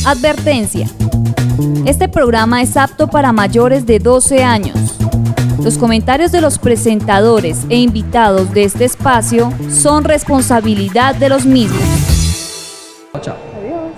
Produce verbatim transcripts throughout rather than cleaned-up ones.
Advertencia. Este programa es apto para mayores de doce años. Los comentarios de los presentadores e invitados de este espacio son responsabilidad de los mismos. Chao. Adiós.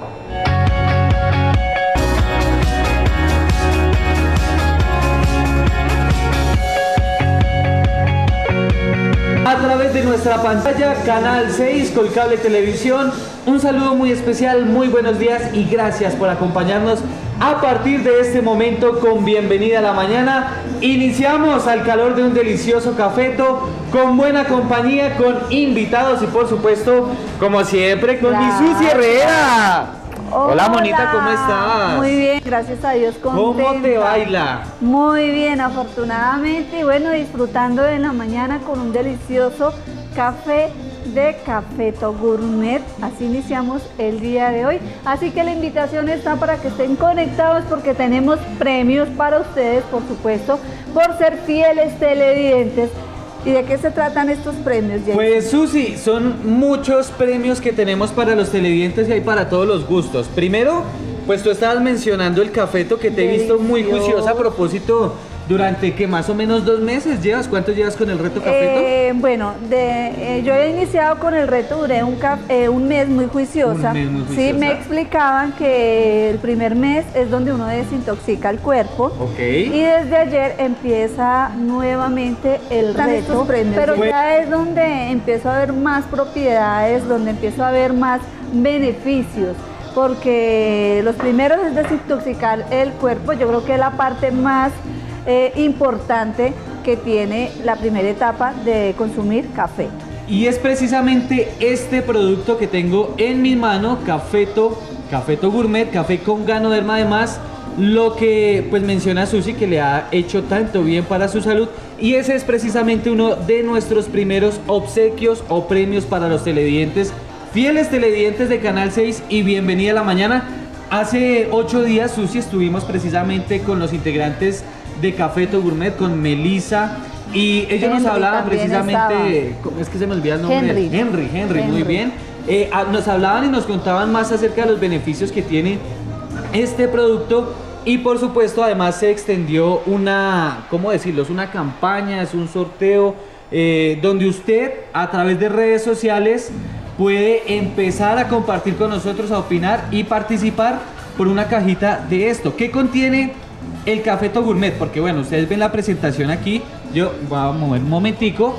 A través de nuestra pantalla, Canal seis, Colcable Televisión, un saludo muy especial, muy buenos días y gracias por acompañarnos a partir de este momento con Bienvenida a la Mañana. Iniciamos al calor de un delicioso cafeto, con buena compañía, con invitados y por supuesto, como siempre, con mi Susi Herrera. Hola, Hola monita, ¿cómo estás? Muy bien, gracias a Dios, contenta. ¿Cómo te baila? Muy bien, afortunadamente, y bueno, disfrutando de la mañana con un delicioso café de Cafeto Gourmet. Así iniciamos el día de hoy, así que la invitación está para que estén conectados porque tenemos premios para ustedes, por supuesto, por ser fieles televidentes. ¿Y de qué se tratan estos premios, Jason? Pues Susi, son muchos premios que tenemos para los televidentes y hay para todos los gustos. Primero, pues tú estabas mencionando el cafeto que te he visto muy juiciosa a propósito. ¿Durante qué más o menos dos meses llevas? ¿Cuánto llevas con el reto cafeto? Eh, bueno, de, eh, yo he iniciado con el reto, duré un, eh, un mes muy juiciosa. Un mes muy juiciosa. Sí, me explicaban que el primer mes es donde uno desintoxica el cuerpo. Ok. Y desde ayer empieza nuevamente el reto, premios, pero pues, ya es donde empiezo a ver más propiedades, donde empiezo a ver más beneficios. Porque los primeros es desintoxicar el cuerpo, yo creo que es la parte más Eh, importante que tiene la primera etapa de consumir café. Y es precisamente este producto que tengo en mi mano, Cafeto, Cafeto Gourmet, café con ganoderma además, lo que pues menciona Susi que le ha hecho tanto bien para su salud, y ese es precisamente uno de nuestros primeros obsequios o premios para los televidentes, fieles televidentes de Canal seis y Bienvenida a la Mañana. Hace ocho días, Susi, estuvimos precisamente con los integrantes de Cafeto Gourmet, con Melissa, y ellos Henry nos hablaban precisamente, estaba. es que se me olvida el nombre, Henry, Henry, Henry, muy Henry. bien, eh, a, nos hablaban y nos contaban más acerca de los beneficios que tiene este producto, y por supuesto además se extendió una, ¿cómo decirlo? Es una campaña, es un sorteo, eh, donde usted a través de redes sociales puede empezar a compartir con nosotros, a opinar y participar por una cajita de esto. ¿Qué contiene el Cafeto Gourmet? Porque bueno, ustedes ven la presentación aquí, yo voy a mover un momentico.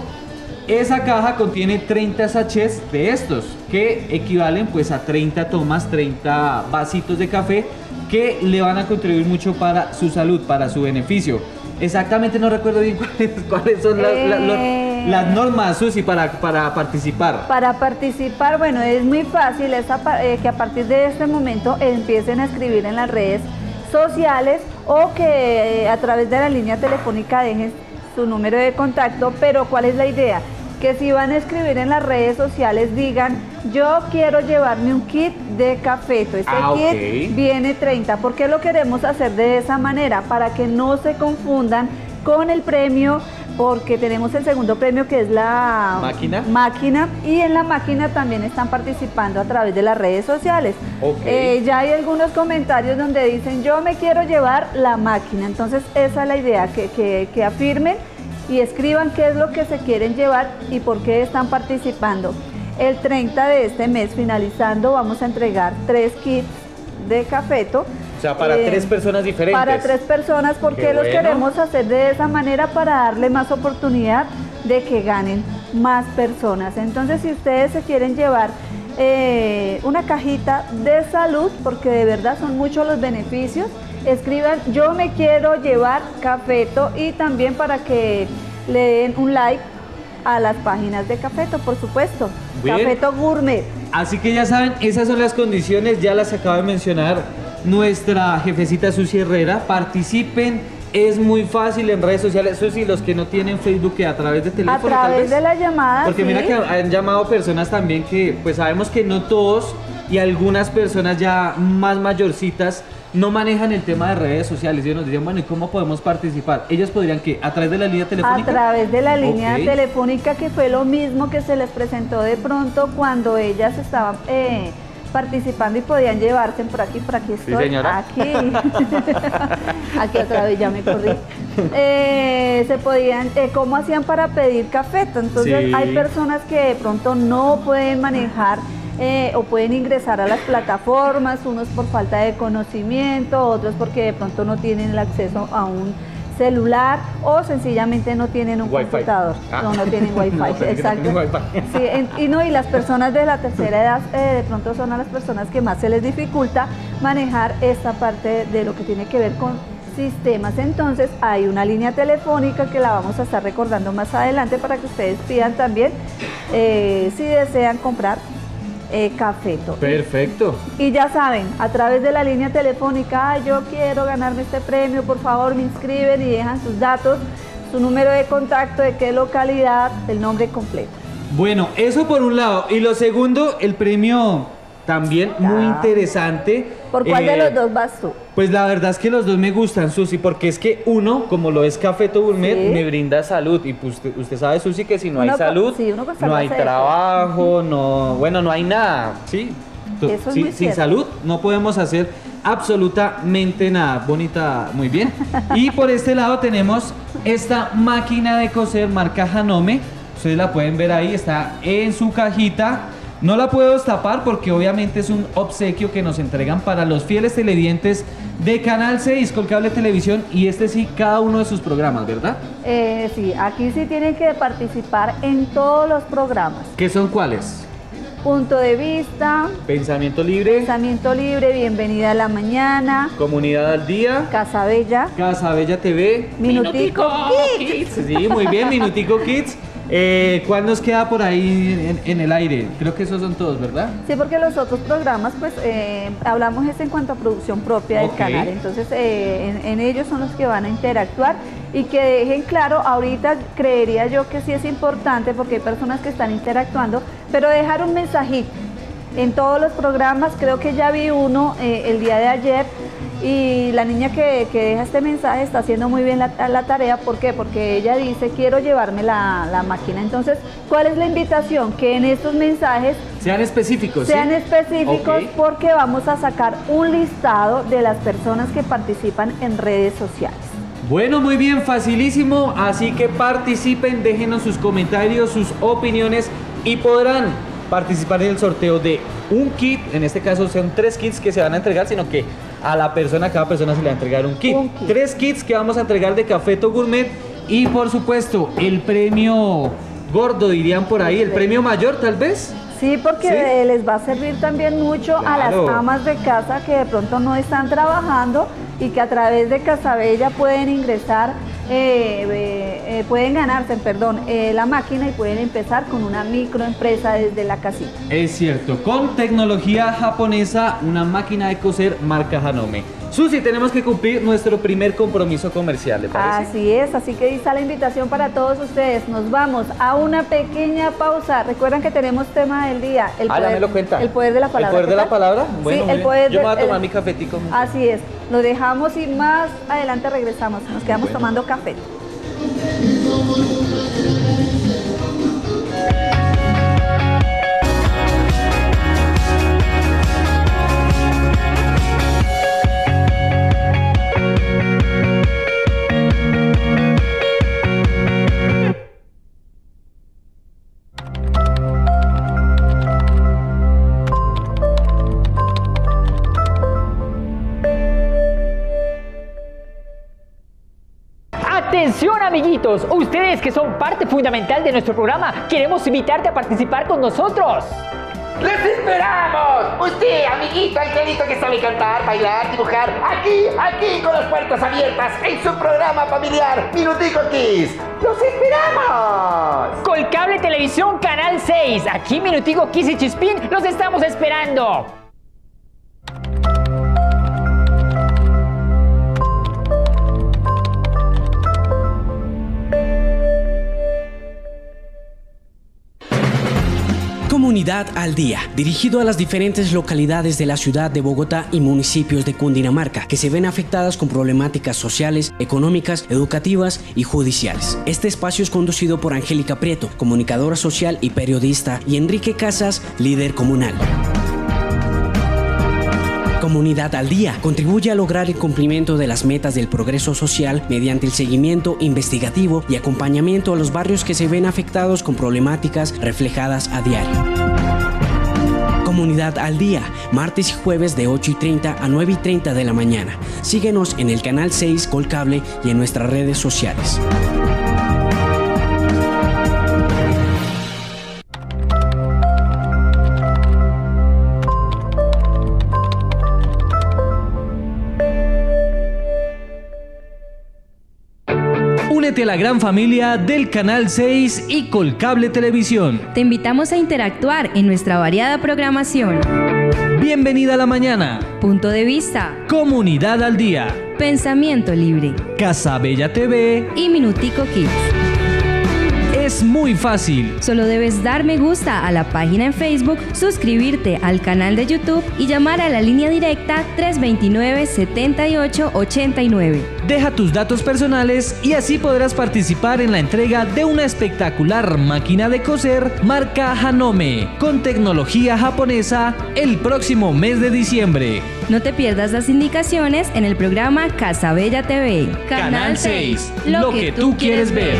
Esa caja contiene treinta sachets de estos, que equivalen pues a treinta tomas, treinta vasitos de café, que le van a contribuir mucho para su salud, para su beneficio. Exactamente no recuerdo bien cuáles, cuáles son las, eh... las, las, las normas, Susi, para, para participar. Para participar, bueno, es muy fácil, es a, eh, que a partir de este momento empiecen a escribir en las redes sociales o que eh, a través de la línea telefónica dejen su número de contacto, pero ¿cuál es la idea? Que si van a escribir en las redes sociales digan, yo quiero llevarme un kit de cafeto, este ah, kit okay. viene treinta, ¿por qué lo queremos hacer de esa manera? Para que no se confundan con el premio, porque tenemos el segundo premio que es la máquina, máquina y en la máquina también están participando a través de las redes sociales. Okay. Eh, ya hay algunos comentarios donde dicen yo me quiero llevar la máquina, entonces esa es la idea, que, que, que afirmen y escriban qué es lo que se quieren llevar y por qué están participando. El treinta de este mes, finalizando, vamos a entregar tres kits de cafeto. O sea, para eh, tres personas diferentes. Para tres personas, porque Qué los bueno. queremos hacer de esa manera para darle más oportunidad de que ganen más personas. Entonces, si ustedes se quieren llevar eh, una cajita de salud, porque de verdad son muchos los beneficios, escriban yo me quiero llevar Cafeto, y también para que le den un like a las páginas de Cafeto, por supuesto. Bien. Cafeto Gourmet. Así que ya saben, esas son las condiciones, ya las acaba de mencionar nuestra jefecita Susi Herrera. Participen, es muy fácil en redes sociales. Susi, los que no tienen Facebook, que a través de teléfono, a través tal vez, de la llamada, porque sí. Mira que han llamado personas también que pues sabemos que no todos, y algunas personas ya más mayorcitas no manejan el tema de redes sociales, y ellos nos dicen, bueno, ¿y cómo podemos participar? Ellas podrían, ¿qué? ¿A través de la línea telefónica? A través de la línea okay. telefónica, que fue lo mismo que se les presentó de pronto cuando ellas estaban eh, participando y podían llevarse por aquí, por aquí estoy. Sí, señora. Aquí. Aquí otra vez ya me corrí. Eh, se podían, eh, ¿cómo hacían para pedir cafeto? Entonces Sí. hay personas que de pronto no pueden manejar eh, o pueden ingresar a las plataformas, unos por falta de conocimiento, otros porque de pronto no tienen el acceso a un celular o sencillamente no tienen un Wi-Fi. computador. Ah. No, no tienen wifi, No, pero es que no exacto. tienen Wi-Fi. Sí, en- y no, y las personas de la tercera edad eh, de pronto son a las personas que más se les dificulta manejar esta parte de lo que tiene que ver con sistemas. Entonces hay una línea telefónica que la vamos a estar recordando más adelante para que ustedes pidan también eh, si desean comprar eh, cafeto. Perfecto. Y ya saben, a través de la línea telefónica, "Ay, yo quiero ganarme este premio, por favor me inscriben", y dejan sus datos, su número de contacto, de qué localidad, el nombre completo. Bueno, eso por un lado. Y lo segundo, el premio también muy Ah. interesante. ¿Por cuál de Eh, los dos vas tú? Pues la verdad es que los dos me gustan, Susi, porque es que uno, como lo es Cafeto Gourmet, Sí. me brinda salud. Y pues usted, usted sabe, Susi, que si no hay Uno con- salud, sí, uno con salud no hay hace de trabajo, no, bueno, no hay nada, ¿sí? Tu- Eso es sin, muy sin cierto. salud no podemos hacer absolutamente nada. Bonita, muy bien. Y por este lado tenemos esta máquina de coser marca Janome. Ustedes la pueden ver ahí, está en su cajita. No la puedo destapar porque obviamente es un obsequio que nos entregan para los fieles televidentes de Canal seis, Colcable Televisión, y este sí, cada uno de sus programas, ¿verdad? Eh, sí, aquí sí tienen que participar en todos los programas. ¿Qué son cuáles? Punto de vista, Pensamiento Libre, Pensamiento Libre, Bienvenida a la Mañana, Comunidad al Día, Casa Bella, Casa Bella T V, Minutico Kids. Sí, muy bien, Minutico Kids. Eh, ¿Cuál nos queda por ahí en, en el aire? Creo que esos son todos, ¿verdad? Sí, porque los otros programas, pues eh, hablamos es en cuanto a producción propia del Ok. canal, entonces eh, en, en ellos son los que van a interactuar y que dejen claro, ahorita creería yo que sí es importante porque hay personas que están interactuando, pero dejar un mensajito en todos los programas. Creo que ya vi uno eh, el día de ayer y la niña que, que deja este mensaje está haciendo muy bien la, la tarea. ¿Por qué? Porque ella dice, quiero llevarme la, la máquina. Entonces, ¿cuál es la invitación? Que en estos mensajes Sean específicos, ¿sí? sean específicos, Ok. porque vamos a sacar un listado de las personas que participan en redes sociales. Bueno, muy bien, facilísimo, así que participen, déjenos sus comentarios, sus opiniones y podrán participar en el sorteo de un kit. En este caso son tres kits que se van a entregar, sino que a la persona, a cada persona se le va a entregar un kit. Un kit. Tres kits que vamos a entregar de Cafeto Gourmet y por supuesto el premio gordo, dirían por ahí, el premio mayor tal vez. Sí, porque ¿Sí? eh, les va a servir también mucho a Claro. las amas de casa que de pronto no están trabajando y que a través de Casabella pueden ingresar, eh, eh, eh, pueden ganarse, perdón, eh, la máquina y pueden empezar con una microempresa desde la casita. Es cierto, con tecnología japonesa, una máquina de coser marca Janome. Susi, tenemos que cumplir nuestro primer compromiso comercial, ¿le parece? Así es, así que ahí está la invitación para todos ustedes. Nos vamos a una pequeña pausa. Recuerden que tenemos tema del día, el, Ah, ya poder, me lo cuenta. el poder de la palabra. ¿El poder ¿qué de la tal? palabra? Bueno, sí, muy el bien. poder Yo me voy de- a tomar el- mi cafetico. Así es, lo dejamos y más adelante regresamos. Nos quedamos Bueno. tomando café. Atención amiguitos, ustedes que son parte fundamental de nuestro programa, queremos invitarte a participar con nosotros. ¡Les esperamos! Usted, amiguito, angelito que sabe cantar, bailar, dibujar, aquí, aquí con las puertas abiertas en su programa familiar Minutico Kids. ¡Los esperamos! Colcable Televisión Canal seis, aquí Minutico Kiss y Chispín, los estamos esperando. Comunidad al Día, dirigido a las diferentes localidades de la ciudad de Bogotá y municipios de Cundinamarca que se ven afectadas con problemáticas sociales, económicas, educativas y judiciales. Este espacio es conducido por Angélica Prieto, comunicadora social y periodista, y Enrique Casas, líder comunal. Comunidad al Día contribuye a lograr el cumplimiento de las metas del progreso social mediante el seguimiento investigativo y acompañamiento a los barrios que se ven afectados con problemáticas reflejadas a diario. Comunidad al Día, martes y jueves de ocho y treinta a nueve y treinta de la mañana. Síguenos en el canal seis Colcable y en nuestras redes sociales. Únete a la gran familia del Canal seis y Colcable Televisión. Te invitamos a interactuar en nuestra variada programación. Bienvenida a la mañana. Punto de vista. Comunidad al Día. Pensamiento libre. Casa Bella T V. Y Minutico Kids. Es muy fácil. Solo debes dar me gusta a la página en Facebook, suscribirte al canal de YouTube y llamar a la línea directa tres dos nueve, siete ocho ocho nueve. Deja tus datos personales y así podrás participar en la entrega de una espectacular máquina de coser marca Hanome con tecnología japonesa el próximo mes de diciembre. No te pierdas las indicaciones en el programa Casa Bella T V. Canal seis, lo que tú quieres ver.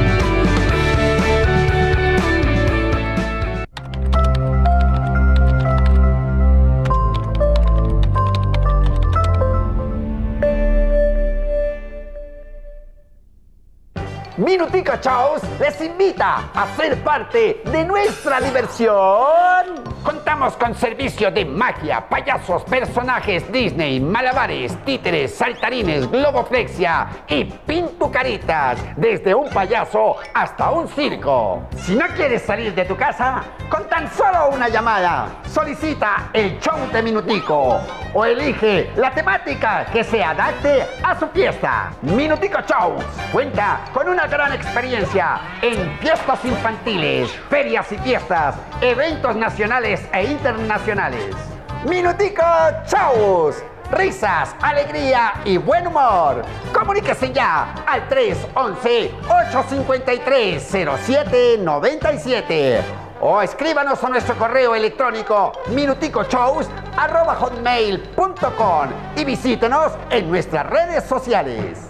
Minutico Shows les invita a ser parte de nuestra diversión. Contamos con servicio de magia, payasos, personajes Disney, malabares, títeres, saltarines, globoflexia y pintucaritas, desde un payaso hasta un circo. Si no quieres salir de tu casa, con tan solo una llamada, solicita el show de Minutico o elige la temática que se adapte a su fiesta. Minutico Shows cuenta con una gran experiencia en fiestas infantiles, ferias y fiestas, eventos nacionales e internacionales. Minutico Shows, risas, alegría y buen humor. Comuníquese ya al tres once, ocho cinco tres, cero siete nueve siete o escríbanos a nuestro correo electrónico minuticochows arroba hotmail punto com y visítenos en nuestras redes sociales.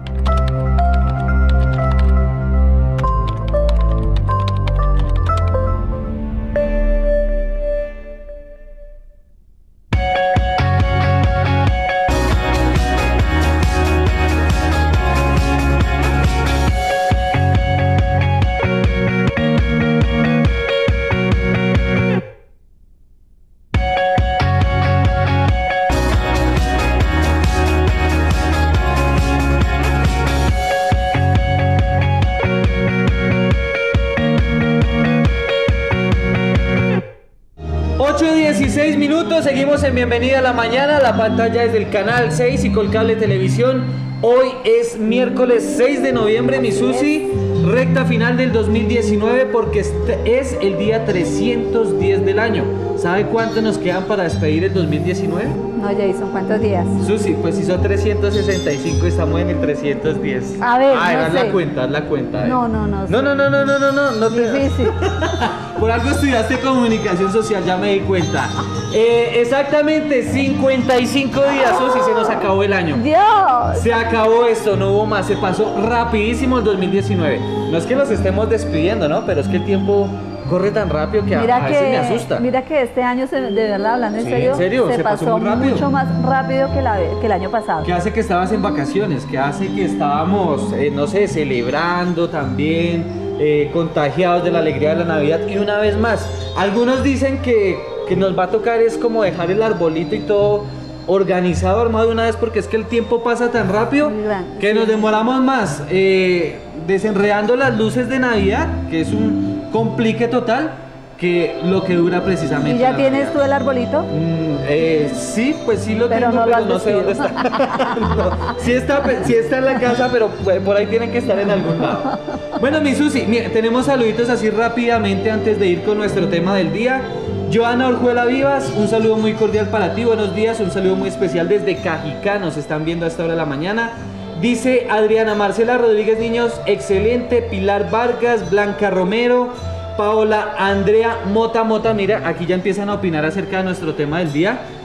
dieciséis minutos, seguimos en Bienvenida a la Mañana. La pantalla es del Canal seis y Colcable Televisión. Hoy es miércoles seis de noviembre, mi Susi, recta final del dos mil diecinueve, porque este es el día trescientos diez del año. ¿Sabe cuánto nos quedan para despedir el dos mil diecinueve? No, Jason, ¿cuántos días? Susi, pues hizo trescientos sesenta y cinco, estamos en el trescientos diez. A ver, Ay, no haz sé. la cuenta, haz la cuenta. eh. No, no, no. No, no, no, no, no, no, no, no te... Difícil. Por algo estudiaste comunicación social, ya me di cuenta. Eh, exactamente cincuenta y cinco días, Susi, se nos acabó el año. Dios. Se acabó esto, no hubo más, se pasó rapidísimo el dos mil diecinueve. No es que nos estemos despidiendo, ¿no? Pero es que el tiempo corre tan rápido que a, Mira a veces que, me asusta. mira que este año, se- de verdad, hablando en Sí, serio, ¿en serio? se, Se pasó pasó muy rápido. mucho más rápido que, la, que el año pasado. Que hace que estabas en vacaciones, que hace que estábamos, eh, no sé, celebrando también, eh, contagiados de la alegría de la Navidad. Y una vez más, algunos dicen que, que nos va a tocar es como dejar el arbolito y todo organizado, armado de una vez, porque es que el tiempo pasa tan rápido Muy grande, que sí. nos demoramos más eh, desenredando las luces de Navidad, que es un complique total, que lo que dura precisamente. ¿Y ya la tienes Navidad. tú el arbolito? Mm, eh, sí, pues sí lo Pero tengo, no lo pero has no sé dónde vestido. está. No, sí está. Sí está en la casa, pero pues, por ahí tienen que estar en algún lado. Bueno, mi Susi, mira, tenemos saluditos así rápidamente antes de ir con nuestro tema del día. Joana Orjuela Vivas, un saludo muy cordial para ti, buenos días, un saludo muy especial desde Cajicá, nos están viendo a esta hora de la mañana. Dice Adriana Marcela Rodríguez Niños, excelente. Pilar Vargas, Blanca Romero, Paola Andrea Mota Mota, mira, aquí ya empiezan a opinar acerca de nuestro tema del día.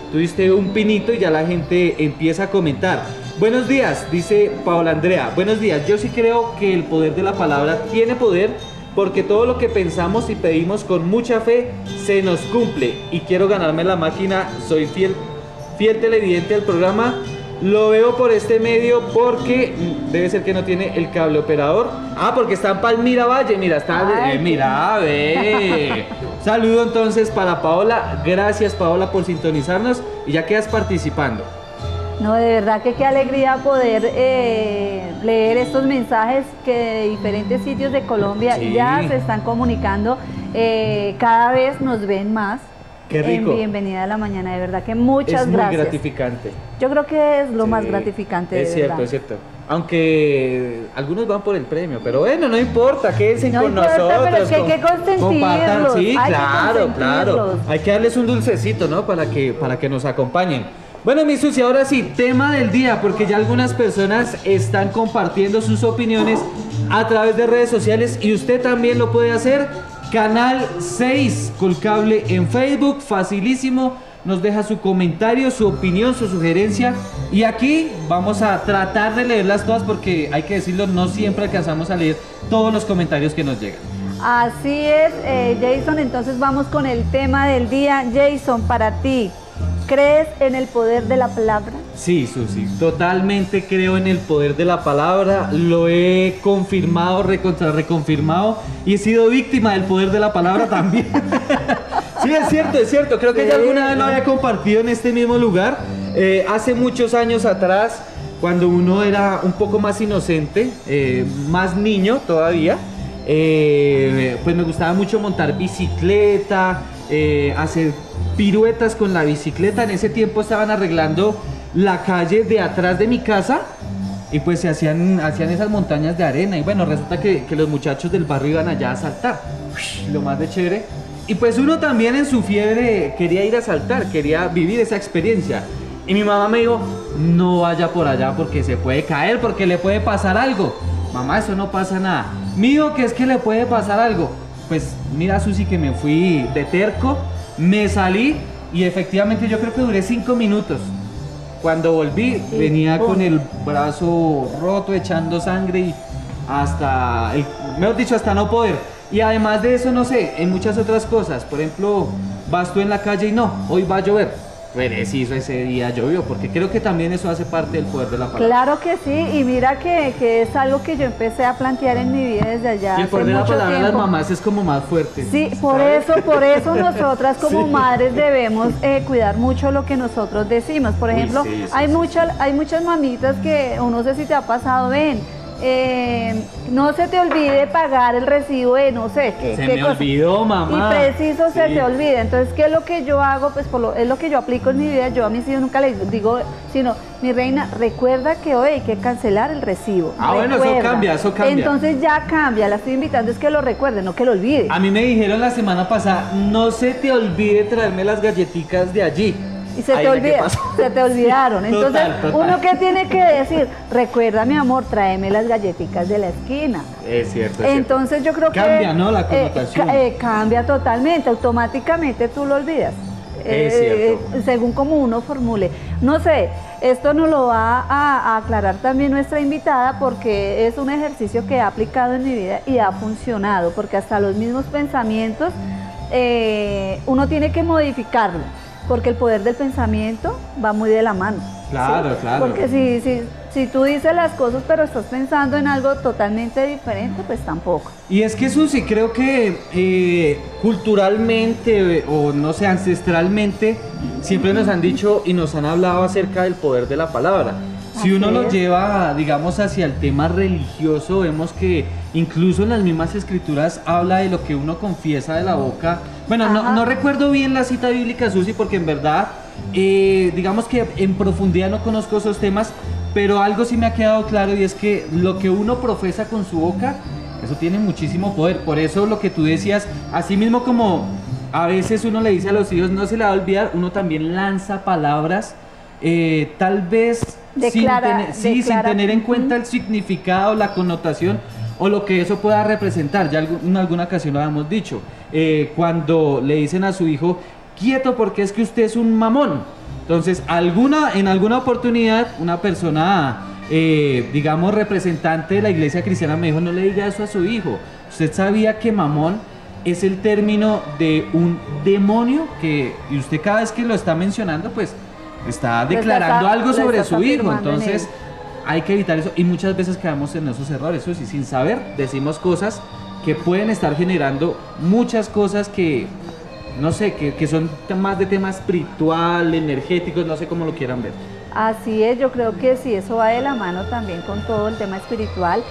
tuviste un pinito y ya la gente empieza a comentar. Buenos días, dice Paola Andrea. Buenos días, yo sí creo que el poder de la palabra tiene poder porque todo lo que pensamos y pedimos con mucha fe se nos cumple. Y quiero ganarme la máquina, soy fiel, fiel televidente del programa. Lo veo por este medio porque debe ser que no tiene el cable operador. Ah, porque está en Palmira Valle. Mira, está. Eh, mira, ve. Saludo entonces para Paola. Gracias, Paola, por sintonizarnos y ya quedas participando. No, de verdad que qué alegría poder eh, leer estos mensajes que de diferentes sitios de Colombia sí. ya se están comunicando. Eh, cada vez nos ven más. Qué rico. En Bienvenida a la Mañana, de verdad que muchas es muy gracias. gratificante. Yo creo que es lo sí, más gratificante, de es cierto, verdad. Es cierto, aunque algunos van por el premio, pero bueno, no importa, quédense no con importa, nosotros. Pero es que hay que consentirlos. Sí, hay claro, que claro. Hay que darles un dulcecito, ¿no? Para que, para que nos acompañen. Bueno, mi Susi, ahora sí, tema del día, porque ya algunas personas están compartiendo sus opiniones a través de redes sociales y usted también lo puede hacer. Canal seis Colcable en Facebook, facilísimo, nos deja su comentario, su opinión, su sugerencia y aquí vamos a tratar de leerlas todas porque hay que decirlo, no siempre alcanzamos a leer todos los comentarios que nos llegan. Así es, eh, Jason, entonces vamos con el tema del día. Jason, para ti, ¿crees en el poder de la palabra? Sí, Susi, totalmente creo en el poder de la palabra, lo he confirmado, recontra reconfirmado y he sido víctima del poder de la palabra también. Sí, es cierto, es cierto, creo que sí, ya alguna vez lo había compartido en este mismo lugar, eh, hace muchos años atrás, cuando uno era un poco más inocente, eh, más niño todavía, eh, pues me gustaba mucho montar bicicleta, eh, hacer piruetas con la bicicleta. En ese tiempo estaban arreglando la calle de atrás de mi casa y pues se hacían, hacían esas montañas de arena y bueno, resulta que, que los muchachos del barrio iban allá a saltar, lo más de chévere, y pues uno también en su fiebre quería ir a saltar, quería vivir esa experiencia y mi mamá me dijo, no vaya por allá porque se puede caer, porque le puede pasar algo. Mamá, eso no pasa nada. Mío, que es que le puede pasar algo. Pues mira, Susi, que me fui de terco, me salí y efectivamente yo creo que duré cinco minutos. Cuando volví, sí, venía oh. con el brazo roto, echando sangre y hasta, el, mejor dicho, hasta no poder. Y además de eso, no sé, en muchas otras cosas. Por ejemplo, vas tú en la calle y no, hoy va a llover. Preciso, ese día llovió, porque creo que también eso hace parte del poder de la palabra. Claro que sí, y mira que, que es algo que yo empecé a plantear en mi vida desde allá. Y el poder de la palabra de las mamás es como más fuerte. Sí, por ¿sabes? eso, por eso nosotras como sí. madres debemos eh, cuidar mucho lo que nosotros decimos. Por ejemplo, Uy, sí, sí, hay, sí. Mucha, hay muchas mamitas que, o no sé si te ha pasado, ven, Eh, no se te olvide pagar el recibo de no sé qué. Se qué me cosa. olvidó, mamá. Y preciso sí. se te olvida. Entonces, ¿qué es lo que yo hago? Pues por lo, es lo que yo aplico en mi vida. Yo a mis hijos nunca les digo, sino, mi reina, recuerda que hoy hay que cancelar el recibo. Ah, recuerda. bueno, eso cambia, eso cambia. Entonces ya cambia, la estoy invitando, es que lo recuerde, no que lo olvide. A mí me dijeron la semana pasada, no se te olvide traerme las galletitas de allí. Y se te, olvida, se te olvidaron. Sí, Entonces, total, total. uno que tiene que decir, recuerda, mi amor, tráeme las galletitas de la esquina. Es cierto. Es Entonces, cierto. yo creo cambia, que. Cambia, ¿no? La connotación. Eh, eh, cambia totalmente, automáticamente tú lo olvidas. Es eh, cierto. Según como uno formule. No sé, esto nos lo va a, a aclarar también nuestra invitada porque es un ejercicio que ha aplicado en mi vida y ha funcionado, porque hasta los mismos pensamientos eh, uno tiene que modificarlo. Porque el poder del pensamiento va muy de la mano. Claro, ¿sí? claro. Porque si, si, si tú dices las cosas pero estás pensando en algo totalmente diferente, pues tampoco. Y es que, Susi, creo que eh, culturalmente o no sé, ancestralmente, siempre nos han dicho y nos han hablado acerca del poder de la palabra. Si Así uno es. lo lleva, digamos, hacia el tema religioso, vemos que incluso en las mismas escrituras habla de lo que uno confiesa de la boca. Bueno, no, no recuerdo bien la cita bíblica, Susi, porque en verdad, eh, digamos que en profundidad no conozco esos temas, pero algo sí me ha quedado claro y es que lo que uno profesa con su boca, eso tiene muchísimo poder. Por eso lo que tú decías, así mismo como a veces uno le dice a los hijos, no se le va a olvidar, uno también lanza palabras, eh, tal vez declara, sin, tener, sí, sin tener en cuenta el significado, la connotación o lo que eso pueda representar. Ya en alguna ocasión lo habíamos dicho, eh, cuando le dicen a su hijo, quieto porque es que usted es un mamón. Entonces, alguna, en alguna oportunidad, una persona, eh, digamos, representante de la iglesia cristiana me dijo, no le diga eso a su hijo. ¿Usted sabía que mamón es el término de un demonio que, y usted cada vez que lo está mencionando, pues está declarando está, algo sobre su hijo? Entonces, hay que evitar eso y muchas veces quedamos en esos errores, eso sí, sin saber, decimos cosas que pueden estar generando muchas cosas que... no sé, que, que son más de tema espiritual, energéticos, no sé cómo lo quieran ver. Así es, yo creo que sí, eso va de la mano también con todo el tema espiritual.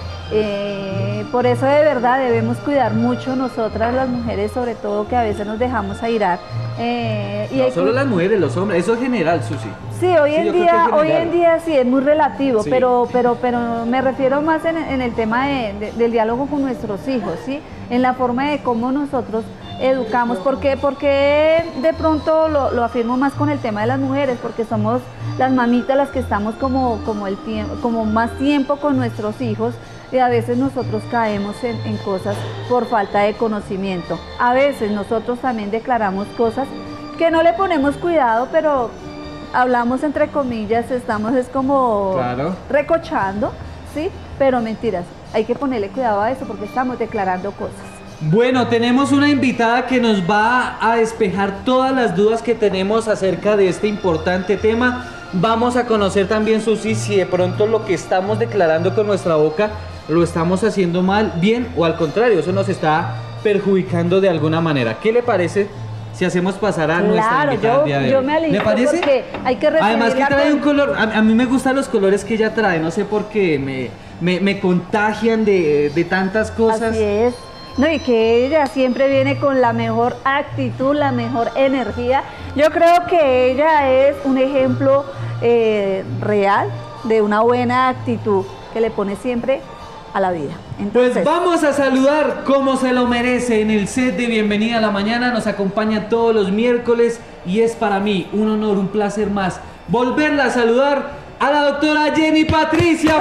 Eh, por eso de verdad debemos cuidar mucho nosotras las mujeres, sobre todo que a veces nos dejamos airar. Eh, y no solo las mujeres, los hombres, eso es general, Susi. Sí, hoy sí, en día, hoy en día sí es muy relativo, sí. pero, pero, pero me refiero más en, en el tema de, de, del diálogo con nuestros hijos, ¿sí? En la forma de cómo nosotros educamos. ¿Por qué? Porque de pronto lo, lo afirmo más con el tema de las mujeres, porque somos las mamitas las que estamos como, como, el tiempo, como más tiempo con nuestros hijos y a veces nosotros caemos en, en cosas por falta de conocimiento. A veces nosotros también declaramos cosas que no le ponemos cuidado, pero hablamos entre comillas, estamos es como claro. recochando, ¿sí? Pero mentiras, hay que ponerle cuidado a eso porque estamos declarando cosas. Bueno, tenemos una invitada que nos va a despejar todas las dudas que tenemos acerca de este importante tema. Vamos a conocer también, Susi, si de pronto lo que estamos declarando con nuestra boca lo estamos haciendo mal, bien o al contrario, eso nos está perjudicando de alguna manera. ¿Qué le parece si hacemos pasar a claro, nuestra invitada yo, el día de hoy? Yo me alisto. ¿Le parece? Porque hay que además que trae con... un color, a, a mí me gustan los colores que ella trae, no sé por qué, me, me, me contagian de, de tantas cosas. Así es. No, y que ella siempre viene con la mejor actitud, la mejor energía. Yo creo que ella es un ejemplo eh, real de una buena actitud que le pone siempre a la vida. Entonces, pues vamos a saludar como se lo merece en el set de Bienvenida a la Mañana. Nos acompaña todos los miércoles y es para mí un honor, un placer más volverla a saludar a la doctora Jenny Patricia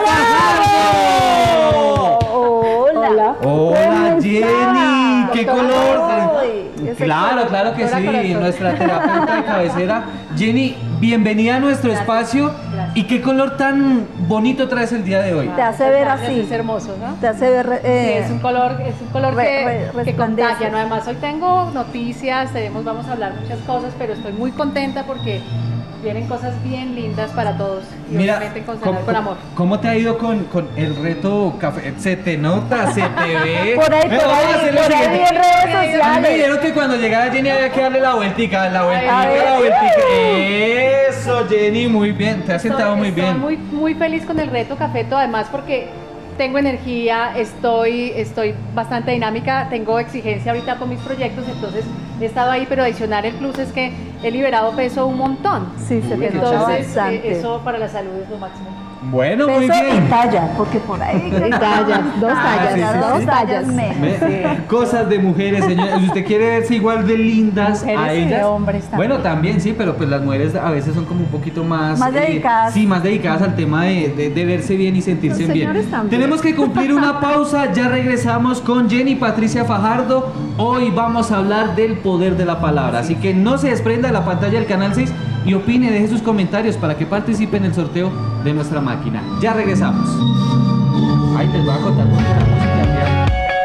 Fajardo. Hola. Hola Jenny, qué color. Ese Claro, color. claro que sí, Corazón. nuestra terapeuta de cabecera. Jenny, bienvenida a nuestro Gracias. espacio. Gracias. ¿Y qué color tan bonito traes el día de hoy? Te hace ver Gracias, así. es hermoso, ¿no? Te hace ver... eh, Sí, es un color, es un color re- que, re- que resplandece. contagia, ¿no? Además hoy tengo noticias, tenemos, vamos a hablar muchas cosas, pero estoy muy contenta porque vienen cosas bien lindas para todos y Mira, obviamente con ¿cómo, sanar con amor. ¿cómo te ha ido con, con el reto café? Se te nota, se te ve. Por ahí, Pero por vamos a ahí, hacer lo por ahí siguiente. en redes A mí me sociales. dijeron que cuando llegara Jenny había que darle la vueltica, la vueltica, A ver. la vueltica. Eso, Jenny, muy bien, te has sentado Estoy- muy bien. Estoy muy, muy feliz con el reto Cafeto, además porque tengo energía, estoy, estoy bastante dinámica, tengo exigencia ahorita con mis proyectos, entonces he estado ahí, pero adicional el plus es que he liberado peso un montón. Sí, se te nota Entonces, bastante. eh, eso para la salud es lo máximo. Bueno, muy Peso bien. y talla, porque por ahí... Y tallas, dos Ah, tallas, sí, sí, dos sí. tallas menos. Ve, cosas de mujeres, señores. Si usted quiere verse igual de lindas Mujeres a y de ellas. hombres también. Bueno, también sí, pero pues las mujeres a veces son como un poquito más. Más dedicadas. Sí, más dedicadas al tema de, de- de verse bien y sentirse Los bien. señores también. Tenemos que cumplir una pausa. Ya regresamos con Jenny Patricia Fajardo. Hoy vamos a hablar del poder de la palabra. Así que no se desprenda de la pantalla del canal seis y opine, deje sus comentarios para que participe en el sorteo de nuestra máquina. Ya regresamos. Ahí te voy a contar con la música ya.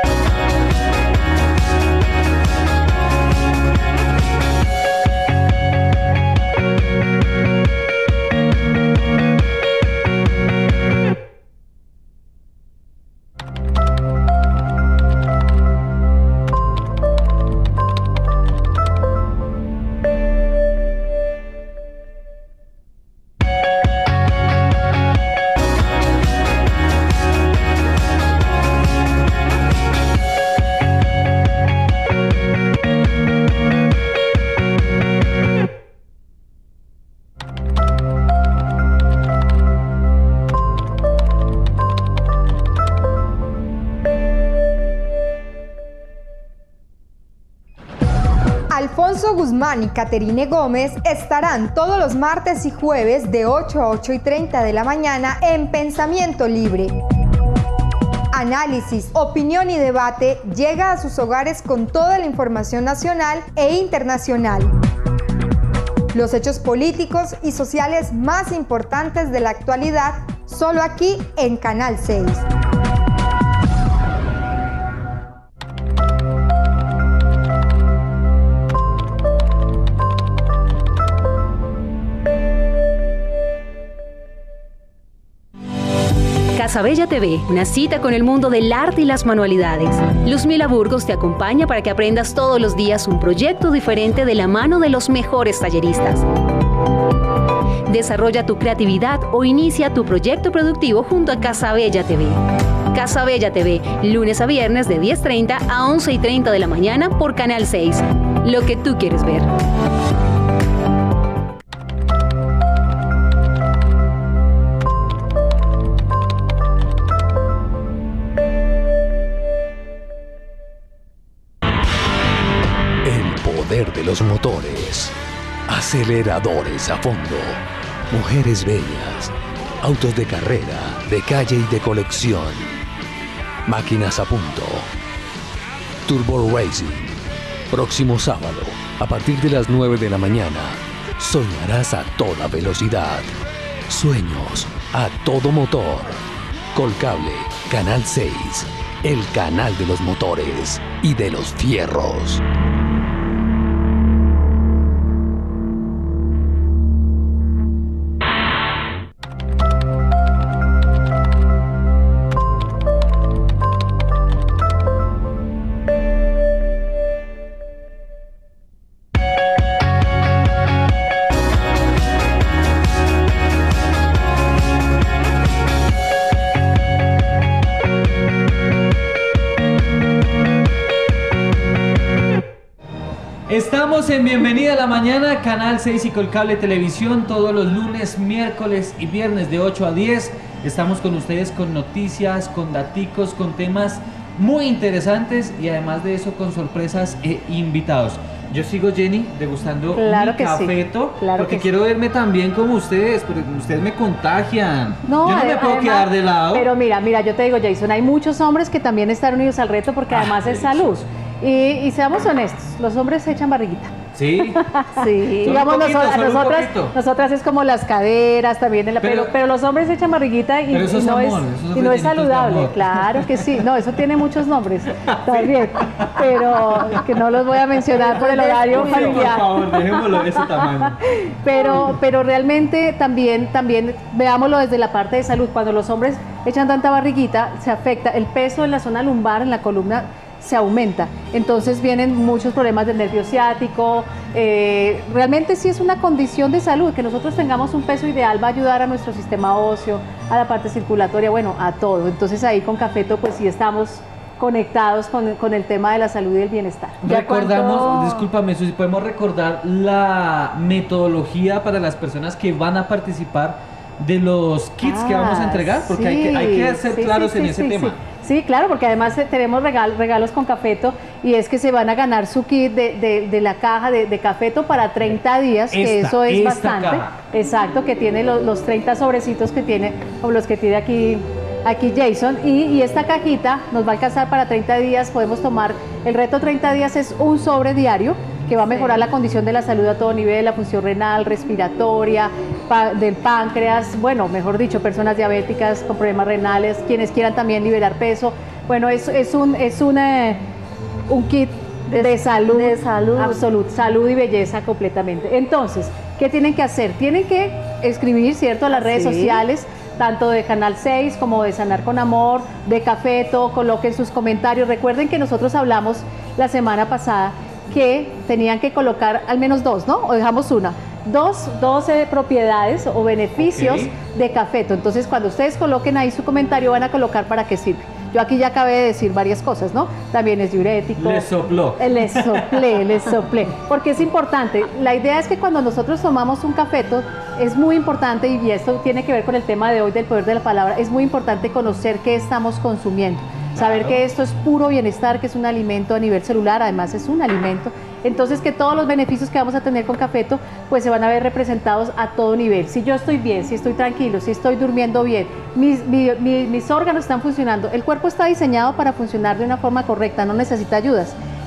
Alfonso Guzmán y Caterine Gómez estarán todos los martes y jueves de ocho a ocho y treinta de la mañana en Pensamiento Libre. Análisis, opinión y debate llega a sus hogares con toda la información nacional e internacional. Los hechos políticos y sociales más importantes de la actualidad, solo aquí en Canal seis. Casabella T V, una cita con el mundo del arte y las manualidades. Luzmila Burgos te acompaña para que aprendas todos los días un proyecto diferente de la mano de los mejores talleristas. Desarrolla tu creatividad o inicia tu proyecto productivo junto a Casabella T V. Casabella T V, lunes a viernes de diez treinta a once y treinta de la mañana por Canal seis. Lo que tú quieres ver. De los motores, aceleradores a fondo, mujeres bellas, autos de carrera, de calle y de colección, máquinas a punto. Turbo Racing, próximo sábado, a partir de las nueve de la mañana, soñarás a toda velocidad, sueños a todo motor. Colcable, Canal seis, el canal de los motores y de los fierros. Estamos en Bienvenida a la Mañana, Canal seis y Colcable Televisión, todos los lunes, miércoles y viernes de ocho a diez. Estamos con ustedes con noticias, con daticos, con temas muy interesantes y además de eso con sorpresas e invitados. Yo sigo, Jenny, degustando claro mi que cafeto, sí, claro porque que quiero sí. verme también como ustedes, porque ustedes me contagian. No, yo no me puedo además, quedar de lado. Pero mira, mira, yo te digo, Jason, hay muchos hombres que también están unidos al reto porque Ah, además es delicioso. salud. Y, y seamos honestos, los hombres se echan barriguita. Sí. Sí, Solo digamos, un poquito, noso- a solo un nosotras, poquito. nosotras es como las caderas también, en la, pero, Pero- pero los hombres se echan barriguita y, Pero eso y es no, amor, es, esos son y no es rellenitos de saludable. amor. Claro que sí, no, eso tiene muchos nombres también, pero que no los voy a mencionar por el horario Sí, por familiar. favor, dejémoslo de ese tamaño. Pero, pero realmente también, también veámoslo desde la parte de salud. Cuando los hombres echan tanta barriguita, se afecta el peso en la zona lumbar, en la columna, se aumenta. Entonces vienen muchos problemas del nervio ciático. Eh, realmente sí es una condición de salud. Que nosotros tengamos un peso ideal va a ayudar a nuestro sistema óseo, a la parte circulatoria, bueno, a todo. Entonces ahí con Cafeto pues sí estamos conectados con, con el tema de la salud y el bienestar. ¿Ya Recordamos, cuánto? discúlpame, si podemos recordar la metodología para las personas que van a participar de los kits que vamos a entregar, porque hay, que, hay que ser sí, claros sí, en sí, ese sí, tema. Sí. Sí, claro, porque además eh, tenemos regal, regalos con Cafeto y es que se van a ganar su kit de, de, de la caja de, de Cafeto para treinta días, que Esta, eso es esta bastante. caja. Exacto, que tiene los, los treinta sobrecitos que tiene, como los que tiene aquí, aquí Jason. Y, y esta cajita nos va a alcanzar para treinta días, podemos tomar, el reto treinta días es un sobre diario, que va a mejorar la condición de la salud a todo nivel, la función renal, respiratoria, pa- del páncreas, bueno, mejor dicho, personas diabéticas con problemas renales, quienes quieran también liberar peso. Bueno, es, es, un, es una, un kit de, de salud, de salud. absoluta, salud y belleza completamente. Entonces, ¿qué tienen que hacer? Tienen que escribir, ¿cierto?, a las redes Sí. sociales, tanto de Canal seis como de Sanar con Amor, de Cafeto, coloquen sus comentarios. Recuerden que nosotros hablamos la semana pasada que tenían que colocar al menos dos, ¿no? O dejamos una. Dos, dos eh, propiedades o beneficios Ok. de Cafeto. Entonces, cuando ustedes coloquen ahí su comentario, van a colocar para qué sirve. Yo aquí ya acabé de decir varias cosas, ¿no? También es diurético. Le sopló. Eh, Les soplé, les soplé. Porque es importante. La idea es que cuando nosotros tomamos un cafeto, es muy importante, y esto tiene que ver con el tema de hoy del poder de la palabra, es muy importante conocer qué estamos consumiendo. Saber Claro. que esto es puro bienestar, que es un alimento a nivel celular, además es un alimento. Entonces que todos los beneficios que vamos a tener con Cafeto pues se van a ver representados a todo nivel. Si yo estoy bien, si estoy tranquilo, si estoy durmiendo bien, mis, mi- mi- mis órganos están funcionando, el cuerpo está diseñado para funcionar de una forma correcta, no necesita ayudas.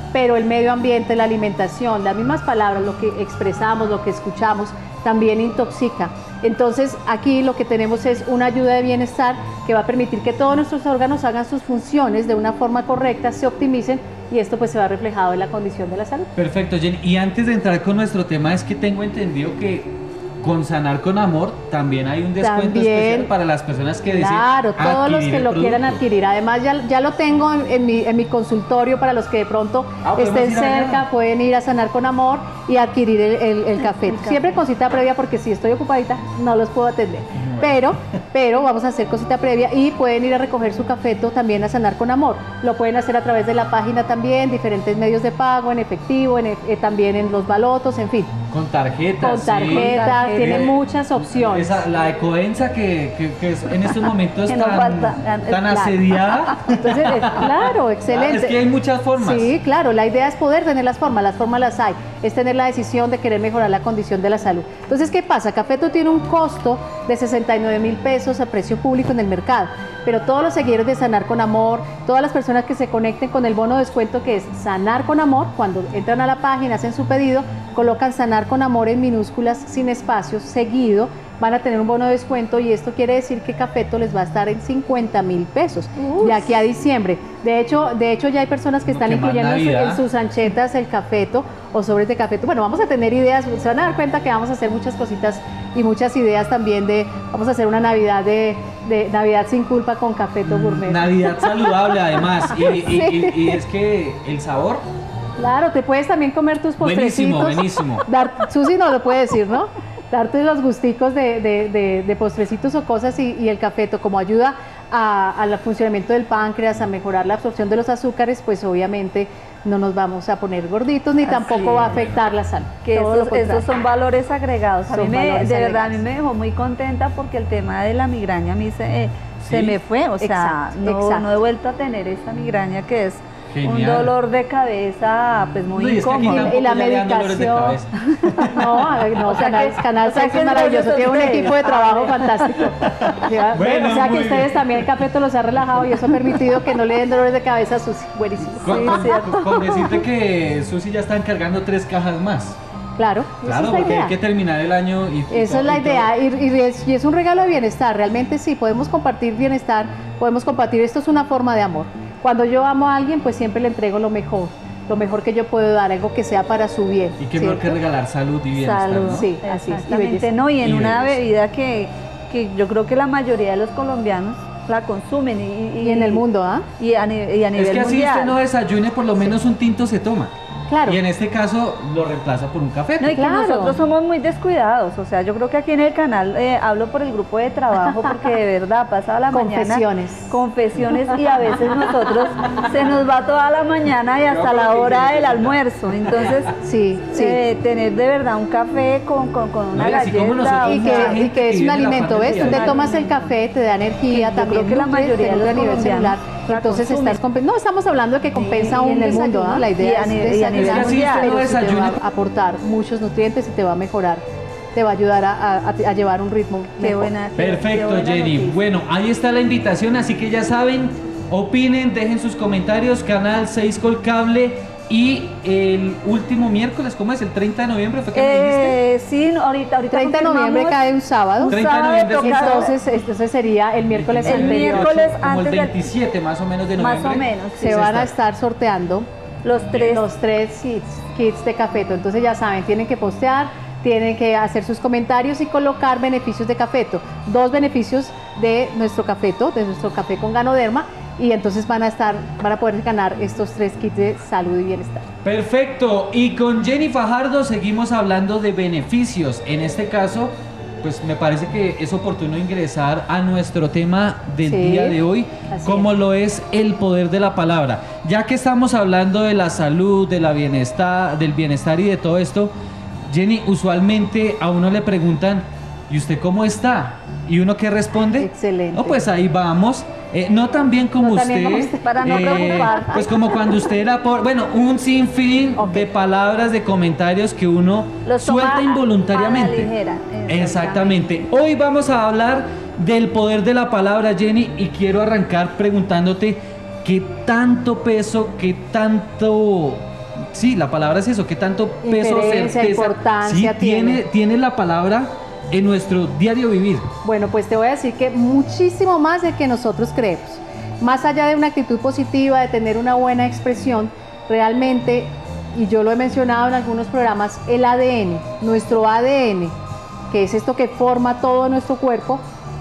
pero el medio ambiente, la alimentación, las mismas palabras, lo que expresamos, lo que escuchamos, también intoxica. Entonces aquí lo que tenemos es una ayuda de bienestar que va a permitir que todos nuestros órganos hagan sus funciones de una forma correcta, se optimicen, y esto pues se va reflejado en la condición de la salud. Perfecto, Jenny. Y antes de entrar con nuestro tema, es que tengo entendido que con Sanar con Amor también hay un descuento También, especial para las personas que deseen claro, todos los adquirir que el lo producto. quieran adquirir. Además ya, ya lo tengo en, en, mi, en mi consultorio para los que de pronto Ah, ¿podemos estén ir allá? cerca, pueden ir a Sanar con Amor y adquirir el, el, el café. El café. Siempre con cita previa, porque si estoy ocupadita no los puedo atender. Pero, pero vamos a hacer cosita previa y pueden ir a recoger su cafeto también a Sanar con Amor. Lo pueden hacer a través de la página también, diferentes medios de pago, en efectivo, en, eh, también en los balotos, en fin. Con tarjetas. Con sí. tarjeta, tiene Eh, muchas opciones. Esa, la Ecoenza que, que, que es en estos momentos Que no tan, falta. tan Claro. asediada. Entonces, eh, claro, excelente. Es que hay muchas formas. Sí, claro, la idea es poder tener las formas, las formas las hay, es tener la decisión de querer mejorar la condición de la salud. Entonces, ¿qué pasa? Cafeto tiene un costo de sesenta y nueve mil pesos a precio público en el mercado, pero todos los seguidores de Sanar con Amor, todas las personas que se conecten con el bono de descuento que es Sanar con Amor, cuando entran a la página, hacen su pedido, colocan Sanar con Amor en minúsculas, sin espacios, seguido, van a tener un bono de descuento, y esto quiere decir que Cafeto les va a estar en cincuenta mil pesos de aquí a diciembre. De hecho, de hecho ya hay personas que están que más incluyendo en, su- Navidad. en sus anchetas el Cafeto o sobres de Cafeto. Bueno, vamos a tener ideas, se van a dar cuenta que vamos a hacer muchas cositas y muchas ideas también de, vamos a hacer una Navidad de, de Navidad sin culpa con Cafeto Gourmet. Navidad saludable además. Y, y- y- y es que el sabor, Claro, te puedes también comer tus buenísimo, postrecitos. buenísimo. Dar, Susi no lo puede decir, ¿no? Darte los gusticos de, de, de, de postrecitos o cosas, y, y el cafeto como ayuda a- al funcionamiento del páncreas, a mejorar la absorción de los azúcares, pues obviamente no nos vamos a poner gorditos ni Así tampoco va a es. afectar la salud. Que Todo lo esos, contrario. esos son valores agregados. A mí Son me, valores de verdad, a agregados. mí me dejó muy contenta porque el tema de la migraña a mí se, eh, se Sí. me fue. O sea, Exacto, no, exacto. no he vuelto a tener esta migraña que es un Genial. dolor de cabeza pues muy No, y es que aquí incómodo. tampoco Y la ya le dan dolores de medicación. cabeza. No, a ver, no, O sea Canal, que- Canal o sea seis que es es maravilloso, bueno tiene un ustedes. equipo de trabajo fantástico. Ya, Bueno, o sea que muy ustedes bien. también el cafeto los ha relajado y eso ha permitido que no le den dolores de cabeza a Susi. Buenísimo. Con, Sí, con- cierto. con decirte que Susi ya está encargando tres cajas más. Claro, esa Claro, es la porque idea. hay que terminar el año y y Esa todo- es la y todo. idea, y, y es, y es un regalo de bienestar. Realmente sí, podemos compartir bienestar, podemos compartir, esto es una forma de amor. Cuando yo amo a alguien, pues siempre le entrego lo mejor, lo mejor que yo puedo dar, algo que sea para su bien. Y qué mejor que ¿cierto? regalar salud y bienestar, Salud, ¿no? Sí, así es, y Exactamente, belleza. no, y en Y una belleza. bebida que, que yo creo que la mayoría de los colombianos la consumen y, Y en el mundo, ¿ah? y a, ni- y a nivel Es que así mundial. usted no desayune, por lo menos un tinto se toma. Claro. Y en este caso lo reemplaza por un café. No, y que Claro. nosotros somos muy descuidados, o sea, yo creo que aquí en el canal eh, hablo por el grupo de trabajo porque de verdad pasa la mañana Confesiones. confesiones y a veces nosotros se nos va toda la mañana y hasta la hora del almuerzo, entonces Sí, sí. eh, tener de verdad un café con, con, con una No, y así como galleta, nosotros Y o que, sea, y que es un vive la alimento, parte ¿ves? Tú te diaria. tomas el café, te da energía, Yo también creo que la nutre, mayoría te de los nutre a nivel colombianos celular. la Entonces consumen. estás compen- no, estamos hablando de que compensa y un en el mundo, desayuno, ¿no? la idea Y a es nivel- y a desayunar, nivel Es que así usted no pero sí te desayuna. va a aportar muchos nutrientes y te va a mejorar, te va a ayudar a, a- a llevar un ritmo qué mejor. buena, qué- qué Perfecto, buena Jenny. noticia. Bueno, ahí está la invitación, así que ya saben, opinen, dejen sus comentarios, Canal seis Colcable. Y el último miércoles, ¿cómo es? ¿El treinta de noviembre fue que me dijiste? Eh, sí, ahorita, ahorita treinta de noviembre confirmamos cae un sábado. un treinta de sábado noviembre es un toca- Entonces, entonces sería el miércoles El anterior. miércoles Como el antes del- veintisiete más o menos de más noviembre. o menos, sí. Se van a estar sorteando los tres los tres kits, kits de cafeto. Entonces ya saben, tienen que postear, tienen que hacer sus comentarios y colocar beneficios de cafeto. Dos beneficios de nuestro cafeto, de nuestro café con Ganoderma, y entonces van a estar, van a poder ganar estos tres kits de salud y bienestar. Perfecto, y con Jenny Fajardo seguimos hablando de beneficios. En este caso, pues me parece que es oportuno ingresar a nuestro tema del Sí, día de hoy, así como es. lo es el poder de la palabra. Ya que estamos hablando de la salud, de la bienestar, del bienestar y de todo esto, Jenny, usualmente a uno le preguntan, ¿y usted cómo está? ¿Y uno qué responde? Excelente. No, pues ahí vamos. Eh, no tan bien como No tan usted. bien como usted, para no preocupar. Pues como cuando usted era por. Bueno, un sinfín Ok. de palabras, de comentarios que uno Los toma suelta a- involuntariamente. a la ligera, Exactamente. Hoy vamos a hablar del poder de la palabra, Jenny, y quiero arrancar preguntándote qué tanto peso, qué tanto sí, la palabra es eso, qué tanto peso, Inferencia, certeza, importancia sí, tiene, tiene. tiene la palabra en nuestro diario vivir. Bueno, pues te voy a decir que muchísimo más de que nosotros creemos. Más allá de una actitud positiva, de tener una buena expresión, realmente, y yo lo he mencionado en algunos programas, el A D N, nuestro A D N, que es esto que forma todo nuestro cuerpo,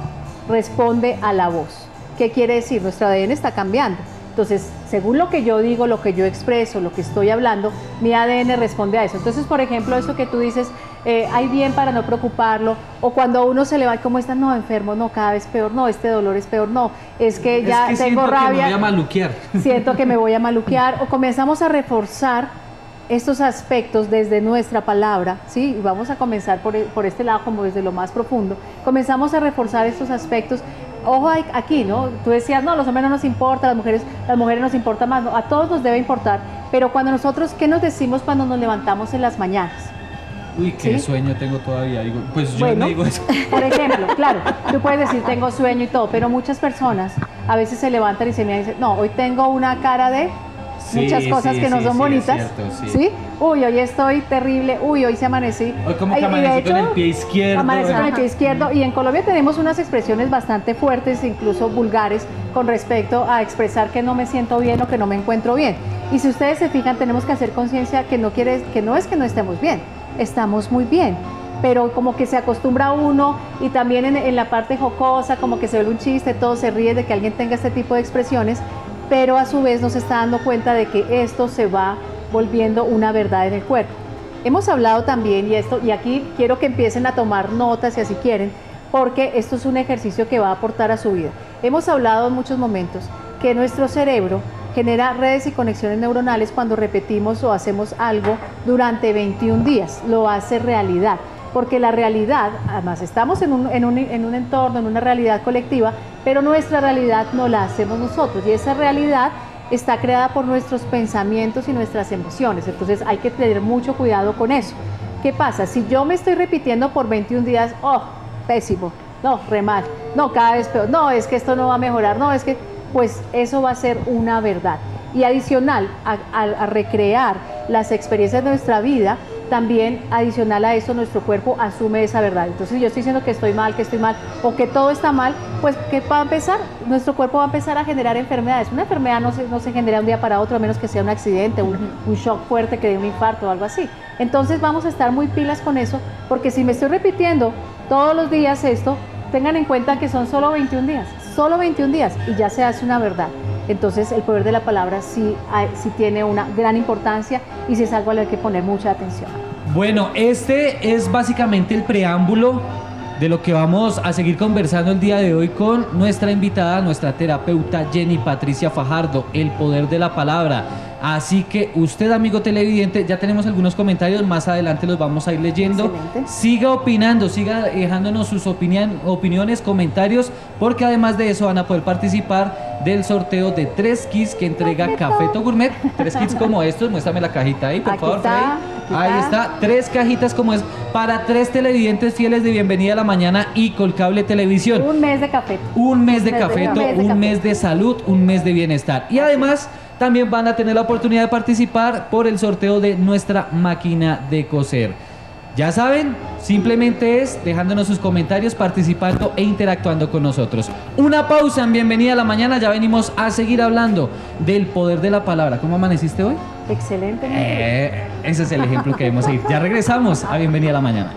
responde a la voz. ¿Qué quiere decir? Nuestro A D N está cambiando. Entonces, según lo que yo digo, lo que yo expreso, lo que estoy hablando, mi A D N responde a eso. Entonces, por ejemplo, eso que tú dices, eh, hay bien para no preocuparlo, o cuando uno se le va, ¿cómo está? No, enfermo, no, cada vez peor, no, este dolor es peor, no, es que ya es que tengo siento rabia. Que me voy a maluquear. Siento que me voy a maluquear, o comenzamos a reforzar estos aspectos desde nuestra palabra, ¿sí? Y vamos a comenzar por, por este lado, como desde lo más profundo. Comenzamos a reforzar estos aspectos. Ojo aquí, ¿no? Tú decías, no, los hombres no nos importa, las mujeres, las mujeres nos importa más, no, a todos nos debe importar, pero cuando nosotros, ¿qué nos decimos cuando nos levantamos en las mañanas? Uy, qué ¿Sí? sueño tengo todavía. Digo, pues yo Bueno, no digo eso. Por ejemplo, claro, tú puedes decir tengo sueño y todo, pero muchas personas a veces se levantan y se me dicen, no, hoy tengo una cara de Sí, muchas cosas sí, que no sí, son sí, bonitas, es cierto, sí. sí. Uy, hoy estoy terrible, uy, hoy se amanecí. Hoy como Ay, que y de amanecí con hecho, el pie izquierdo. Amanecí con el Ajá. pie izquierdo, y en Colombia tenemos unas expresiones bastante fuertes, incluso vulgares, con respecto a expresar que no me siento bien o que no me encuentro bien. Y si ustedes se fijan, tenemos que hacer conciencia que no quiere, que no es que no estemos bien, estamos muy bien. Pero como que se acostumbra uno, y también en, en la parte jocosa, como que se ve un chiste, todos se ríen de que alguien tenga este tipo de expresiones, pero a su vez no se está dando cuenta de que esto se va volviendo una verdad en el cuerpo. Hemos hablado también, y esto, y aquí quiero que empiecen a tomar notas si así quieren, porque esto es un ejercicio que va a aportar a su vida. Hemos hablado en muchos momentos que nuestro cerebro genera redes y conexiones neuronales cuando repetimos o hacemos algo durante veintiún días, lo hace realidad. Porque la realidad, además estamos en un, en, un, en un entorno, en una realidad colectiva, pero nuestra realidad no la hacemos nosotros, y esa realidad está creada por nuestros pensamientos y nuestras emociones. Entonces hay que tener mucho cuidado con eso. ¿Qué pasa? Si yo me estoy repitiendo por veintiún días, oh, pésimo, no, re mal, no, cada vez peor, no, es que esto no va a mejorar, no, es que, pues eso va a ser una verdad. Y adicional a, a, a recrear las experiencias de nuestra vida, también adicional a eso nuestro cuerpo asume esa verdad. Entonces, si yo estoy diciendo que estoy mal, que estoy mal, o que todo está mal, pues ¿qué va a empezar? Nuestro cuerpo va a empezar a generar enfermedades. Una enfermedad no se, no se genera de un día para otro, a menos que sea un accidente, un, un shock fuerte que dé un infarto o algo así. Entonces vamos a estar muy pilas con eso, porque si me estoy repitiendo todos los días esto, tengan en cuenta que son solo veintiún días, solo veintiún días, y ya se hace una verdad. Entonces el poder de la palabra sí, sí tiene una gran importancia, y si es algo a lo que hay que poner mucha atención. Bueno, este es básicamente el preámbulo de lo que vamos a seguir conversando el día de hoy con nuestra invitada, nuestra terapeuta Jenny Patricia Fajardo, el poder de la palabra. Así que usted, amigo televidente, ya tenemos algunos comentarios, más adelante los vamos a ir leyendo. Excelente. Siga opinando, siga dejándonos sus opinión, opiniones, comentarios, porque además de eso van a poder participar del sorteo de tres kits que entrega Cafeto Gourmet. Tres kits como estos, muéstrame la cajita ahí, por Aquí favor, está, Freddy. aquí Ahí está. está, tres cajitas como es, para tres televidentes fieles de Bienvenida a la Mañana y Colcable Televisión. Un mes de café. Un mes de Un mes de- Cafeto, un mes de un Cafeto. mes de salud, un mes de bienestar. Y además también van a tener la oportunidad de participar por el sorteo de nuestra máquina de coser. Ya saben, simplemente es dejándonos sus comentarios, participando e interactuando con nosotros. Una pausa en Bienvenida a la Mañana, ya venimos a seguir hablando del poder de la palabra. ¿Cómo amaneciste hoy? Excelente. Eh, ese es el ejemplo que debemos seguir. Ya regresamos a Bienvenida a la Mañana.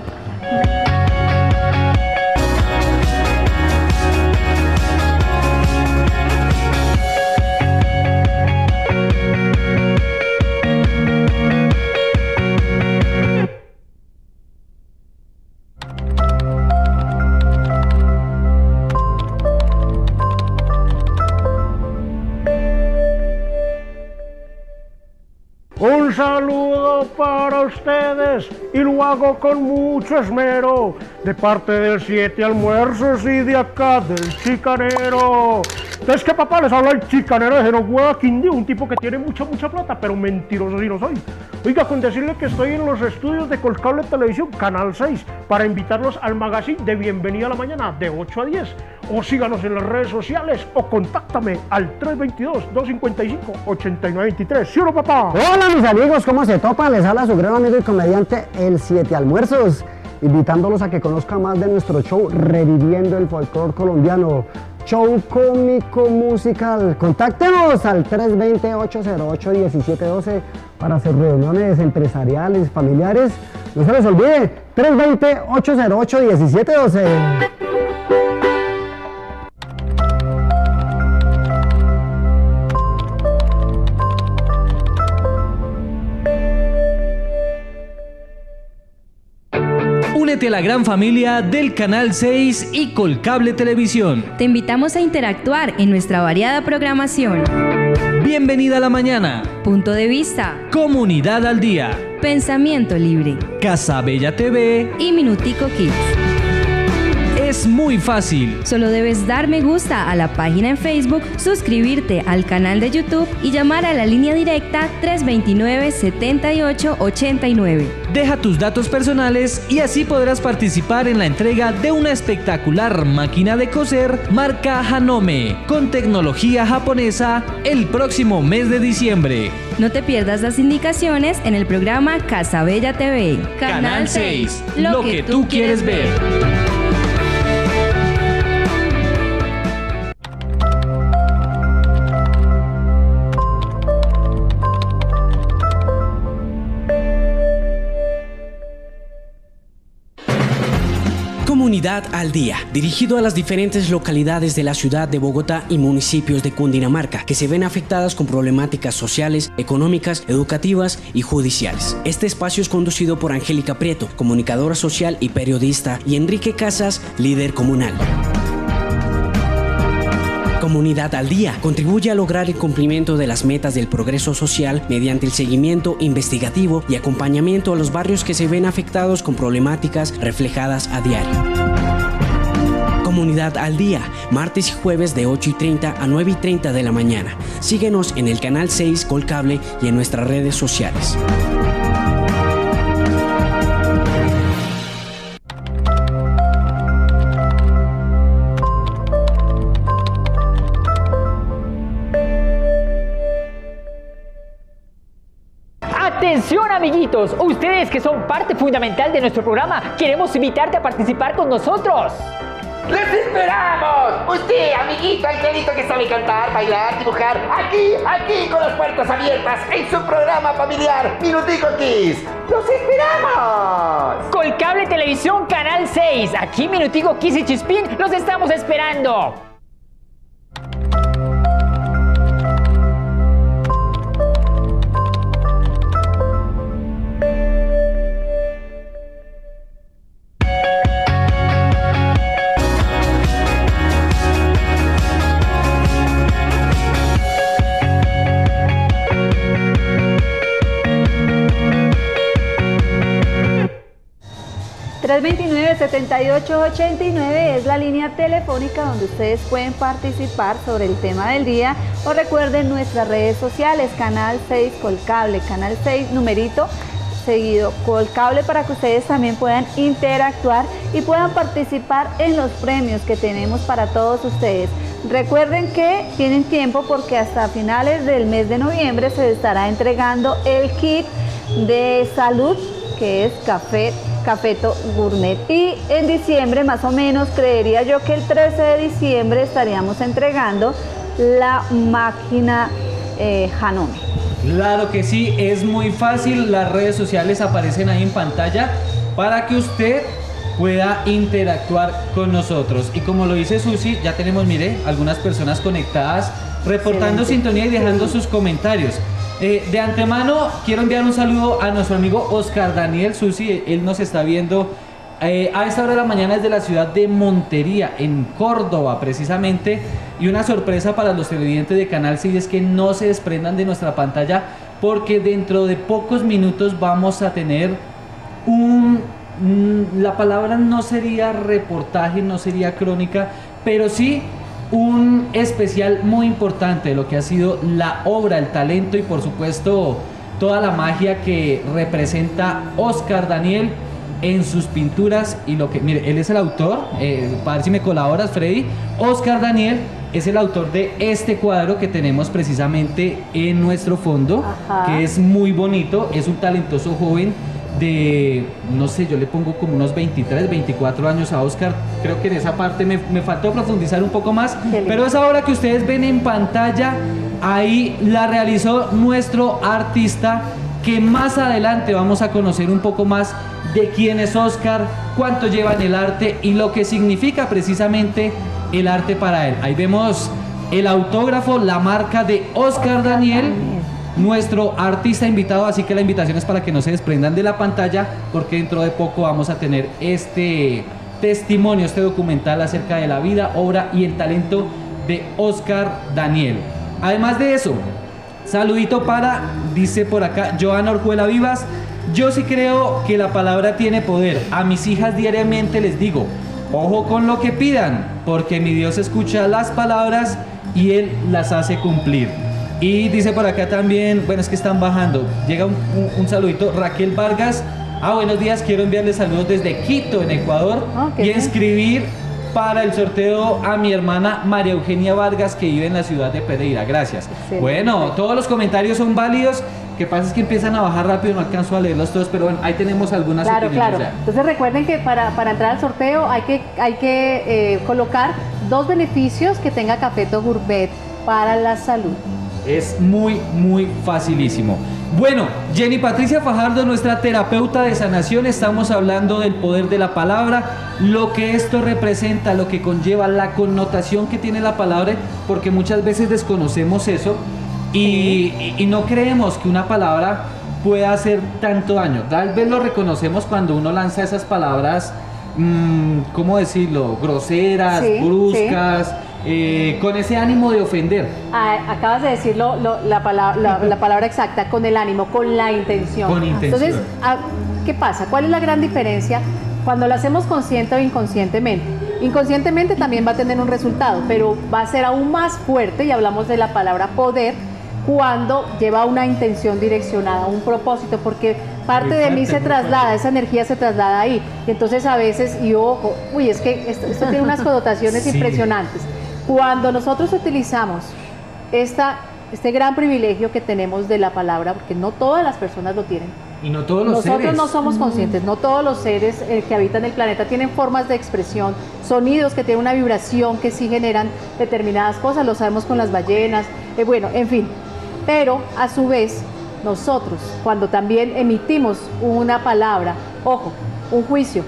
Un saludo para ustedes, y lo hago con mucho esmero, de parte del Siete Almuerzos y de acá del Chicanero. Entonces, ¿qué papá? Les habla el Chicanero de Genohueva Quindío, un tipo que tiene mucha, mucha plata, pero mentiroso sí no soy. Oiga, con decirle que estoy en los estudios de Colcable Televisión, Canal seis, para invitarlos al magazine de Bienvenida a la Mañana, de ocho a diez. O síganos en las redes sociales, o contáctame al tres dos dos, dos cinco cinco, ocho nueve dos tres. ¿Sí o no, papá? Hola, mis amigos, ¿cómo se topa? Les habla su gran amigo y comediante, el Siete Almuerzos, invitándolos a que conozcan más de nuestro show Reviviendo el Folclor Colombiano. Show cómico musical. Contáctenos al tres dos cero, ocho cero ocho, uno siete uno dos para hacer reuniones empresariales, familiares. No se les olvide, tres dos cero, ocho cero ocho, uno siete uno dos. Únete a la gran familia del Canal seis y Colcable Televisión. Te invitamos a interactuar en nuestra variada programación. Bienvenida a la mañana. Punto de vista. Comunidad al día. Pensamiento libre. Casa Bella T V. Y Minutico Kids. Es muy fácil. Solo debes dar me gusta a la página en Facebook, suscribirte al canal de YouTube y llamar a la línea directa tres dos nueve, siete ocho ocho nueve. Deja tus datos personales y así podrás participar en la entrega de una espectacular máquina de coser marca Hanome con tecnología japonesa el próximo mes de diciembre. No te pierdas las indicaciones en el programa Casa Bella T V. Canal seis, lo que tú quieres ver. Comunidad al Día, dirigido a las diferentes localidades de la ciudad de Bogotá y municipios de Cundinamarca que se ven afectadas con problemáticas sociales, económicas, educativas y judiciales. Este espacio es conducido por Angélica Prieto, comunicadora social y periodista, y Enrique Casas, líder comunal. Comunidad al Día contribuye a lograr el cumplimiento de las metas del progreso social mediante el seguimiento investigativo y acompañamiento a los barrios que se ven afectados con problemáticas reflejadas a diario. Comunidad al Día, martes y jueves de ocho y treinta a nueve y treinta de la mañana. Síguenos en el Canal seis Colcable y en nuestras redes sociales. Atención, amiguitos, ustedes que son parte fundamental de nuestro programa, queremos invitarte a participar con nosotros. ¡Les esperamos! Usted, amiguito, angelito que sabe cantar, bailar, dibujar, aquí, aquí con las puertas abiertas en su programa familiar Minutico Kids. ¡Los esperamos! Colcable Televisión Canal seis, aquí Minutico Kids y Chispín los estamos esperando. tres dos nueve, siete ocho ocho nueve es la línea telefónica donde ustedes pueden participar sobre el tema del día, o recuerden nuestras redes sociales, Canal seis Colcable, Canal seis numerito seguido Colcable, para que ustedes también puedan interactuar y puedan participar en los premios que tenemos para todos ustedes. Recuerden que tienen tiempo porque hasta finales del mes de noviembre se estará entregando el kit de salud que es café Cafeto Gourmet, y en diciembre más o menos, creería yo que el trece de diciembre estaríamos entregando la máquina eh, Hanome. Claro que sí, es muy fácil, las redes sociales aparecen ahí en pantalla para que usted pueda interactuar con nosotros. Y como lo dice Susi, ya tenemos, mire, algunas personas conectadas, reportando sí, sintonía y dejando sí. sus comentarios. Eh, de antemano quiero enviar un saludo a nuestro amigo Oscar Daniel Susi, él nos está viendo eh, a esta hora de la mañana desde la ciudad de Montería, en Córdoba precisamente, y una sorpresa para los televidentes de Canal seis es que no se desprendan de nuestra pantalla porque dentro de pocos minutos vamos a tener un mmm, la palabra no sería reportaje, no sería crónica, pero sí un especial muy importante de lo que ha sido la obra, el talento y por supuesto toda la magia que representa Oscar Daniel en sus pinturas y lo que, mire, él es el autor, eh, para ver si me colaboras, Freddy. Oscar Daniel es el autor de este cuadro que tenemos precisamente en nuestro fondo. Ajá. Que es muy bonito, es un talentoso joven de, no sé, yo le pongo como unos veintitrés, veinticuatro años a Oscar. Creo que en esa parte me, me faltó profundizar un poco más, pero esa obra que ustedes ven en pantalla, ahí la realizó nuestro artista, que más adelante vamos a conocer un poco más de quién es Oscar, cuánto lleva en el arte y lo que significa precisamente el arte para él. Ahí vemos el autógrafo, la marca de Oscar Daniel, nuestro artista invitado, así que la invitación es para que no se desprendan de la pantalla, porque dentro de poco vamos a tener este testimonio, este documental acerca de la vida, obra y el talento de Oscar Daniel. Además de eso, saludito para, dice por acá, Joana Orjuela Vivas: yo sí creo que la palabra tiene poder. A mis hijas diariamente les digo, ojo con lo que pidan, porque mi Dios escucha las palabras y Él las hace cumplir. Y dice por acá también, bueno, es que están bajando, llega un, un, un saludito, Raquel Vargas: ah, buenos días, quiero enviarles saludos desde Quito, en Ecuador, okay, y escribir para el sorteo a mi hermana María Eugenia Vargas, que vive en la ciudad de Pereira. Gracias. Sí. Bueno, todos los comentarios son válidos. Lo que pasa es que empiezan a bajar rápido, no alcanzo a leerlos todos, pero bueno, ahí tenemos algunas claro, opiniones. Claro, entonces recuerden que para, para entrar al sorteo hay que, hay que eh, colocar dos beneficios que tenga Cafeto Gourmet para la salud. Es muy, muy facilísimo. Bueno, Jenny Patricia Fajardo, nuestra terapeuta de sanación, estamos hablando del poder de la palabra, lo que esto representa, lo que conlleva, la connotación que tiene la palabra, porque muchas veces desconocemos eso y, y, y no creemos que una palabra pueda hacer tanto daño. Tal vez lo reconocemos cuando uno lanza esas palabras, mmm, ¿cómo decirlo? Groseras, sí, bruscas. Sí. Eh, con ese ánimo de ofender. Ah, acabas de decirlo, lo, la, palabra, la, la palabra exacta, con el ánimo, con la intención. Con intención. Entonces, ¿qué pasa? ¿Cuál es la gran diferencia cuando lo hacemos consciente o inconscientemente? Inconscientemente también va a tener un resultado, pero va a ser aún más fuerte, y hablamos de la palabra poder, cuando lleva una intención direccionada, un propósito, porque parte de mí se traslada, esa energía se traslada ahí. Y entonces a veces, y ojo, uy, es que esto, esto tiene unas connotaciones sí. impresionantes. Cuando nosotros utilizamos esta, este gran privilegio que tenemos de la palabra, porque no todas las personas lo tienen. Y no todos los Nosotros seres. no somos conscientes, no todos los seres eh, que habitan el planeta tienen formas de expresión, sonidos que tienen una vibración que sí generan determinadas cosas, lo sabemos con las ballenas, eh, bueno, en fin. Pero a su vez, nosotros, cuando también emitimos una palabra, ojo, un juicio,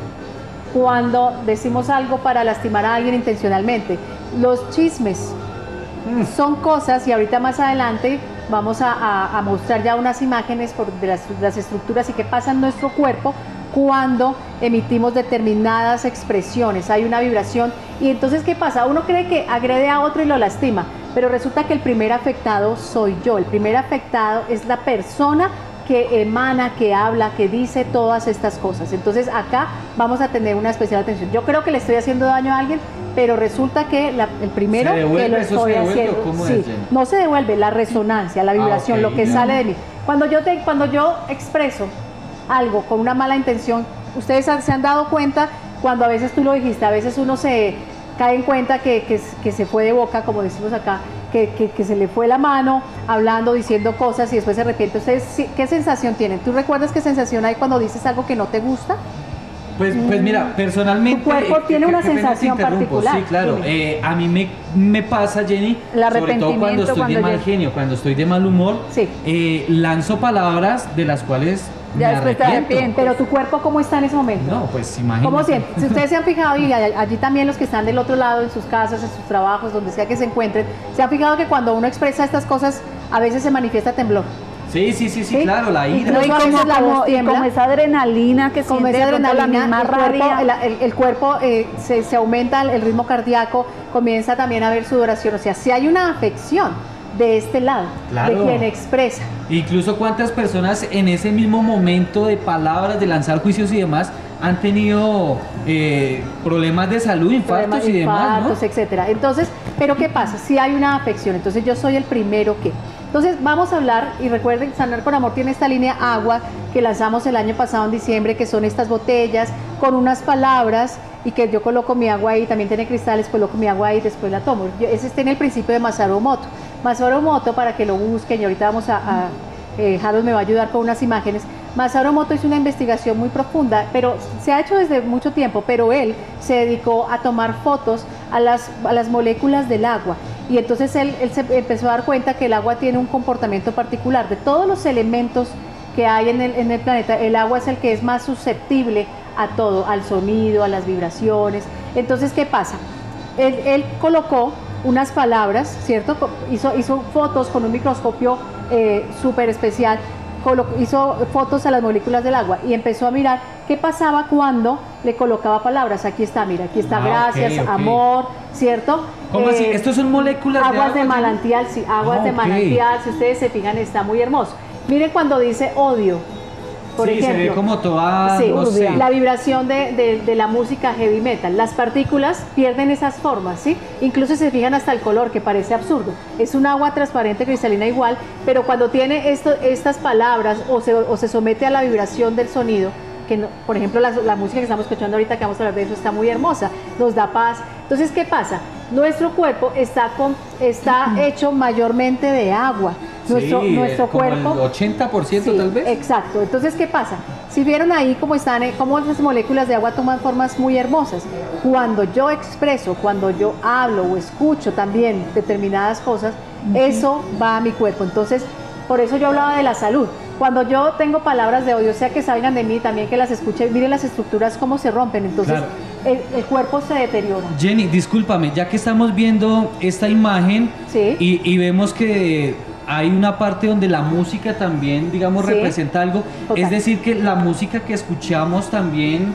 cuando decimos algo para lastimar a alguien intencionalmente, los chismes mm. son cosas, y ahorita más adelante vamos a, a, a mostrar ya unas imágenes por, de, las, de las estructuras y qué pasa en nuestro cuerpo cuando emitimos determinadas expresiones. Hay una vibración y entonces ¿qué pasa? Uno cree que agrede a otro y lo lastima, pero resulta que el primer afectado soy yo. El primer afectado es la persona que emana, que habla, que dice todas estas cosas. Entonces acá vamos a tener una especial atención. Yo creo que le estoy haciendo daño a alguien, pero resulta que la, el primero devuelve, que lo estoy haciendo, ¿cómo sí, es, no se devuelve, la resonancia, la vibración, ah, okay, lo que yeah. sale de mí. Cuando yo, te, cuando yo expreso algo con una mala intención, ustedes se han dado cuenta cuando a veces tú lo dijiste, a veces uno se cae en cuenta que, que, que se fue de boca, como decimos acá, que, que, que se le fue la mano hablando, diciendo cosas y después se arrepiente. ¿Ustedes qué sensación tienen? ¿Tú recuerdas qué sensación hay cuando dices algo que no te gusta? Pues, pues mira, personalmente... Tu cuerpo eh, tiene una sensación particular. Sí, claro. Eh, a mí me, me pasa, Jenny, sobre todo cuando estoy cuando de mal yo... genio, cuando estoy de mal humor, sí. eh, lanzo palabras de las cuales ya me arrepiento. Pero tu cuerpo, ¿cómo está en ese momento? No, pues imagínate. ¿Cómo sientes? Si ustedes se han fijado, y allí también los que están del otro lado, en sus casas, en sus trabajos, donde sea que se encuentren, se han fijado que cuando uno expresa estas cosas, a veces se manifiesta temblor. Sí, sí, sí, sí, ¿sí? Claro, la ira. No, y como, la como, y como esa adrenalina que como esa adrenalina, la el cuerpo, el, el, el cuerpo eh, se, se aumenta el ritmo cardíaco, comienza también a haber sudoración, o sea, si hay una afección de este lado, claro. de quien expresa. Incluso cuántas personas en ese mismo momento de palabras, de lanzar juicios y demás, han tenido eh, problemas de salud, infartos Problemas, y demás, infartos, ¿no? etcétera. Entonces, pero ¿qué pasa? Si hay una afección, entonces yo soy el primero que... Entonces vamos a hablar, y recuerden, Sanar con Amor tiene esta línea agua que lanzamos el año pasado en diciembre, que son estas botellas con unas palabras, y que yo coloco mi agua ahí, también tiene cristales, coloco mi agua ahí y después la tomo. Yo, ese está en el principio de Masaru Emoto. Masaru Emoto, para que lo busquen, y ahorita vamos a... a eh, Harold me va a ayudar con unas imágenes. Masaru Emoto hizo una investigación muy profunda, pero se ha hecho desde mucho tiempo, pero él se dedicó a tomar fotos a las, a las moléculas del agua. Y entonces él, él se empezó a dar cuenta que el agua tiene un comportamiento particular. De todos los elementos que hay en el, en el planeta, el agua es el que es más susceptible a todo, al sonido, a las vibraciones. Entonces, ¿qué pasa? Él, él colocó unas palabras, ¿cierto? Hizo, hizo fotos con un microscopio eh, súper especial, hizo fotos a las moléculas del agua y empezó a mirar qué pasaba cuando le colocaba palabras. Aquí está, mira, aquí está, ah, gracias, okay, okay. amor, ¿cierto? ¿Cómo eh, así? ¿Estos son moléculas aguas de agua? de manantial, sí, aguas ah, de okay. manantial, si ustedes se fijan, está muy hermoso. Miren cuando dice odio, por sí, ejemplo. Se ve como toda, sí, no sé. La vibración de, de, de la música heavy metal. Las partículas pierden esas formas, ¿sí? Incluso se fijan hasta el color, que parece absurdo. Es un agua transparente, cristalina igual, pero cuando tiene esto, estas palabras o se, o se somete a la vibración del sonido, que no, por ejemplo la, la música que estamos escuchando ahorita, que vamos a hablar de eso, está muy hermosa, nos da paz. Entonces, ¿qué pasa? Nuestro cuerpo está, con, está hecho mayormente de agua. Nuestro, sí, nuestro como cuerpo, el ochenta por ciento sí, tal vez. Exacto. Entonces, ¿qué pasa? Si vieron ahí cómo están, cómo las moléculas de agua toman formas muy hermosas. Cuando yo expreso, cuando yo hablo o escucho también determinadas cosas, uh-huh. eso va a mi cuerpo. Entonces, por eso yo hablaba de la salud. Cuando yo tengo palabras de odio, sea que salgan de mí, también que las escuche, miren las estructuras cómo se rompen. Entonces, claro. el, el cuerpo se deteriora. Jenny, discúlpame, ya que estamos viendo esta imagen, ¿sí? y, y vemos que hay una parte donde la música también, digamos, sí. representa algo. Total. Es decir, que la música que escuchamos también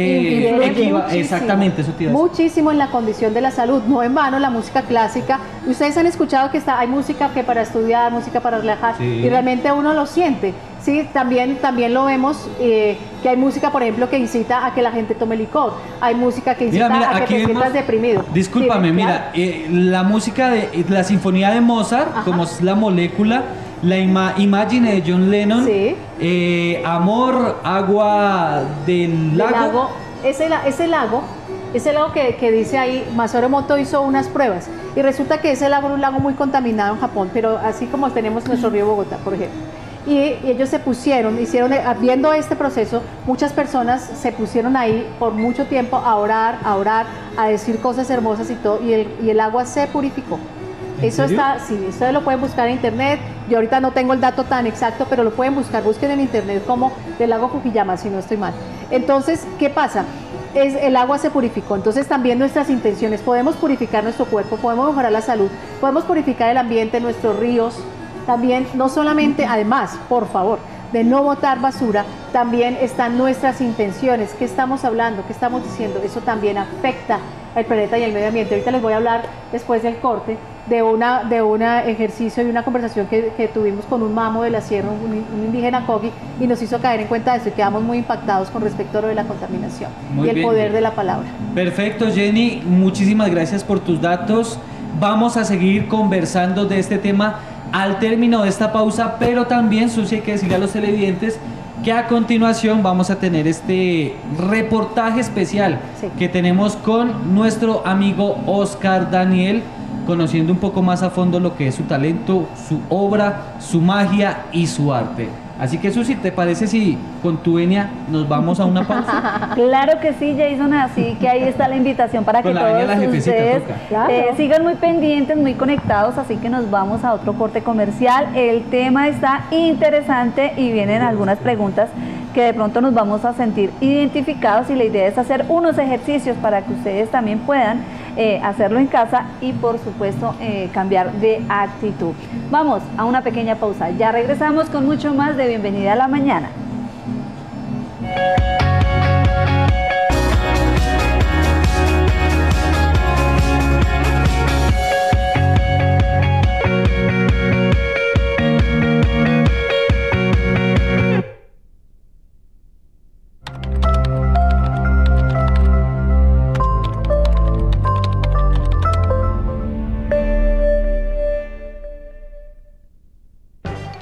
eh, equiva, exactamente, eso te iba a decir. Muchísimo en la condición de la salud, no en vano la música clásica. Ustedes han escuchado que está, hay música que para estudiar, música para relajar, sí. y realmente uno lo siente. Sí, también, también lo vemos, eh, que hay música, por ejemplo, que incita a que la gente tome licor. Hay música que incita mira, mira, a que te vemos, sientas deprimido. Discúlpame, sí, mira, claro. eh, la música de la sinfonía de Mozart, ajá. como es la molécula, la ima Imagine de John Lennon, sí. eh, Amor, agua del lago. lago ese, ese lago, ese lago que, que dice ahí, Masaru Emoto hizo unas pruebas y resulta que ese lago es un lago muy contaminado en Japón, pero así como tenemos nuestro río Bogotá, por ejemplo. Y, y ellos se pusieron, hicieron, viendo este proceso, muchas personas se pusieron ahí por mucho tiempo a orar, a orar, a decir cosas hermosas y todo, y el, y el agua se purificó. Eso serio? Está, sí, ustedes lo pueden buscar en internet. Yo ahorita no tengo el dato tan exacto, pero lo pueden buscar, busquen en internet como del lago Fukuyama, si no estoy mal. Entonces, ¿qué pasa? Es, el agua se purificó, entonces también nuestras intenciones, podemos purificar nuestro cuerpo, podemos mejorar la salud, podemos purificar el ambiente, nuestros ríos, también, no solamente, además, por favor, de no botar basura, también están nuestras intenciones, qué estamos hablando, qué estamos diciendo, eso también afecta al planeta y al medio ambiente. Ahorita les voy a hablar, después del corte, de una de un ejercicio y una conversación que, que tuvimos con un mamo de la sierra, un, un indígena Kogi, y nos hizo caer en cuenta de eso y quedamos muy impactados con respecto a lo de la contaminación muy y el bien. Poder de la palabra. Perfecto, Jenny, muchísimas gracias por tus datos. Vamos a seguir conversando de este tema al término de esta pausa, pero también, Susi, hay que decirle a los televidentes que a continuación vamos a tener este reportaje especial sí. que tenemos con nuestro amigo Oscar Daniel, conociendo un poco más a fondo lo que es su talento, su obra, su magia y su arte. Así que, Susi, ¿te parece si con tu venia nos vamos a una pausa? Claro que sí, Jason, así que ahí está la invitación para con que todos ustedes claro. eh, sigan muy pendientes, muy conectados, así que nos vamos a otro corte comercial. El tema está interesante y vienen algunas preguntas que de pronto nos vamos a sentir identificados y la idea es hacer unos ejercicios para que ustedes también puedan eh, hacerlo en casa y por supuesto eh, cambiar de actitud. Vamos a una pequeña pausa, ya regresamos con mucho más de Bienvenida a la Mañana.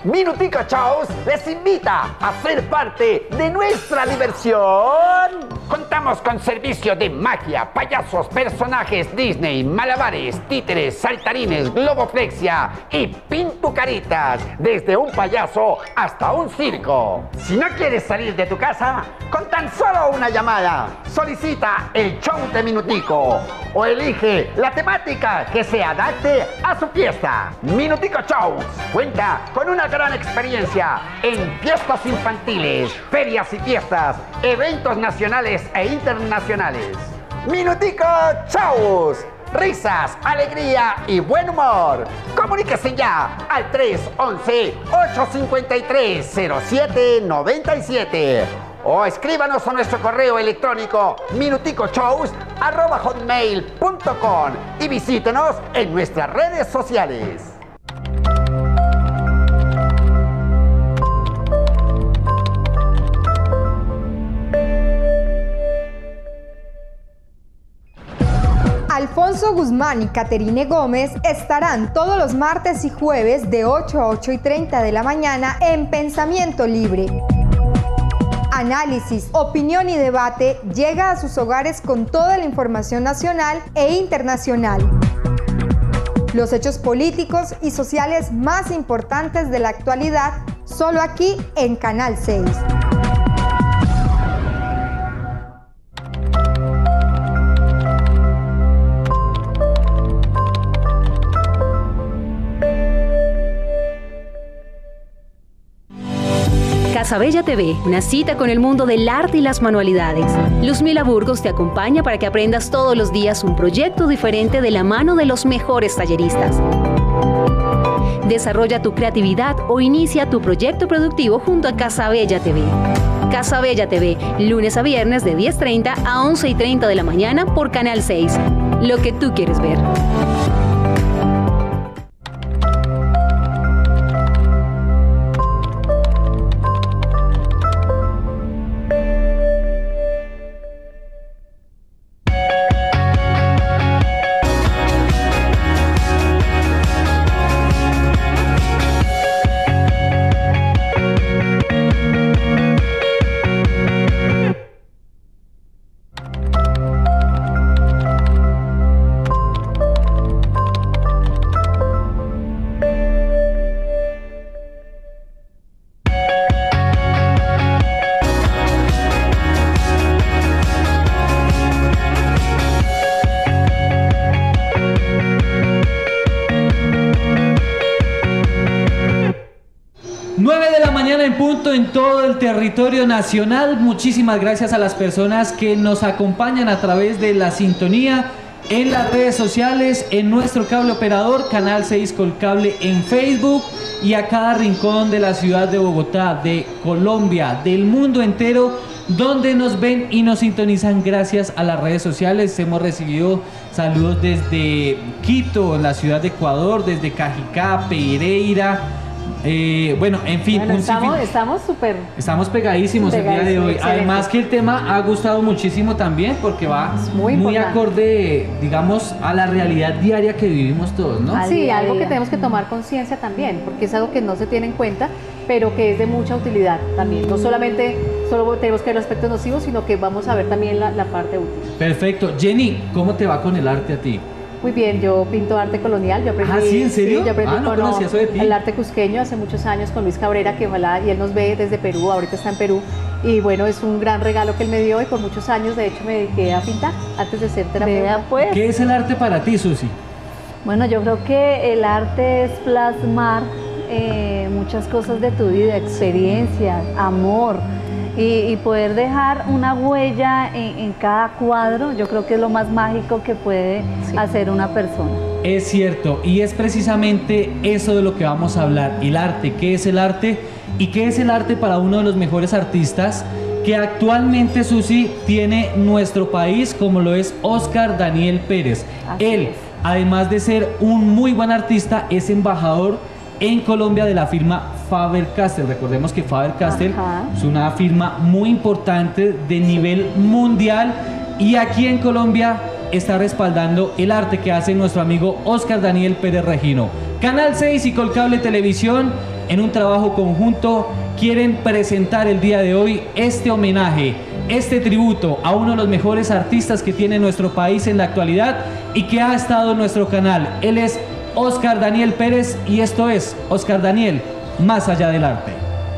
Minutico Shows les invita a ser parte de nuestra diversión. Contamos con servicio de magia, payasos, personajes Disney, malabares, títeres, saltarines, globoflexia y pintucaritas, desde un payaso hasta un circo. Si no quieres salir de tu casa, con tan solo una llamada, solicita el show de Minutico o elige la temática que se adapte a su fiesta. Minutico Shows cuenta con una gran experiencia en fiestas infantiles, ferias y fiestas, eventos nacionales e internacionales. Minutico Shows, risas, alegría y buen humor. Comuníquese ya al tres once, ocho cinco tres, cero siete nueve siete o escríbanos a nuestro correo electrónico minuticochows arroba hotmail punto com y visítenos en nuestras redes sociales. Alfonso Guzmán y Caterine Gómez estarán todos los martes y jueves de ocho a ocho y treinta de la mañana en Pensamiento Libre. Análisis, opinión y debate llega a sus hogares con toda la información nacional e internacional. Los hechos políticos y sociales más importantes de la actualidad, solo aquí en Canal seis. Casabella T V, una cita con el mundo del arte y las manualidades. Luzmila Burgos te acompaña para que aprendas todos los días un proyecto diferente de la mano de los mejores talleristas. Desarrolla tu creatividad o inicia tu proyecto productivo junto a Casabella T V. Casabella T V, lunes a viernes de diez treinta a once y treinta de la mañana por Canal seis. Lo que tú quieres ver. En todo el territorio nacional. Muchísimas gracias a las personas que nos acompañan a través de la sintonía en las redes sociales, en nuestro cable operador, Canal seis Colcable en Facebook, y a cada rincón de la ciudad de Bogotá, de Colombia, del mundo entero, donde nos ven y nos sintonizan gracias a las redes sociales. Hemos recibido saludos desde Quito, en la ciudad de Ecuador, desde Cajicá, Pereira. Eh, bueno, en fin, bueno, un estamos estamos súper estamos pegadísimos el día de hoy. Excelente. Además que el tema ha gustado muchísimo también porque va muy, muy acorde, digamos, a la realidad diaria que vivimos todos, ¿no? Sí, algo que tenemos que tomar conciencia también, porque es algo que no se tiene en cuenta, pero que es de mucha utilidad también. No solamente solo tenemos que ver el aspecto nocivo, sino que vamos a ver también la, la parte útil. Perfecto. Jenny, ¿cómo te va con el arte a ti? Muy bien, yo pinto arte colonial, yo aprendí, ¿Ah, sí? ¿En serio? Sí, yo aprendí ah, no con conocía eso de ti. el arte cusqueño hace muchos años con Luis Cabrera, que ojalá, y él nos ve desde Perú, ahorita está en Perú, y bueno, es un gran regalo que él me dio, y por muchos años de hecho me dediqué a pintar antes de ser terapeuta. Pues. ¿Qué es el arte para ti, Susi? Bueno, yo creo que el arte es plasmar eh, muchas cosas de tu vida, experiencias, amor, y, y poder dejar una huella en, en cada cuadro. Yo creo que es lo más mágico que puede sí. hacer una persona. Es cierto, y es precisamente eso de lo que vamos a hablar, el arte. ¿Qué es el arte? ¿Y qué es el arte para uno de los mejores artistas que actualmente, Susi, tiene nuestro país, como lo es Óscar Daniel Pérez? Así Él, es. además de ser un muy buen artista, es embajador en Colombia de la firma Faber-Castell. Recordemos que Faber-Castell es una firma muy importante de nivel mundial, y aquí en Colombia está respaldando el arte que hace nuestro amigo Óscar Daniel Pérez Regino. Canal seis y Colcable Televisión en un trabajo conjunto, quieren presentar el día de hoy este homenaje, este tributo a uno de los mejores artistas que tiene nuestro país en la actualidad y que ha estado en nuestro canal. Él es Oscar Daniel Pérez y esto es Oscar Daniel, Más allá del arte.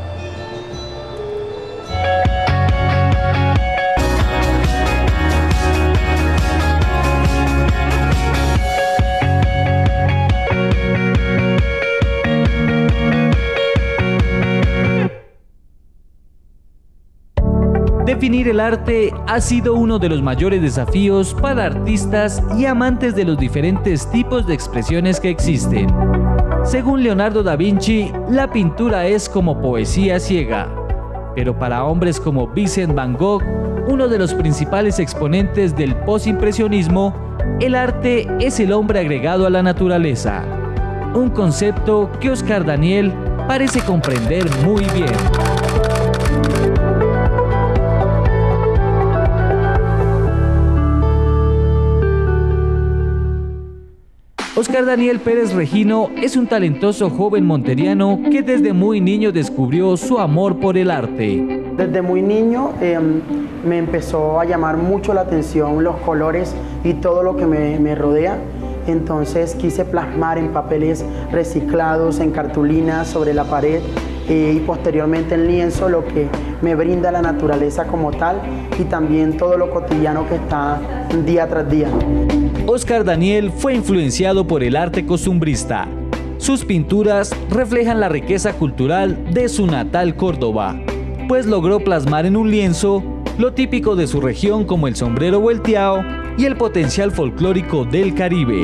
Definir el arte ha sido uno de los mayores desafíos para artistas y amantes de los diferentes tipos de expresiones que existen. Según Leonardo da Vinci, la pintura es como poesía ciega. Pero para hombres como Vincent van Gogh, uno de los principales exponentes del postimpresionismo, el arte es el hombre agregado a la naturaleza. Un concepto que Oscar Daniel parece comprender muy bien. Oscar Daniel Pérez Regino es un talentoso joven monteriano que desde muy niño descubrió su amor por el arte. Desde muy niño eh, me empezó a llamar mucho la atención los colores y todo lo que me, me rodea. Entonces quise plasmar en papeles reciclados, en cartulinas, sobre la pared eh, y posteriormente en lienzo lo que me brinda la naturaleza como tal y también todo lo cotidiano que está día tras día. Oscar Daniel fue influenciado por el arte costumbrista. Sus pinturas reflejan la riqueza cultural de su natal Córdoba, pues logró plasmar en un lienzo lo típico de su región como el sombrero volteado y el potencial folclórico del Caribe.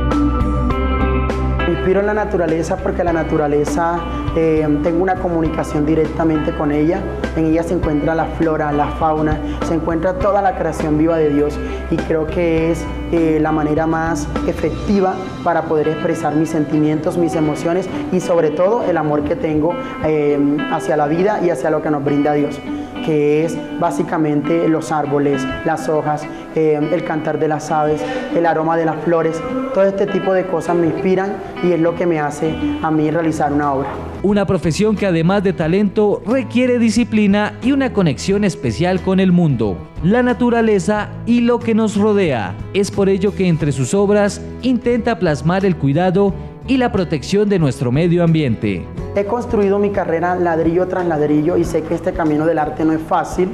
Me inspiro en la naturaleza porque la naturaleza eh, tengo una comunicación directamente con ella. En ella se encuentra la flora, la fauna, se encuentra toda la creación viva de Dios y creo que es eh, la manera más efectiva para poder expresar mis sentimientos, mis emociones y sobre todo el amor que tengo eh, hacia la vida y hacia lo que nos brinda Dios, que es básicamente los árboles, las hojas, eh, el cantar de las aves, el aroma de las flores. Todo este tipo de cosas me inspiran y es lo que me hace a mí realizar una obra. Una profesión que además de talento requiere disciplina y una conexión especial con el mundo, la naturaleza y lo que nos rodea. Es por ello que entre sus obras intenta plasmar el cuidado y la protección de nuestro medio ambiente. He construido mi carrera ladrillo tras ladrillo y sé que este camino del arte no es fácil.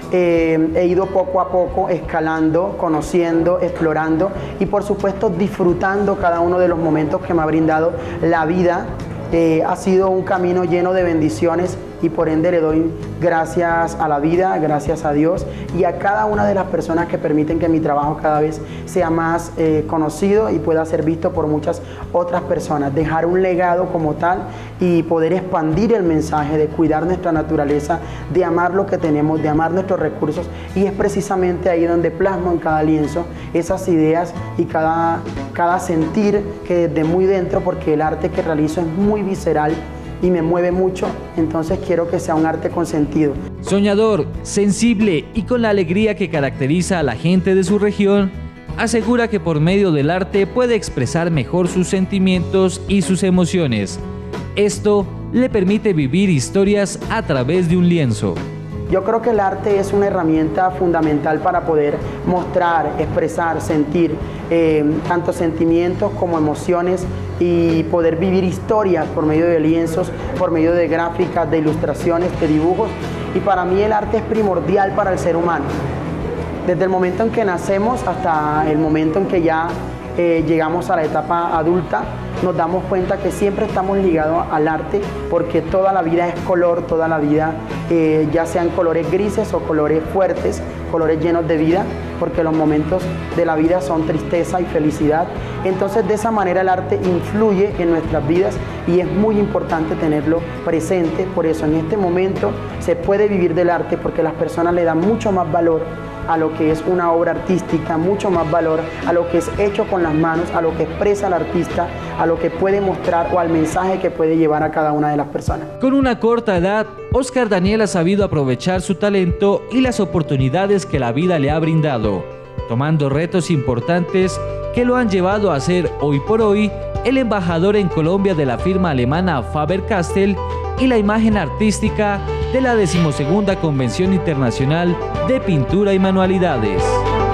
Eh, he ido poco a poco escalando, conociendo, explorando y por supuesto disfrutando cada uno de los momentos que me ha brindado la vida. Eh, ha sido un camino lleno de bendiciones y por ende le doy gracias a la vida, gracias a Dios y a cada una de las personas que permiten que mi trabajo cada vez sea más eh, conocido y pueda ser visto por muchas otras personas. Dejar un legado como tal y poder expandir el mensaje de cuidar nuestra naturaleza, de amar lo que tenemos, de amar nuestros recursos y es precisamente ahí donde plasmo en cada lienzo esas ideas y cada, cada sentir que desde muy dentro, porque el arte que realizo es muy visceral y me mueve mucho, entonces quiero que sea un arte con sentido. Soñador, sensible y con la alegría que caracteriza a la gente de su región, asegura que por medio del arte puede expresar mejor sus sentimientos y sus emociones. Esto le permite vivir historias a través de un lienzo. Yo creo que el arte es una herramienta fundamental para poder mostrar, expresar, sentir eh, tanto sentimientos como emociones y poder vivir historias por medio de lienzos, por medio de gráficas, de ilustraciones, de dibujos. Y para mí el arte es primordial para el ser humano. Desde el momento en que nacemos hasta el momento en que ya eh, llegamos a la etapa adulta, nos damos cuenta que siempre estamos ligados al arte porque toda la vida es color, toda la vida, eh, ya sean colores grises o colores fuertes, colores llenos de vida, porque los momentos de la vida son tristeza y felicidad. Entonces de esa manera el arte influye en nuestras vidas y es muy importante tenerlo presente. Por eso en este momento se puede vivir del arte porque las personas le dan mucho más valor a lo que es una obra artística, mucho más valor a lo que es hecho con las manos, a lo que expresa el artista, a lo que puede mostrar o al mensaje que puede llevar a cada una de las personas. Con una corta edad, Oscar Daniel ha sabido aprovechar su talento y las oportunidades que la vida le ha brindado, tomando retos importantes que lo han llevado a ser hoy por hoy el embajador en Colombia de la firma alemana Faber-Castell y la imagen artística de la decimosegunda Convención Internacional de Pintura y Manualidades.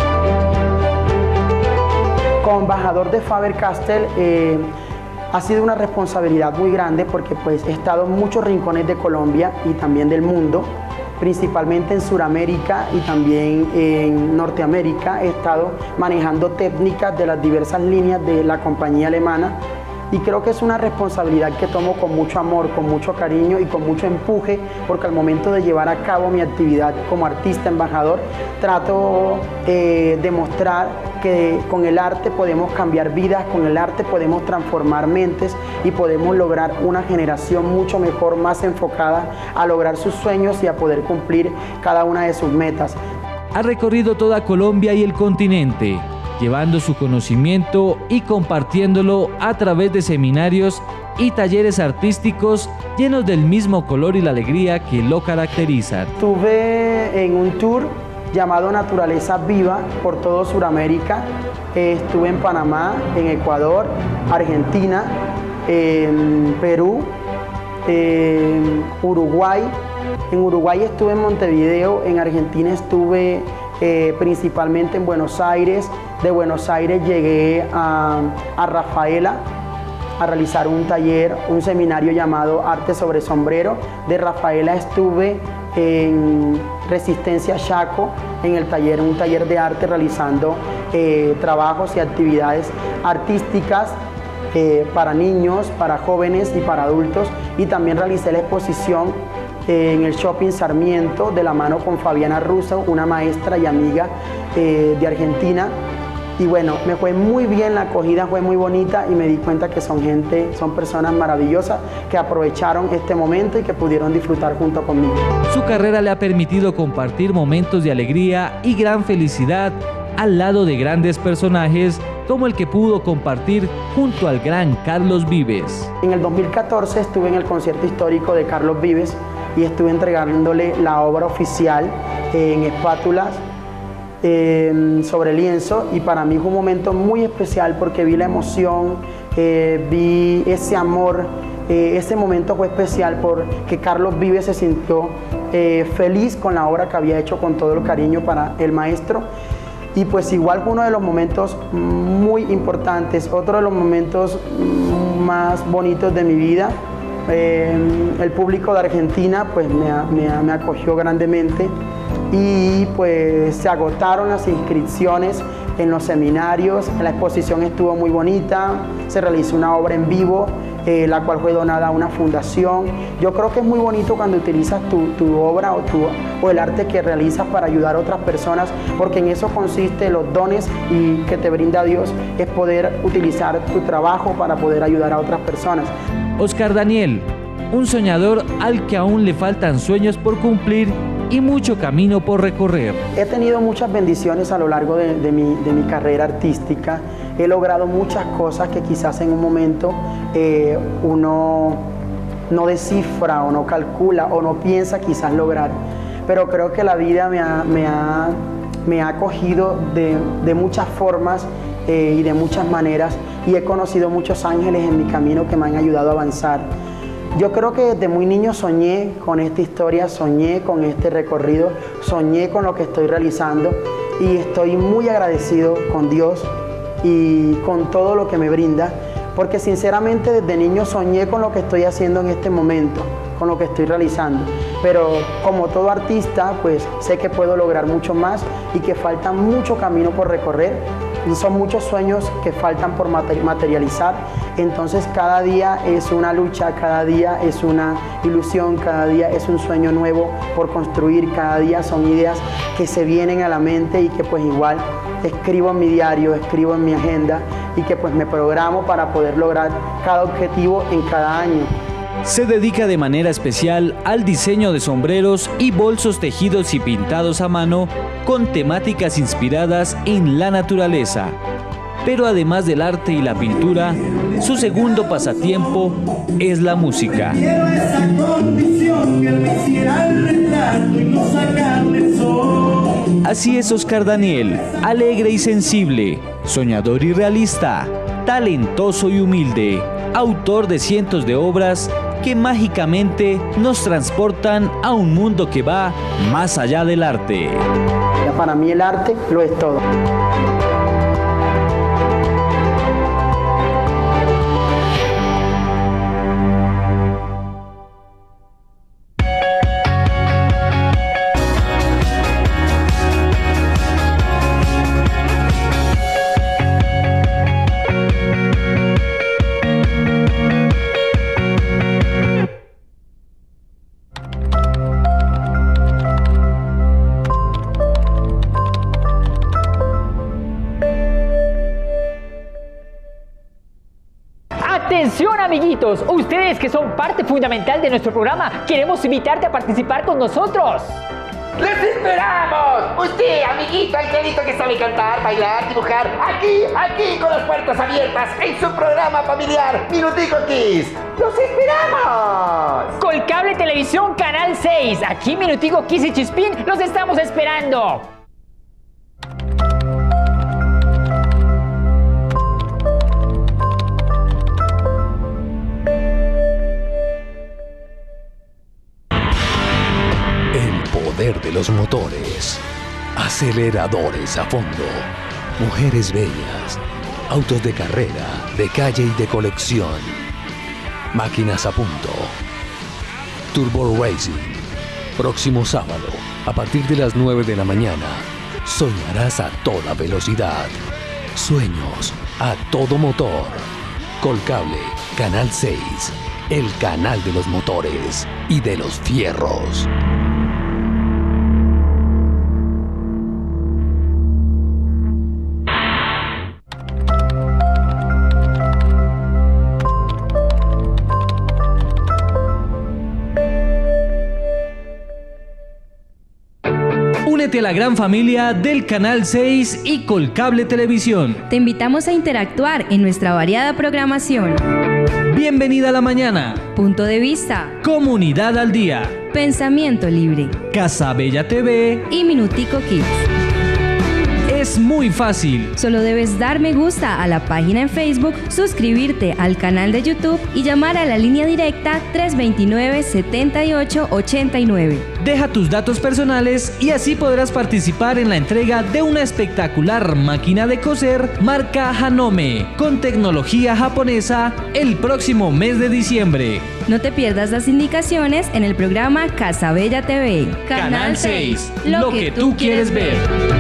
Como embajador de Faber-Castell eh, ha sido una responsabilidad muy grande porque pues, he estado en muchos rincones de Colombia y también del mundo, principalmente en Sudamérica y también en Norteamérica. He estado manejando técnicas de las diversas líneas de la compañía alemana y creo que es una responsabilidad que tomo con mucho amor, con mucho cariño y con mucho empuje, porque al momento de llevar a cabo mi actividad como artista embajador, trato eh, de mostrar que con el arte podemos cambiar vidas, con el arte podemos transformar mentes y podemos lograr una generación mucho mejor, más enfocada a lograr sus sueños y a poder cumplir cada una de sus metas. Ha recorrido toda Colombia y el continente, llevando su conocimiento y compartiéndolo a través de seminarios y talleres artísticos llenos del mismo color y la alegría que lo caracterizan. Estuve en un tour llamado Naturaleza Viva por todo Sudamérica. Estuve en Panamá, en Ecuador, Argentina, en Perú, en Uruguay. En Uruguay estuve en Montevideo, en Argentina estuve eh, principalmente en Buenos Aires. De Buenos Aires llegué a, a Rafaela a realizar un taller, un seminario llamado Arte sobre Sombrero. De Rafaela estuve en Resistencia Chaco, en el taller, un taller de arte realizando eh, trabajos y actividades artísticas eh, para niños, para jóvenes y para adultos. Y también realicé la exposición eh, en el Shopping Sarmiento de la mano con Fabiana Russo, una maestra y amiga eh, de Argentina. Y bueno, me fue muy bien, la acogida fue muy bonita y me di cuenta que son gente, son personas maravillosas que aprovecharon este momento y que pudieron disfrutar junto conmigo. Su carrera le ha permitido compartir momentos de alegría y gran felicidad al lado de grandes personajes como el que pudo compartir junto al gran Carlos Vives. En el dos mil catorce estuve en el concierto histórico de Carlos Vives y estuve entregándole la obra oficial en espátulas Eh, sobre lienzo, y para mí fue un momento muy especial porque vi la emoción, eh, vi ese amor, eh, ese momento fue especial porque Carlos Vives se sintió eh, feliz con la obra que había hecho con todo el cariño para el maestro, y pues igual fue uno de los momentos muy importantes. Otro de los momentos más bonitos de mi vida, eh, el público de Argentina pues me, me, me acogió grandemente y pues se agotaron las inscripciones en los seminarios. La exposición estuvo muy bonita, se realizó una obra en vivo, eh, la cual fue donada a una fundación. Yo creo que es muy bonito cuando utilizas tu, tu obra o, tu, o el arte que realizas para ayudar a otras personas, porque en eso consiste los dones y que te brinda Dios, es poder utilizar tu trabajo para poder ayudar a otras personas. Oscar Daniel, un soñador al que aún le faltan sueños por cumplir y mucho camino por recorrer. He tenido muchas bendiciones a lo largo de, de, mi, de mi carrera artística. He logrado muchas cosas que quizás en un momento eh, uno no descifra o no calcula o no piensa quizás lograr. Pero creo que la vida me ha, me ha, me ha acogido de, de muchas formas eh, y de muchas maneras, y he conocido muchos ángeles en mi camino que me han ayudado a avanzar. Yo creo que desde muy niño soñé con esta historia, soñé con este recorrido, soñé con lo que estoy realizando, y estoy muy agradecido con Dios y con todo lo que me brinda, porque sinceramente desde niño soñé con lo que estoy haciendo en este momento, con lo que estoy realizando. Pero como todo artista, pues sé que puedo lograr mucho más y que falta mucho camino por recorrer. Y son muchos sueños que faltan por materializar. Entonces cada día es una lucha, cada día es una ilusión, cada día es un sueño nuevo por construir, cada día son ideas que se vienen a la mente y que pues igual escribo en mi diario, escribo en mi agenda, y que pues me programo para poder lograr cada objetivo en cada año. Se dedica de manera especial al diseño de sombreros y bolsos tejidos y pintados a mano con temáticas inspiradas en la naturaleza. Pero además del arte y la pintura, su segundo pasatiempo es la música. Así es Oscar Daniel, alegre y sensible, soñador y realista. talentoso y humilde, autor de cientos de obras que mágicamente nos transportan a un mundo que va más allá del arte. Para mí el arte lo es todo. Atención amiguitos, ustedes que son parte fundamental de nuestro programa, queremos invitarte a participar con nosotros. ¡Les esperamos! Usted, amiguito, angelito que sabe cantar, bailar, dibujar, aquí, aquí con las puertas abiertas en su programa familiar Minutico Kids. ¡Los esperamos! Colcable Televisión Canal seis, aquí Minutico Kids y Chispín los estamos esperando. De los motores, aceleradores a fondo, mujeres bellas, autos de carrera, de calle y de colección, máquinas a punto. Turbo Racing, próximo sábado, a partir de las nueve de la mañana, soñarás a toda velocidad, sueños a todo motor. Colcable, Canal seis, el canal de los motores y de los fierros. Únete a la gran familia del Canal seis y Colcable Televisión. Te invitamos a interactuar en nuestra variada programación. Bienvenida a la mañana. Punto de vista. Comunidad al día. Pensamiento libre. Casa Bella T V. Y Minutico Kids. Es muy fácil. Solo debes dar me gusta a la página en Facebook, suscribirte al canal de YouTube y llamar a la línea directa tres dos nueve, siete ocho ocho nueve. Deja tus datos personales y así podrás participar en la entrega de una espectacular máquina de coser marca Hanome con tecnología japonesa el próximo mes de diciembre. No te pierdas las indicaciones en el programa Casa Bella T V. Canal seis, lo que tú quieres ver.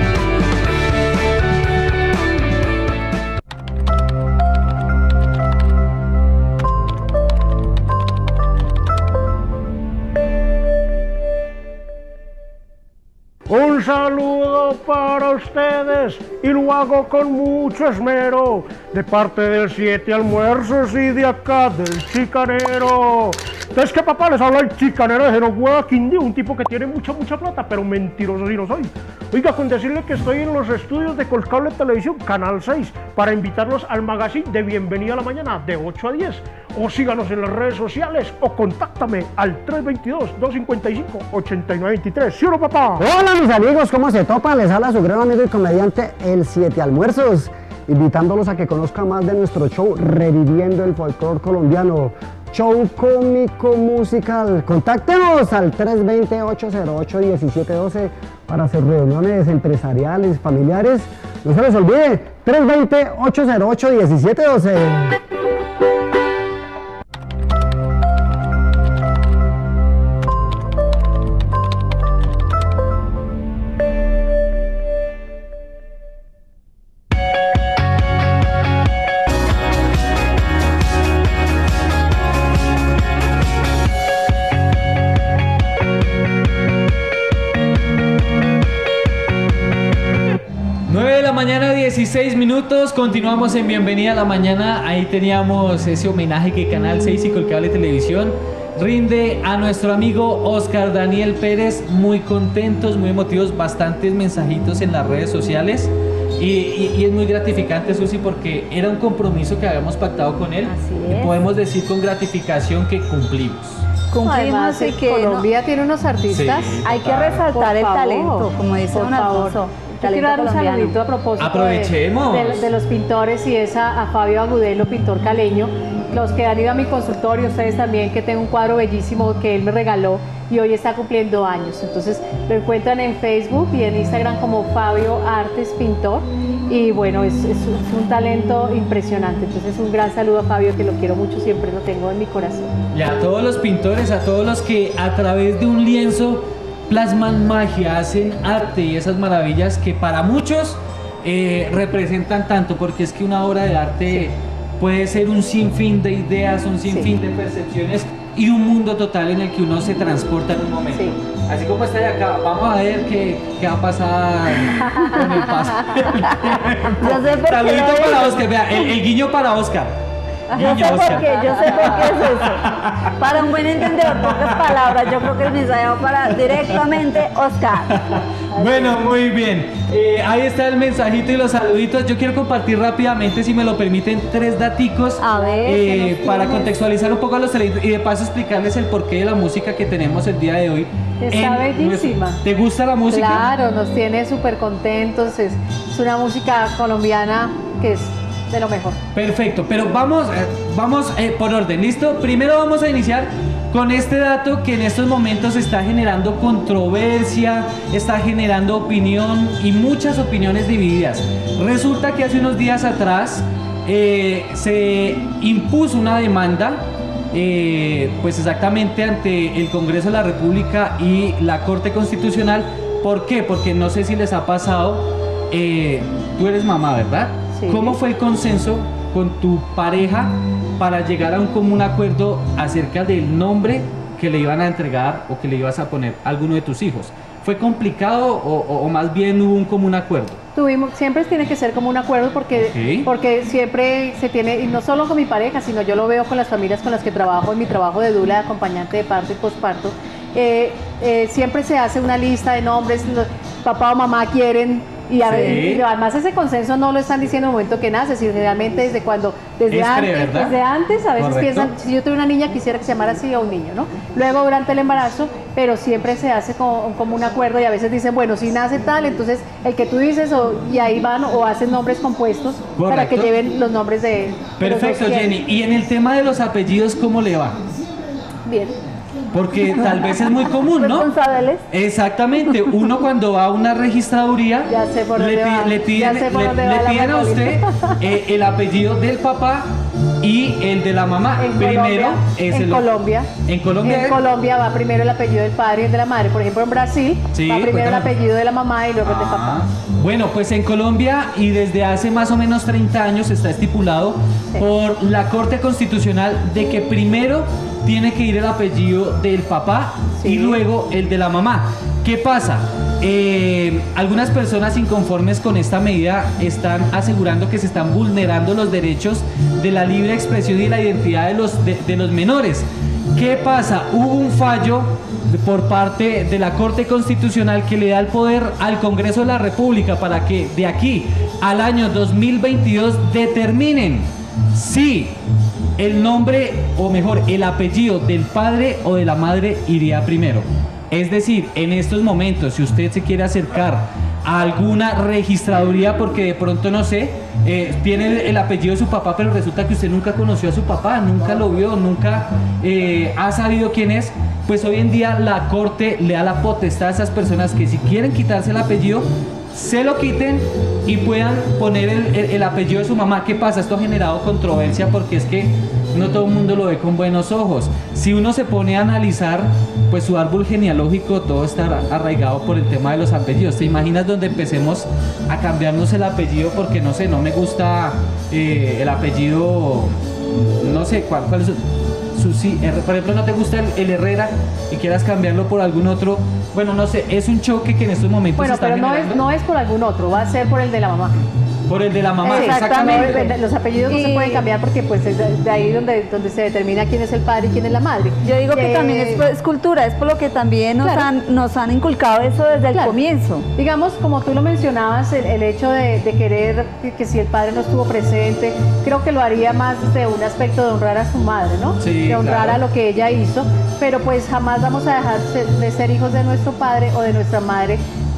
Un saludo para ustedes y lo hago con mucho esmero de parte del Siete Almuerzos y de acá del Chicanero. Es que papá les habla el Chicanero de Genoguada Quindío, un tipo que tiene mucha mucha plata, pero mentiroso sí no soy. Oiga, con decirle que estoy en los estudios de Colcable Televisión Canal seis para invitarlos al magazine de Bienvenida a la Mañana de ocho a diez. O síganos en las redes sociales o contáctame al tres dos dos, dos cinco cinco, ocho nueve dos tres. ¿Sí o no, papá? Hola mis amigos, ¿cómo se topan? Les habla su gran amigo y comediante El Siete Almuerzos, invitándolos a que conozcan más de nuestro show Reviviendo el Folclor Colombiano. Show cómico musical. Contáctenos al tres dos cero, ocho cero ocho, uno siete uno dos para sus reuniones empresariales, familiares. No se les olvide, tres dos cero, ocho cero ocho, uno siete uno dos. Mañana dieciséis minutos, continuamos en Bienvenida a la Mañana. Ahí teníamos ese homenaje que Canal seis y Colcable Televisión rinde a nuestro amigo Oscar Daniel Pérez. Muy contentos, muy emotivos, bastantes mensajitos en las redes sociales y, y, y es muy gratificante, Susi, porque era un compromiso que habíamos pactado con él. Así y es. podemos decir con gratificación que cumplimos. Cumplimos Además, y que Colombia no- tiene unos artistas. Sí. hay que Total. resaltar Por el favor, talento, como dice por don favor. Alfonso. Yo quiero dar un colombiano. saludito a propósito Aprovechemos. De, de- de los pintores y es a, a Fabio Agudelo, pintor caleño. Los que han ido a mi consultorio, ustedes también, que tengo un cuadro bellísimo que él me regaló y hoy está cumpliendo años. Entonces lo encuentran en Facebook y en Instagram como Fabio Artes Pintor. Y bueno, es, es un, es un talento impresionante. Entonces un gran saludo a Fabio, que lo quiero mucho, siempre lo tengo en mi corazón. Y a todos los pintores, a todos los que a través de un lienzo plasman magia, hacen arte y esas maravillas que para muchos eh, representan tanto, porque es que una obra de arte puede ser un sinfín de ideas, un sinfín de percepciones y un mundo total en el que uno se transporta en un momento. Así como está de acá, vamos a ver qué, qué va a pasar con el paso. Saludito para Oscar, vea, el, el guiño para Oscar. Yo Guiño, sé por Oscar. qué, yo sé por qué es eso. Para un buen entendedor, pocas palabras, yo creo que el mensaje va para directamente Oscar. Bueno, muy bien. Eh, ahí está el mensajito y los saluditos. Yo quiero compartir rápidamente, si me lo permiten, tres daticos A ver, eh, ¿qué nos para tienes? contextualizar un poco a los televidentes y de paso explicarles el porqué de la música que tenemos el día de hoy. Está en bellísima. nuestro- ¿Te gusta la música? Claro, nos tiene súper contentos. Es, es una música colombiana que es de lo mejor. Perfecto, pero vamos, eh, vamos eh, por orden, ¿listo? Primero vamos a iniciar con este dato que en estos momentos está generando controversia, está generando opinión y muchas opiniones divididas. Resulta que hace unos días atrás eh, se impuso una demanda, eh, pues exactamente ante el Congreso de la República y la Corte Constitucional. ¿Por qué? Porque no sé si les ha pasado, eh, tú eres mamá, ¿verdad? Sí. ¿Cómo fue el consenso con tu pareja para llegar a un común acuerdo acerca del nombre que le iban a entregar o que le ibas a poner a alguno de tus hijos? ¿Fue complicado o, o- o más bien hubo un común acuerdo? Tuvimos, siempre tiene que ser como un acuerdo porque, Ok. porque siempre se tiene, y no solo con mi pareja, sino yo lo veo con las familias con las que trabajo, en mi trabajo de dula, de acompañante de parto y posparto. Eh, eh, siempre se hace una lista de nombres, los- papá o mamá quieren. Y, a Sí. ver, y además ese consenso no lo están diciendo en el momento que nace, sino realmente desde cuando, desde Es pre, antes, ¿verdad? desde antes a veces Correcto. piensan, si yo tuve una niña quisiera que se llamara así o un niño, ¿no? Luego durante el embarazo, pero siempre se hace como, como un acuerdo y a veces dicen, bueno, si nace tal, entonces el que tú dices, o, y ahí van o hacen nombres compuestos para que Correcto. lleven los nombres de... de los Perfecto, dos Jenny. Y en el tema de los apellidos, ¿cómo le va? Bien. Porque tal vez es muy común, ¿no? Responsables. Exactamente. Uno cuando va a una registraduría, Ya sé por le, dónde pi- va. le Ya piden, sé por le- dónde le va la piden a usted Margarita. eh, el apellido del papá y el de la mamá. En Primero Colombia, es en el Colombia. En Colombia. En Colombia va primero el apellido del padre y el de la madre. Por ejemplo, en Brasil Sí, va primero el cuéntame. apellido de la mamá y luego el de Ah, papá. Bueno, pues en Colombia y desde hace más o menos treinta años está estipulado por la Corte Constitucional de que primero tiene que ir el apellido del papá y luego el de la mamá. ¿Qué pasa? Eh, algunas personas inconformes con esta medida están asegurando que se están vulnerando los derechos de la libre expresión y la identidad de los, de, de los menores. ¿Qué pasa? Hubo un fallo de- por parte de la Corte Constitucional que le da el poder al Congreso de la República para que de aquí al año dos mil veintidós determinen si el nombre, o mejor, el apellido del padre o de la madre iría primero. Es decir, en estos momentos, si usted se quiere acercar a alguna registraduría porque de pronto, no sé, eh, tiene el, el apellido de su papá, pero resulta que usted nunca conoció a su papá, nunca lo vio, nunca eh, ha sabido quién es, pues hoy en día la Corte le da la potestad a esas personas que si quieren quitarse el apellido, se lo quiten y puedan poner el, el- el apellido de su mamá. ¿Qué pasa? Esto ha generado controversia porque es que no todo el mundo lo ve con buenos ojos. Si uno se pone a analizar, pues su árbol genealógico todo está arra- arraigado por el tema de los apellidos. ¿Te imaginas donde empecemos a cambiarnos el apellido porque no sé, no me gusta eh, el apellido, no sé cuál, cuál es su, su- sí, Her- por ejemplo, no te gusta el, el Herrera y quieras cambiarlo por algún otro? Bueno, no sé, es un choque que en estos momentos Bueno, está pero no es, generando. no es por algún otro, va a ser por el de la mamá. Por el de la mamá, Exactamente. exactamente. Los apellidos no se Y- pueden cambiar porque pues es de, de ahí donde, donde se determina quién es el padre y quién es la madre. Yo digo que Eh, también es, es cultura, es por lo que también nos, Claro. han, nos han inculcado eso desde el Claro. comienzo. Digamos, como tú lo mencionabas, el, el hecho de, de querer que, que si el padre no estuvo presente, creo que lo haría más desde un aspecto de honrar a su madre, ¿no? Sí, de honrar claro. a lo que ella hizo, pero pues jamás vamos a dejar ser- de ser hijos de nuestro padre o de nuestra madre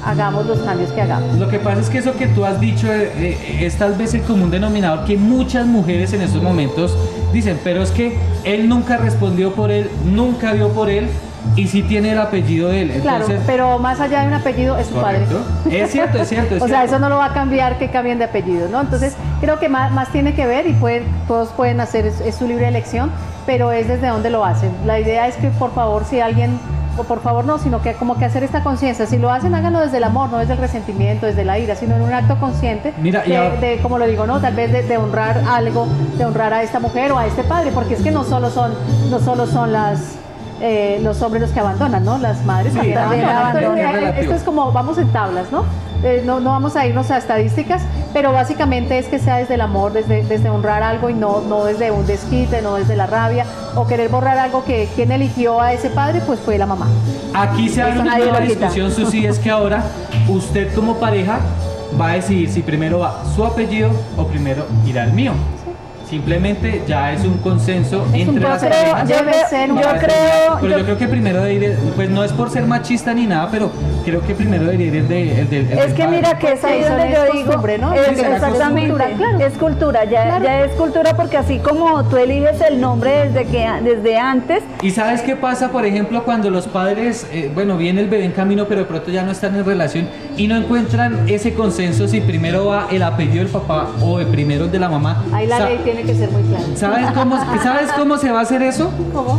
hagamos los cambios que hagamos. Lo que pasa es que eso que tú has dicho eh, eh, es tal vez el común denominador que muchas mujeres en estos momentos dicen, pero es que él nunca respondió por él, nunca vio por él y sí tiene el apellido de él. Claro, Entonces, pero más allá de un apellido es su correcto. padre. Es cierto, es cierto. Es o sea, cierto. eso no lo va a cambiar que cambien de apellido, ¿no? Entonces, creo que más, más tiene que ver y puede, todos pueden hacer, es, es su libre elección, pero es desde donde lo hacen. La idea es que, por favor, si alguien, o por favor no, sino que como que hacer esta conciencia, si lo hacen, háganlo desde el amor, no desde el resentimiento, desde la ira, sino en un acto consciente. Mira, de, ahora... de, como lo digo, ¿no? Tal vez de, de honrar algo, de honrar a esta mujer o a este padre, porque es que no solo son, no solo son las... Eh, los hombres los que abandonan, ¿no? Las madres sí, también abandonan. abandonan. Entonces, eh, esto es como, vamos en tablas, ¿no? Eh, no, no vamos a irnos a estadísticas, pero básicamente es que sea desde el amor, desde, desde honrar algo y no, no desde un desquite, no desde la rabia o querer borrar algo que quien eligió a ese padre, pues fue la mamá. Aquí se abre una nueva discusión, Susi, es que ahora usted como pareja va a decidir si primero va su apellido o primero irá el mío. Simplemente ya es un consenso es entre un las creo, parejas. yo creo, yo creo, pero yo, yo creo que primero debe ir, pues no es por ser machista ni nada, pero creo que primero debería ir el de, el del, el es del que padre. mira que es ahí donde yo digo, ¿no? es, Sí, exactamente, cultura, claro. es cultura, ya, Claro. ya es cultura porque así como tú eliges el nombre desde que desde antes. ¿Y sabes qué pasa, por ejemplo, cuando los padres, eh, bueno, viene el bebé en camino, pero de pronto ya no están en relación y no encuentran ese consenso si primero va el apellido del papá o el primero el de la mamá? Ahí la ley tiene que ser muy clara. ¿Sabes cómo, ¿Sabes cómo se va a hacer eso? ¿Cómo?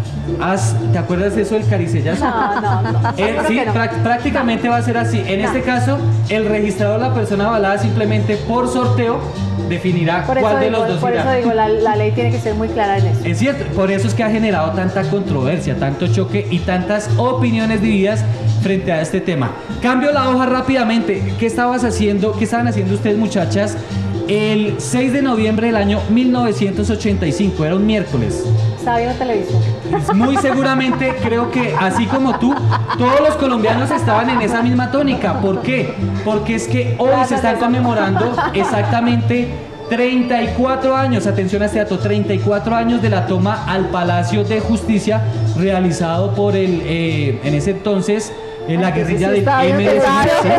Haz, ¿te acuerdas de eso del caricellazo? No, no, no. Eh, sí, no. prá- prácticamente va a ser así. En No. este caso, el registrador, la persona avalada, simplemente por sorteo definirá Por eso cuál de digo, los dos por irá. eso digo la, la ley tiene que ser muy clara en eso. Es cierto, por eso es que ha generado tanta controversia, tanto choque y tantas opiniones divididas frente a este tema. Cambio la hoja rápidamente. ¿Qué estabas haciendo? ¿Qué estaban haciendo ustedes, muchachas? El seis de noviembre del año mil novecientos ochenta y cinco, era un miércoles. Estaba viendo televisión. Muy seguramente, creo que así como tú, todos los colombianos estaban en esa misma tónica. ¿Por qué? Porque es que hoy se están conmemorando exactamente treinta y cuatro años, atención a este dato, treinta y cuatro años de la toma al Palacio de Justicia realizado por el, eh, en ese entonces, en la guerrilla del M D S. Es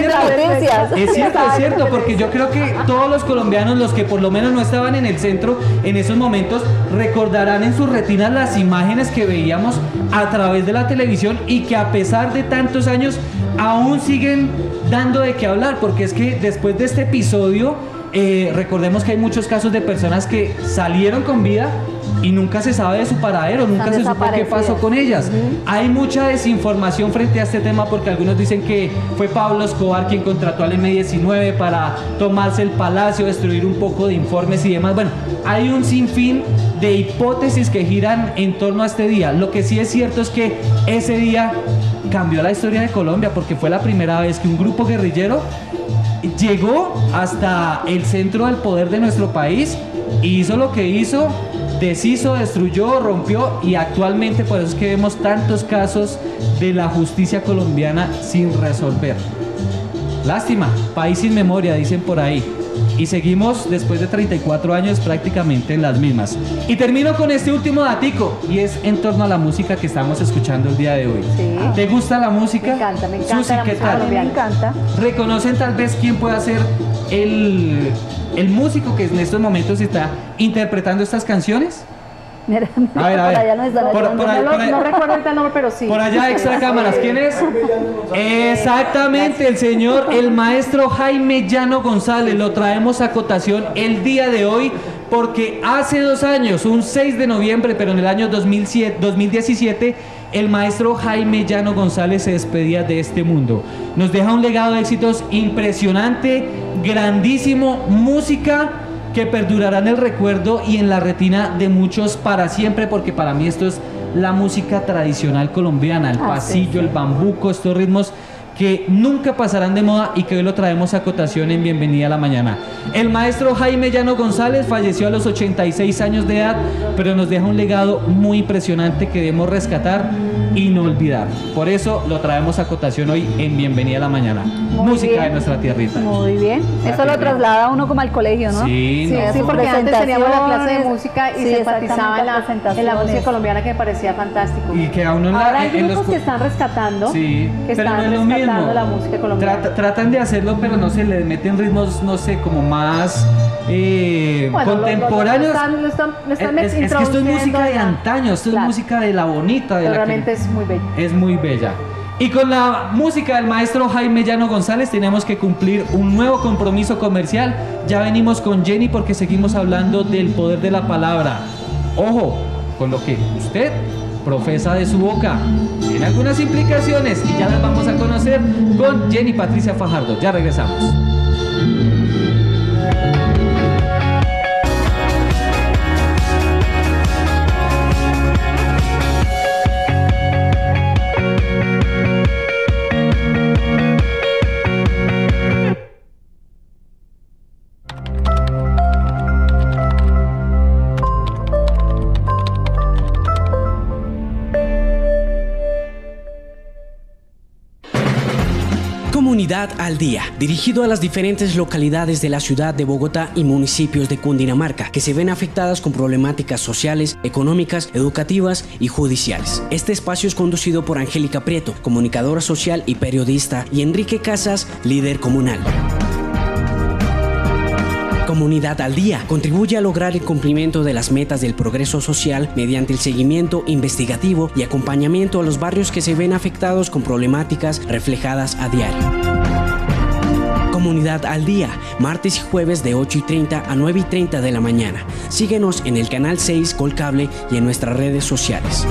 cierto, es cierto, es cierto, porque yo creo que todos los colombianos, los que por lo menos no estaban en el centro en esos momentos, recordarán en sus retinas las imágenes que veíamos a través de la televisión y que a pesar de tantos años aún siguen dando de qué hablar, porque es que después de este episodio, eh, recordemos que hay muchos casos de personas que salieron con vida y nunca se sabe de su paradero, nunca se supo qué pasó con ellas. Uh-huh. Hay mucha desinformación frente a este tema porque algunos dicen que fue Pablo Escobar quien contrató al eme diecinueve para tomarse el palacio, destruir un poco de informes y demás. Bueno, hay un sinfín de hipótesis que giran en torno a este día. Lo que sí es cierto es que ese día cambió la historia de Colombia porque fue la primera vez que un grupo guerrillero llegó hasta el centro del poder de nuestro país y hizo lo que hizo, deshizo, destruyó, rompió y actualmente por eso es que vemos tantos casos de la justicia colombiana sin resolver. Lástima, país sin memoria, dicen por ahí. Y seguimos después de treinta y cuatro años prácticamente en las mismas. Y termino con este último datico y es en torno a la música que estamos escuchando el día de hoy. Sí. ¿Te gusta la música? Me encanta, me encanta Susi, la ¿qué música tal? colombiana. Me encanta. ¿Reconocen tal vez quién puede ser el, el músico que en estos momentos está interpretando estas canciones? Mira, mira, A ver, a por ver. allá nos están Por- ayudando. por ahí- No, por lo- ahí- no recuerdo ahorita el nombre, pero sí. Por allá, extra cámaras, ¿quién es? Exactamente, el señor, el maestro Jaime Llano González. Lo traemos a cotación el día de hoy porque hace dos años, un seis de noviembre, pero en el año dos mil siete, dos mil diecisiete, el maestro Jaime Llano González se despedía de este mundo. Nos deja un legado de éxitos impresionante, grandísimo, música que perdurará en el recuerdo y en la retina de muchos para siempre, porque para mí esto es la música tradicional colombiana, el Ah, pasillo, sí, sí. el bambuco, estos ritmos que nunca pasarán de moda y que hoy lo traemos a cotación en Bienvenida a la Mañana. El maestro Jaime Llano González falleció a los ochenta y seis años de edad, pero nos deja un legado muy impresionante que debemos rescatar y no olvidar. Por eso lo traemos a cotación hoy en Bienvenida a la Mañana. Muy Música bien. de nuestra tierrita. Muy bien. Eso lo traslada a uno como al colegio, ¿no? Sí, Sí, no. sí, porque antes teníamos la clase de Presentaciones. música y Sí, se enfatizaba exactamente, en la, en la presentaciones. música colombiana que me parecía fantástico. Y que a uno en la- Ahora hay en grupos los- que están rescatando, Sí, que pero están no es lo rescatando respetando la música colombiana. Trata, tratan de hacerlo, pero no se le meten ritmos, no sé, como más eh, Bueno, contemporáneos. Lo, lo, lo están, lo están es, es que esto es música de ya. antaño, esto Claro. es música de la bonita. De Pero la realmente que es muy bella. Es muy bella. Y con la música del maestro Jaime Llano González tenemos que cumplir un nuevo compromiso comercial. Ya venimos con Jenny porque seguimos hablando del poder de la palabra. Ojo con lo que usted profesa de su boca. Tiene algunas implicaciones y ya las vamos a conocer con Jenny Patricia Fajardo. Ya regresamos. Comunidad al Día, dirigido a las diferentes localidades de la ciudad de Bogotá y municipios de Cundinamarca que se ven afectadas con problemáticas sociales, económicas, educativas y judiciales. Este espacio es conducido por Angélica Prieto, comunicadora social y periodista, y Enrique Casas, líder comunal. Comunidad al Día contribuye a lograr el cumplimiento de las metas del progreso social mediante el seguimiento investigativo y acompañamiento a los barrios que se ven afectados con problemáticas reflejadas a diario. Comunidad al Día, martes y jueves de ocho y treinta a nueve y treinta de la mañana. Síguenos en el canal seis Colcable y en nuestras redes sociales.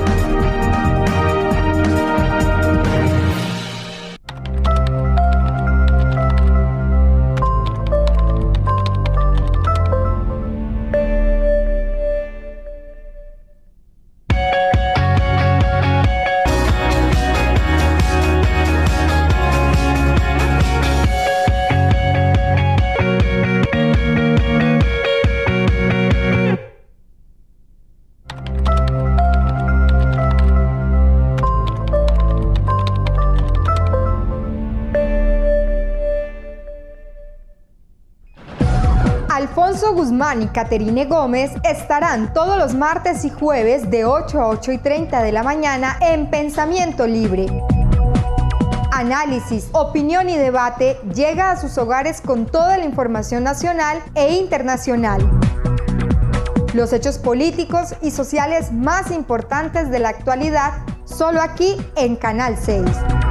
Alfonso Guzmán y Caterine Gómez estarán todos los martes y jueves de ocho a ocho y treinta de la mañana en Pensamiento Libre. Análisis, opinión y debate llega a sus hogares con toda la información nacional e internacional. Los hechos políticos y sociales más importantes de la actualidad, solo aquí en Canal seis.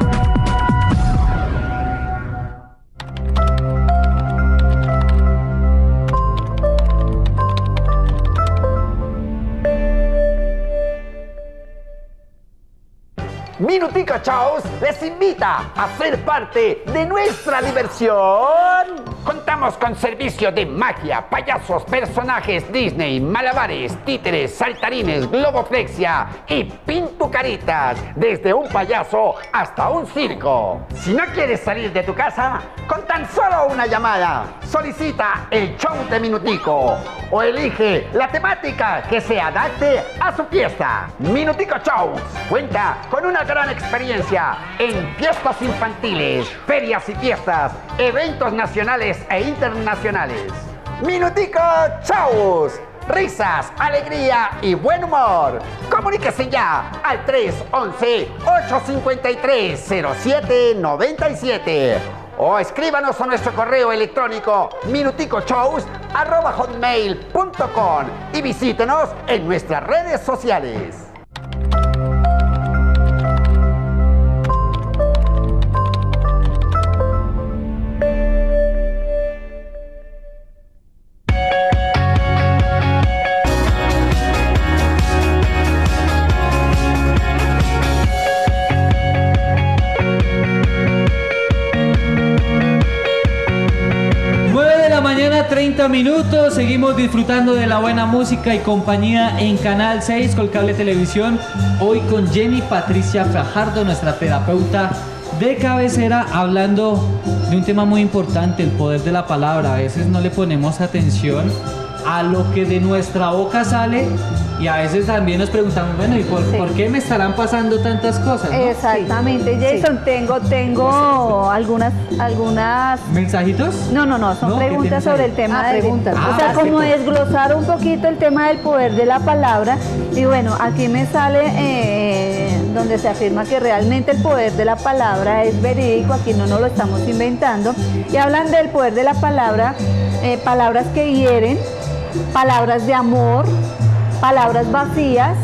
Minutico Shows les invita a ser parte de nuestra diversión. Contamos con servicio de magia, payasos, personajes Disney, malabares, títeres, saltarines, globoflexia y pintucaritas, desde un payaso hasta un circo. Si no quieres salir de tu casa, con tan solo una llamada, solicita el show de Minutico o elige la temática que se adapte a su fiesta. Minutico Shows cuenta con una gran experiencia en fiestas infantiles, ferias y fiestas, eventos nacionales e internacionales. Minutico Shows, risas, alegría y buen humor. Comuníquese ya al tres once, ocho cinco tres, cero siete nueve siete o escríbanos a nuestro correo electrónico minuticochows arroba hotmail punto com y visítenos en nuestras redes sociales. treinta minutos, seguimos disfrutando de la buena música y compañía en Canal seis Colcable Televisión. Hoy con Jenny Patricia Fajardo, nuestra terapeuta de cabecera, hablando de un tema muy importante, el poder de la palabra. A veces no le ponemos atención a lo que de nuestra boca sale y a veces también nos preguntamos, bueno, ¿y por, sí. ¿por qué me estarán pasando tantas cosas? ¿no? Exactamente, sí. Jason, sí. tengo, tengo algunas, algunas... ¿Mensajitos? No, no, no, son no, preguntas sobre el tema. Ah, de... preguntas. O sea, ah, como perfecto. desglosar un poquito el tema del poder de la palabra. Y bueno, aquí me sale... Eh, donde se afirma que realmente el poder de la palabra es verídico, aquí no nos lo estamos inventando, y hablan del poder de la palabra, eh, palabras que hieren, palabras de amor, palabras vacías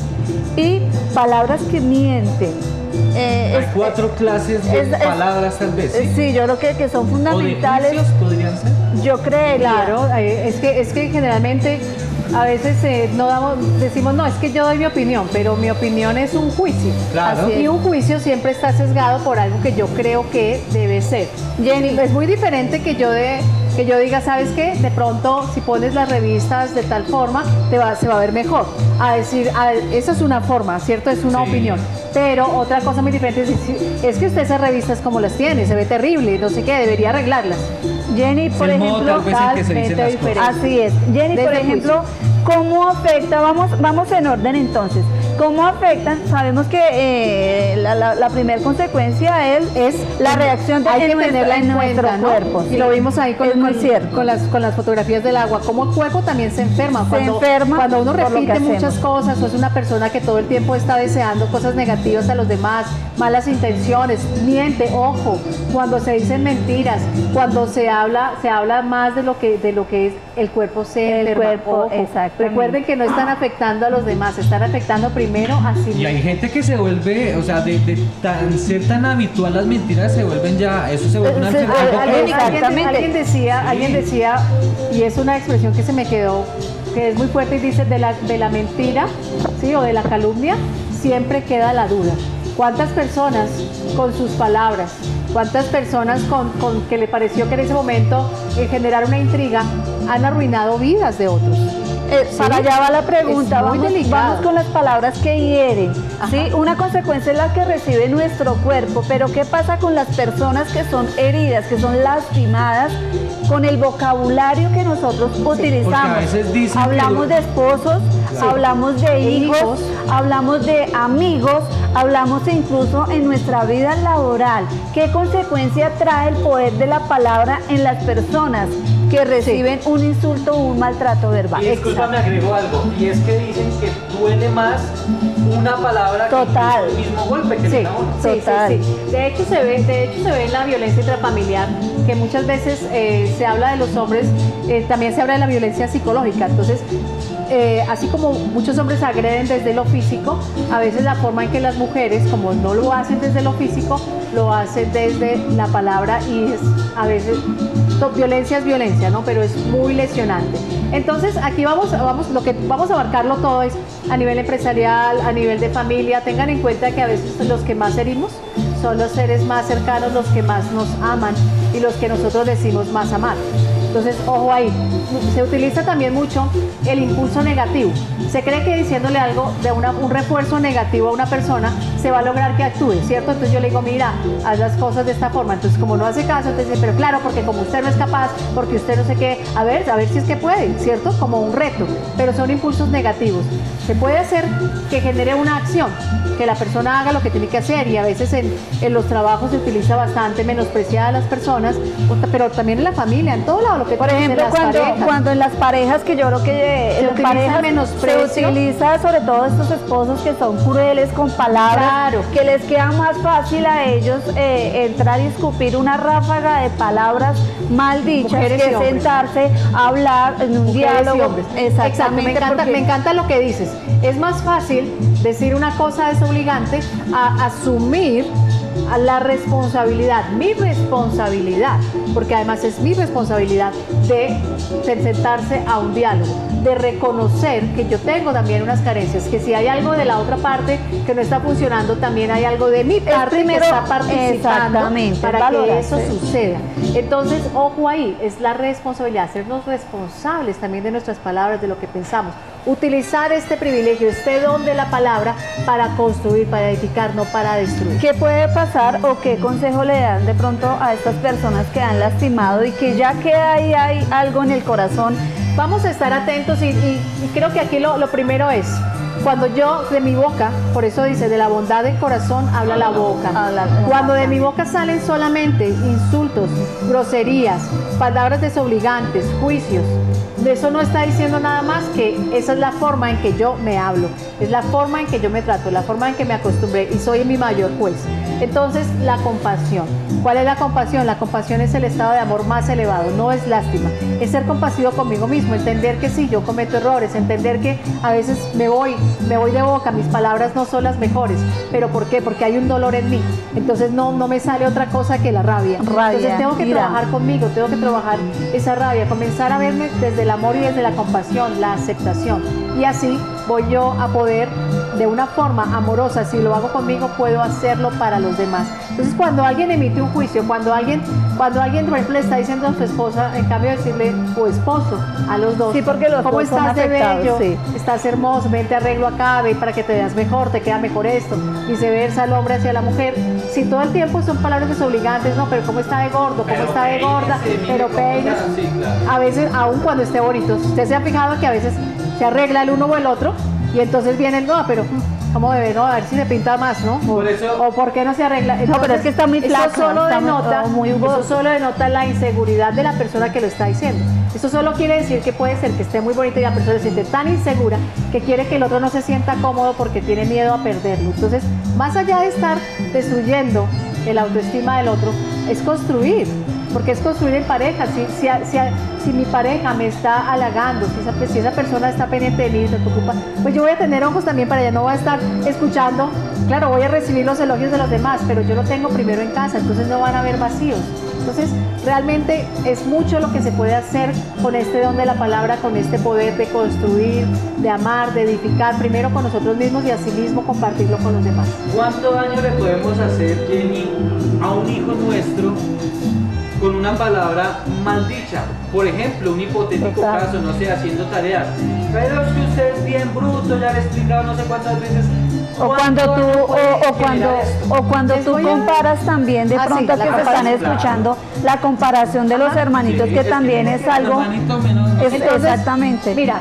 y palabras que mienten. Eh, Hay es, cuatro clases de es, palabras es, tal vez. ¿Sí? Sí, yo creo que, que son fundamentales. ¿O de juicios podrían ser? Yo creo. Claro, es que, es que generalmente a veces eh, no damos, decimos, no, es que yo doy mi opinión, pero mi opinión es un juicio. Claro. Así, y un juicio siempre está sesgado por algo que yo creo que debe ser. Jenny, es muy diferente que yo de... que yo diga, ¿sabes qué? De pronto, si pones las revistas de tal forma, te va, se va a ver mejor. A decir, a, esa es una forma, ¿cierto? Es una sí. opinión. Pero otra cosa muy diferente es, es que usted esas revistas como las tiene, se ve terrible, no sé qué, debería arreglarlas. Jenny, por ejemplo, totalmente diferente. Así es. Jenny, Desde por ejemplo, ¿cómo afecta? Vamos, vamos en orden entonces. ¿Cómo afectan? Sabemos que eh, la, la, la primera consecuencia es, es la reacción de hay que nuestra, tenerla en, en nuestro cuenta, ¿no? cuerpo. Y sí. lo vimos ahí con, con, con, las, con las fotografías del agua, cómo el cuerpo también se enferma. Se cuando, enferma cuando uno repite muchas hacemos. cosas o es una persona que todo el tiempo está deseando cosas negativas a los demás, malas intenciones, miente, ojo, cuando se dicen mentiras, cuando se habla, se habla más de lo que, de lo que es el cuerpo se el enferma. cuerpo, ojo. exactamente. Recuerden que no están afectando a los demás, están afectando primero a sí mismos. Y hay gente que se vuelve, o sea, de, de tan, ser tan habitual las mentiras, se vuelven ya, eso se vuelve una enfermedad. Alguien, alguien decía, sí. alguien decía, y es una expresión que se me quedó, que es muy fuerte y dice, de la, de la mentira, ¿sí? O de la calumnia, siempre queda la duda. ¿Cuántas personas con sus palabras, cuántas personas con, con que le pareció que en ese momento eh, generar una intriga han arruinado vidas de otros? Eh, ¿Sí? Para allá va la pregunta, vamos, vamos con las palabras que hieren, ¿sí? Una consecuencia es la que recibe nuestro cuerpo, pero ¿qué pasa con las personas que son heridas, que son lastimadas con el vocabulario que nosotros sí, utilizamos? A veces dicen hablamos que... de esposos, sí. hablamos de hijos, hijos, hablamos de amigos, hablamos incluso en nuestra vida laboral. ¿Qué consecuencia trae el poder de la palabra en las personas que reciben sí. un insulto o un maltrato verbal? Y disculpa, me agrego algo, y es que dicen que duele más una palabra total. que el mismo golpe que sí, le da uno. Sí, total. Sí, sí. De hecho se ve, de hecho se ve en la violencia intrafamiliar, que muchas veces eh, se habla de los hombres, eh, también se habla de la violencia psicológica. Entonces, eh, así como muchos hombres agreden desde lo físico, a veces la forma en que las mujeres, como no lo hacen desde lo físico, lo hacen desde la palabra, y es a veces violencia es violencia, ¿no? Pero es muy lesionante. Entonces aquí vamos, vamos, lo que vamos a abarcarlo todo es a nivel empresarial, a nivel de familia. Tengan en cuenta que a veces los que más herimos son los seres más cercanos, los que más nos aman y los que nosotros decimos más amar. Entonces, ojo ahí, se utiliza también mucho el impulso negativo. Se cree que diciéndole algo de una, un refuerzo negativo a una persona se va a lograr que actúe, ¿cierto? Entonces yo le digo, mira, haz las cosas de esta forma. Entonces, como no hace caso, entonces dice, pero claro, porque como usted no es capaz, porque usted no sé qué, a ver, a ver si es que puede, ¿cierto? Como un reto, pero son impulsos negativos. Se puede hacer que genere una acción, que la persona haga lo que tiene que hacer, y a veces en, en los trabajos se utiliza bastante menospreciar a las personas, pero también en la familia, en todo lado. Lo que por ejemplo, cuando, cuando en las parejas, que yo creo que se en utiliza parejas menosprecio, se utiliza sobre todo estos esposos que son crueles con palabras, claro. que les queda más fácil a ellos eh, entrar y escupir una ráfaga de palabras mal dichas, mujeres que sentarse a hablar en un mujeres diálogo. Exactamente. Exacto, me encanta, porque... me encanta lo que dices. Es más fácil decir una cosa desobligante a asumir a la responsabilidad, mi responsabilidad, porque además es mi responsabilidad de, de sentarse a un diálogo, de reconocer que yo tengo también unas carencias, que si hay algo de la otra parte que no está funcionando, también hay algo de mi parte primero, que está participando para valorarse. Que eso suceda. Entonces, ojo ahí, es la responsabilidad, hacernos responsables también de nuestras palabras, de lo que pensamos. Utilizar este privilegio, este don de la palabra para construir, para edificar, no para destruir. ¿Qué puede pasar o qué consejo le dan de pronto a estas personas que han lastimado y que ya queda ahí hay algo en el corazón? Vamos a estar atentos y, y, y creo que aquí lo, lo primero es, cuando yo de mi boca, por eso dice, de la bondad del corazón habla la boca. Habla- Cuando de mi boca salen solamente insultos, groserías, palabras desobligantes, juicios, de eso no está diciendo nada más que esa es la forma en que yo me hablo, es la forma en que yo me trato, la forma en que me acostumbré y soy mi mayor juez. Entonces, la compasión. ¿Cuál es la compasión? La compasión es el estado de amor más elevado, no es lástima, es ser compasivo conmigo mismo, entender que sí, yo cometo errores, entender que a veces me voy, me voy de boca, mis palabras no son las mejores, pero ¿por qué? Porque hay un dolor en mí, entonces no, no me sale otra cosa que la rabia. Rabia, Entonces tengo que ira. trabajar conmigo, tengo que trabajar esa rabia, comenzar a verme desde el amor y desde la compasión, la aceptación, y así voy yo a poder de una forma amorosa, si lo hago conmigo, puedo hacerlo para los demás. Entonces, cuando alguien emite un juicio, cuando alguien, cuando alguien por ejemplo, le está diciendo a su esposa, en cambio de decirle o esposo a los dos, Sí, porque los ¿cómo dos son estás de afectados, bello? sí. Estás hermoso, ven, te arreglo acá, ven para que te veas mejor, te queda mejor esto. Viceversa, el hombre hacia la mujer. Si todo el tiempo son palabras desobligantes, no, pero ¿cómo está de gordo? ¿Cómo está de gorda? Pero peines. A veces, aun cuando esté bonito, usted se ha fijado que a veces se arregla el uno o el otro y entonces viene el no, pero mm, ¿cómo debe? No, a ver si se pinta más, ¿no? O, o ¿por qué no se arregla? No, pero es que está muy flaco, Eso solo está muy- denota, oh, muy eso gordo. solo denota la inseguridad de la persona que lo está diciendo. Eso solo quiere decir que puede ser que esté muy bonita y la persona se siente tan insegura que quiere que el otro no se sienta cómodo porque tiene miedo a perderlo. Entonces, más allá de estar destruyendo el autoestima del otro, es construir, porque es construir en pareja. Si, si, si, si mi pareja me está halagando, si esa, si esa persona está pendiente de mí, se preocupa, pues yo voy a tener ojos también para ella, no voy a estar escuchando. Claro, voy a recibir los elogios de los demás, pero yo lo tengo primero en casa, entonces no van a haber vacíos. Entonces, realmente es mucho lo que se puede hacer con este don de la palabra, con este poder de construir, de amar, de edificar, primero con nosotros mismos y asimismo compartirlo con los demás. ¿Cuánto daño le podemos hacer, Jenny, a un hijo nuestro con una palabra mal dicha? Por ejemplo, un hipotético Exacto. caso, no sé, haciendo tareas. Pero es que usted es bien bruto, ya le he explicado no sé cuántas veces. O cuando tú, ¿Cuánto o, puede o cuando, generar esto? o cuando Les tú voy a- comparas también de Ah, sí, pronto la que se están comparación. escuchando la comparación de los Ajá. hermanitos, Sí, que es que también no es quiero algo, hermanito menos- es- Entonces, exactamente. Mira,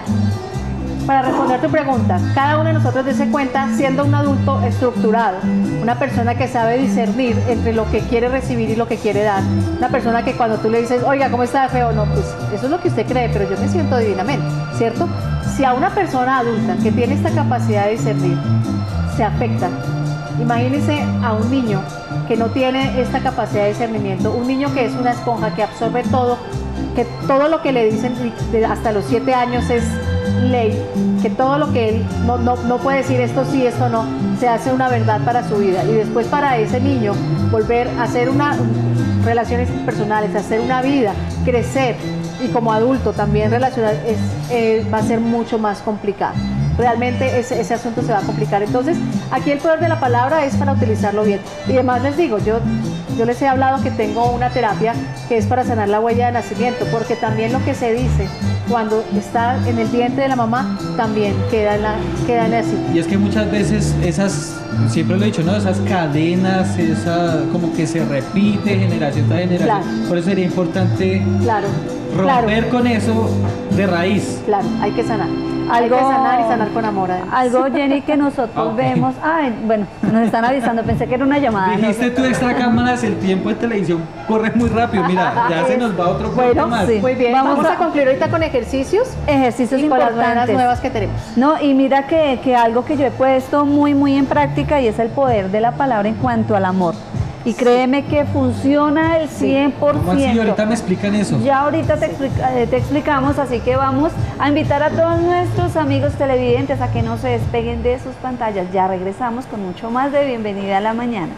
para responder tu pregunta, cada uno de nosotros dése cuenta, siendo un adulto estructurado, una persona que sabe discernir entre lo que quiere recibir y lo que quiere dar, una persona que cuando tú le dices, oiga, ¿cómo está de feo? No, pues eso es lo que usted cree, pero yo me siento divinamente, ¿cierto? Si a una persona adulta que tiene esta capacidad de discernir se afecta, imagínense a un niño que no tiene esta capacidad de discernimiento, un niño que es una esponja, que absorbe todo, que todo lo que le dicen de hasta los siete años es ley, que todo lo que él no, no, no puede decir esto sí, esto no, se hace una verdad para su vida. Y después para ese niño volver a hacer una, relaciones personales, hacer una vida, crecer y como adulto también relacionar, es, eh, va a ser mucho más complicado. Realmente ese, ese asunto se va a complicar. Entonces, aquí el poder de la palabra es para utilizarlo bien. Y además les digo, yo, yo les he hablado que tengo una terapia que es para sanar la huella de nacimiento, porque también lo que se dice cuando está en el vientre de la mamá también queda en, la, queda en así. Y es que muchas veces esas, siempre lo he dicho, ¿no? Esas cadenas, esa como que se repite generación tras generación. Claro. Por eso sería importante Claro, romper claro, con eso de raíz. claro, hay que sanar. Hay Algo- que sanar y sanar con amor, además. Algo, Jenny, que nosotros Ah, ok. vemos, ay, bueno, nos están avisando, pensé que era una llamada. no Dijiste sé. tú extra cámaras, el tiempo en televisión corre muy rápido. Mira, ya se nos va otro corte Bueno, más. sí. muy bien. Vamos Vamos, a, a- concluir ahorita con ejercicios Ejercicios y con las maneras importantes. nuevas que tenemos. No, y mira que, que algo que yo he puesto muy, muy en práctica y es el poder de la palabra en cuanto al amor. Y créeme que funciona el cien por ciento. ¿Cómo así? Ahorita me explican eso. Ya ahorita te, explica- eh, te explicamos, así que vamos a invitar a todos nuestros amigos televidentes a que no se despeguen de sus pantallas. Ya regresamos con mucho más de Bienvenida a la Mañana.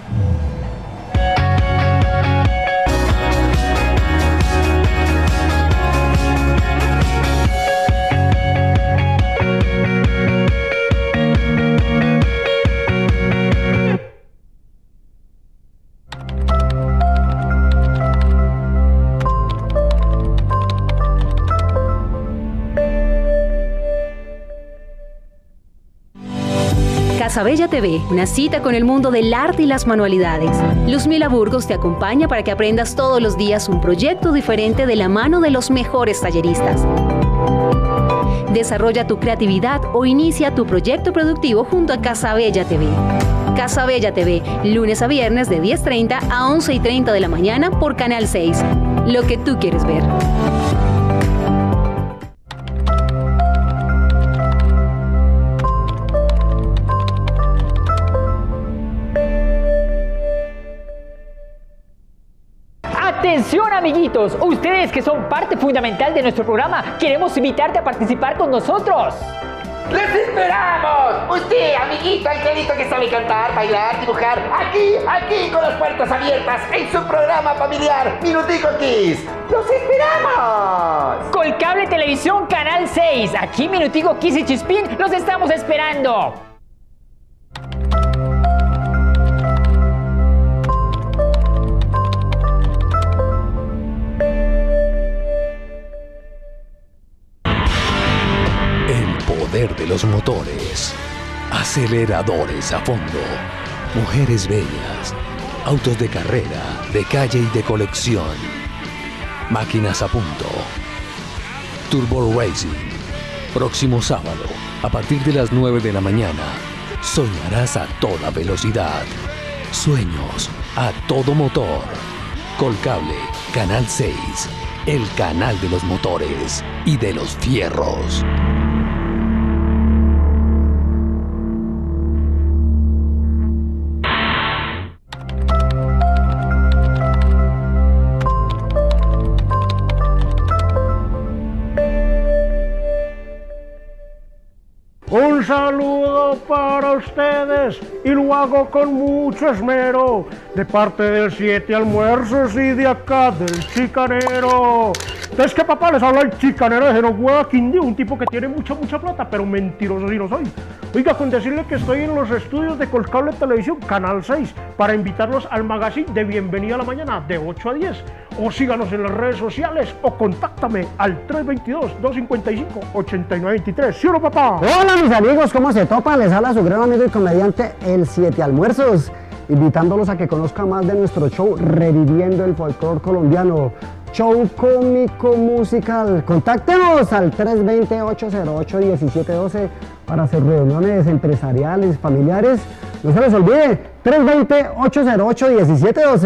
Casabella T V, una cita con el mundo del arte y las manualidades. Luzmila Burgos te acompaña para que aprendas todos los días un proyecto diferente de la mano de los mejores talleristas. Desarrolla tu creatividad o inicia tu proyecto productivo junto a Casa Bella T V. Casa Bella T V, lunes a viernes de diez treinta a once y treinta de la mañana por Canal seis. Lo que tú quieres ver. Atención amiguitos, ustedes que son parte fundamental de nuestro programa, queremos invitarte a participar con nosotros. ¡Les esperamos! Usted, amiguito, angelito que sabe cantar, bailar, dibujar, aquí, aquí con las puertas abiertas en su programa familiar Minutico Kids. ¡Los esperamos! Colcable Televisión Canal seis, aquí Minutico Kids y Chispín los estamos esperando. De los motores, aceleradores a fondo, mujeres bellas, autos de carrera, de calle y de colección, máquinas a punto. Turbo Racing, próximo sábado, a partir de las nueve de la mañana, soñarás a toda velocidad, sueños a todo motor. Colcable, Canal seis, el canal de los motores y de los fierros. Un saludo para ustedes y lo hago con mucho esmero, de parte del Siete Almuerzos y de acá del Chicanero. Es que papá, les habla el Chicanero de Genohueva Quindío, un tipo que tiene mucha, mucha plata, pero mentiroso sí no soy. Oiga, con decirle que estoy en los estudios de Colcable Televisión Canal seis para invitarlos al magazine de Bienvenida a la Mañana de ocho a diez. O síganos en las redes sociales o contáctame al tres dos dos, dos cinco cinco, ocho nueve dos tres. ¿Sí o no, papá? Hola mis amigos, ¿cómo se topa? Les habla su gran amigo y comediante El Siete Almuerzos, invitándolos a que conozcan más de nuestro show Reviviendo el Folclor Colombiano, show cómico musical. Contáctenos al tres dos cero, ocho cero ocho, uno siete uno dos para sus reuniones empresariales, familiares. No se les olvide, tres dos cero, ocho cero ocho, uno siete uno dos.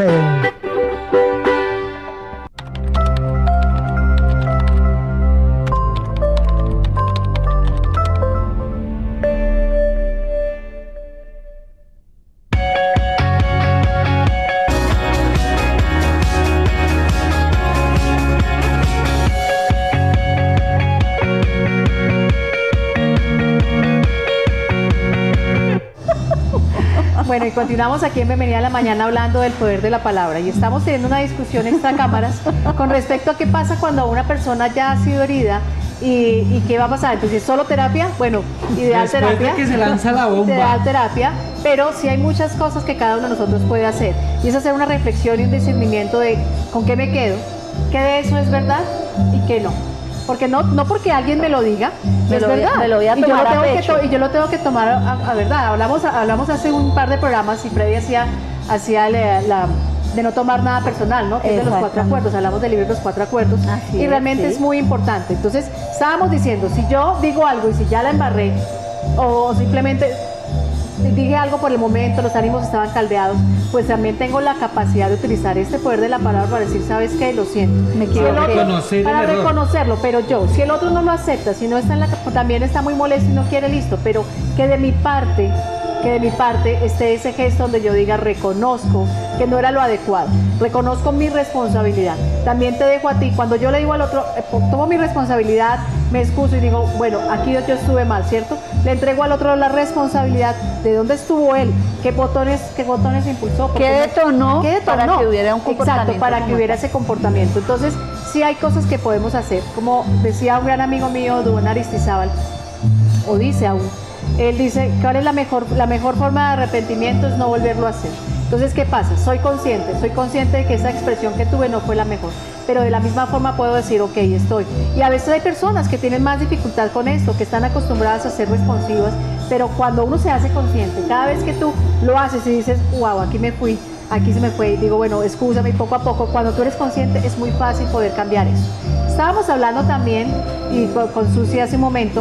Bueno, y continuamos aquí en Bienvenida a la Mañana hablando del poder de la palabra y estamos teniendo una discusión extra cámaras con respecto a qué pasa cuando una persona ya ha sido herida y, y qué va a pasar. Entonces, ¿solo terapia? Bueno, ideal Después terapia. de que se lanza la bomba. Ideal terapia, pero sí hay muchas cosas que cada uno de nosotros puede hacer y es hacer una reflexión y un discernimiento de con qué me quedo, qué de eso es verdad y qué no. Porque no, no porque alguien me lo diga, Me es lo voy a- verdad. me lo voy a y, yo tomar lo a tengo que pecho. to- y yo lo tengo que tomar a, a verdad. Hablamos, hablamos hace un par de programas y Freddy hacía, hacía la, la- de no tomar nada personal, ¿no? Que es de los cuatro Exactamente. acuerdos. Hablamos del libro de los cuatro acuerdos. Así y es, realmente sí. es muy importante. Entonces, estábamos diciendo, si yo digo algo y si ya la embarré, o simplemente dije algo por el momento, los ánimos estaban caldeados, pues también tengo la capacidad de utilizar este poder de la palabra para decir, ¿sabes qué? Lo siento. Me Si el otro- reconocer el para error. reconocerlo, pero yo, si el otro no lo acepta, si no está en la, también está muy molesto y no quiere, listo, pero que de mi parte, que de mi parte esté ese gesto donde yo diga, reconozco que no era lo adecuado, reconozco mi responsabilidad. También te dejo a ti, cuando yo le digo al otro, eh, po- tomo mi responsabilidad, me excuso y digo, bueno, aquí yo estuve mal, ¿cierto? Le entrego al otro la responsabilidad de dónde estuvo él, qué botones, qué botones impulsó. por ¿Qué no- detonó ¿Qué detonó? para que hubiera un Exacto, comportamiento para que como hubiera tal? ese comportamiento. Entonces, sí hay cosas que podemos hacer. Como decía un gran amigo mío, Duván Aristizábal, o dice aún, él dice, ¿cuál es la mejor, la mejor forma de arrepentimiento? Es no volverlo a hacer. Entonces, ¿qué pasa? Soy consciente, soy consciente de que esa expresión que tuve no fue la mejor, pero de la misma forma puedo decir, ok, estoy. Y a veces hay personas que tienen más dificultad con esto, que están acostumbradas a ser responsivas, pero cuando uno se hace consciente, cada vez que tú lo haces y dices, wow, aquí me fui, aquí se me fue, y digo, bueno, excúsame, y poco a poco, cuando tú eres consciente es muy fácil poder cambiar eso. Estábamos hablando también, y con con Susi hace un momento,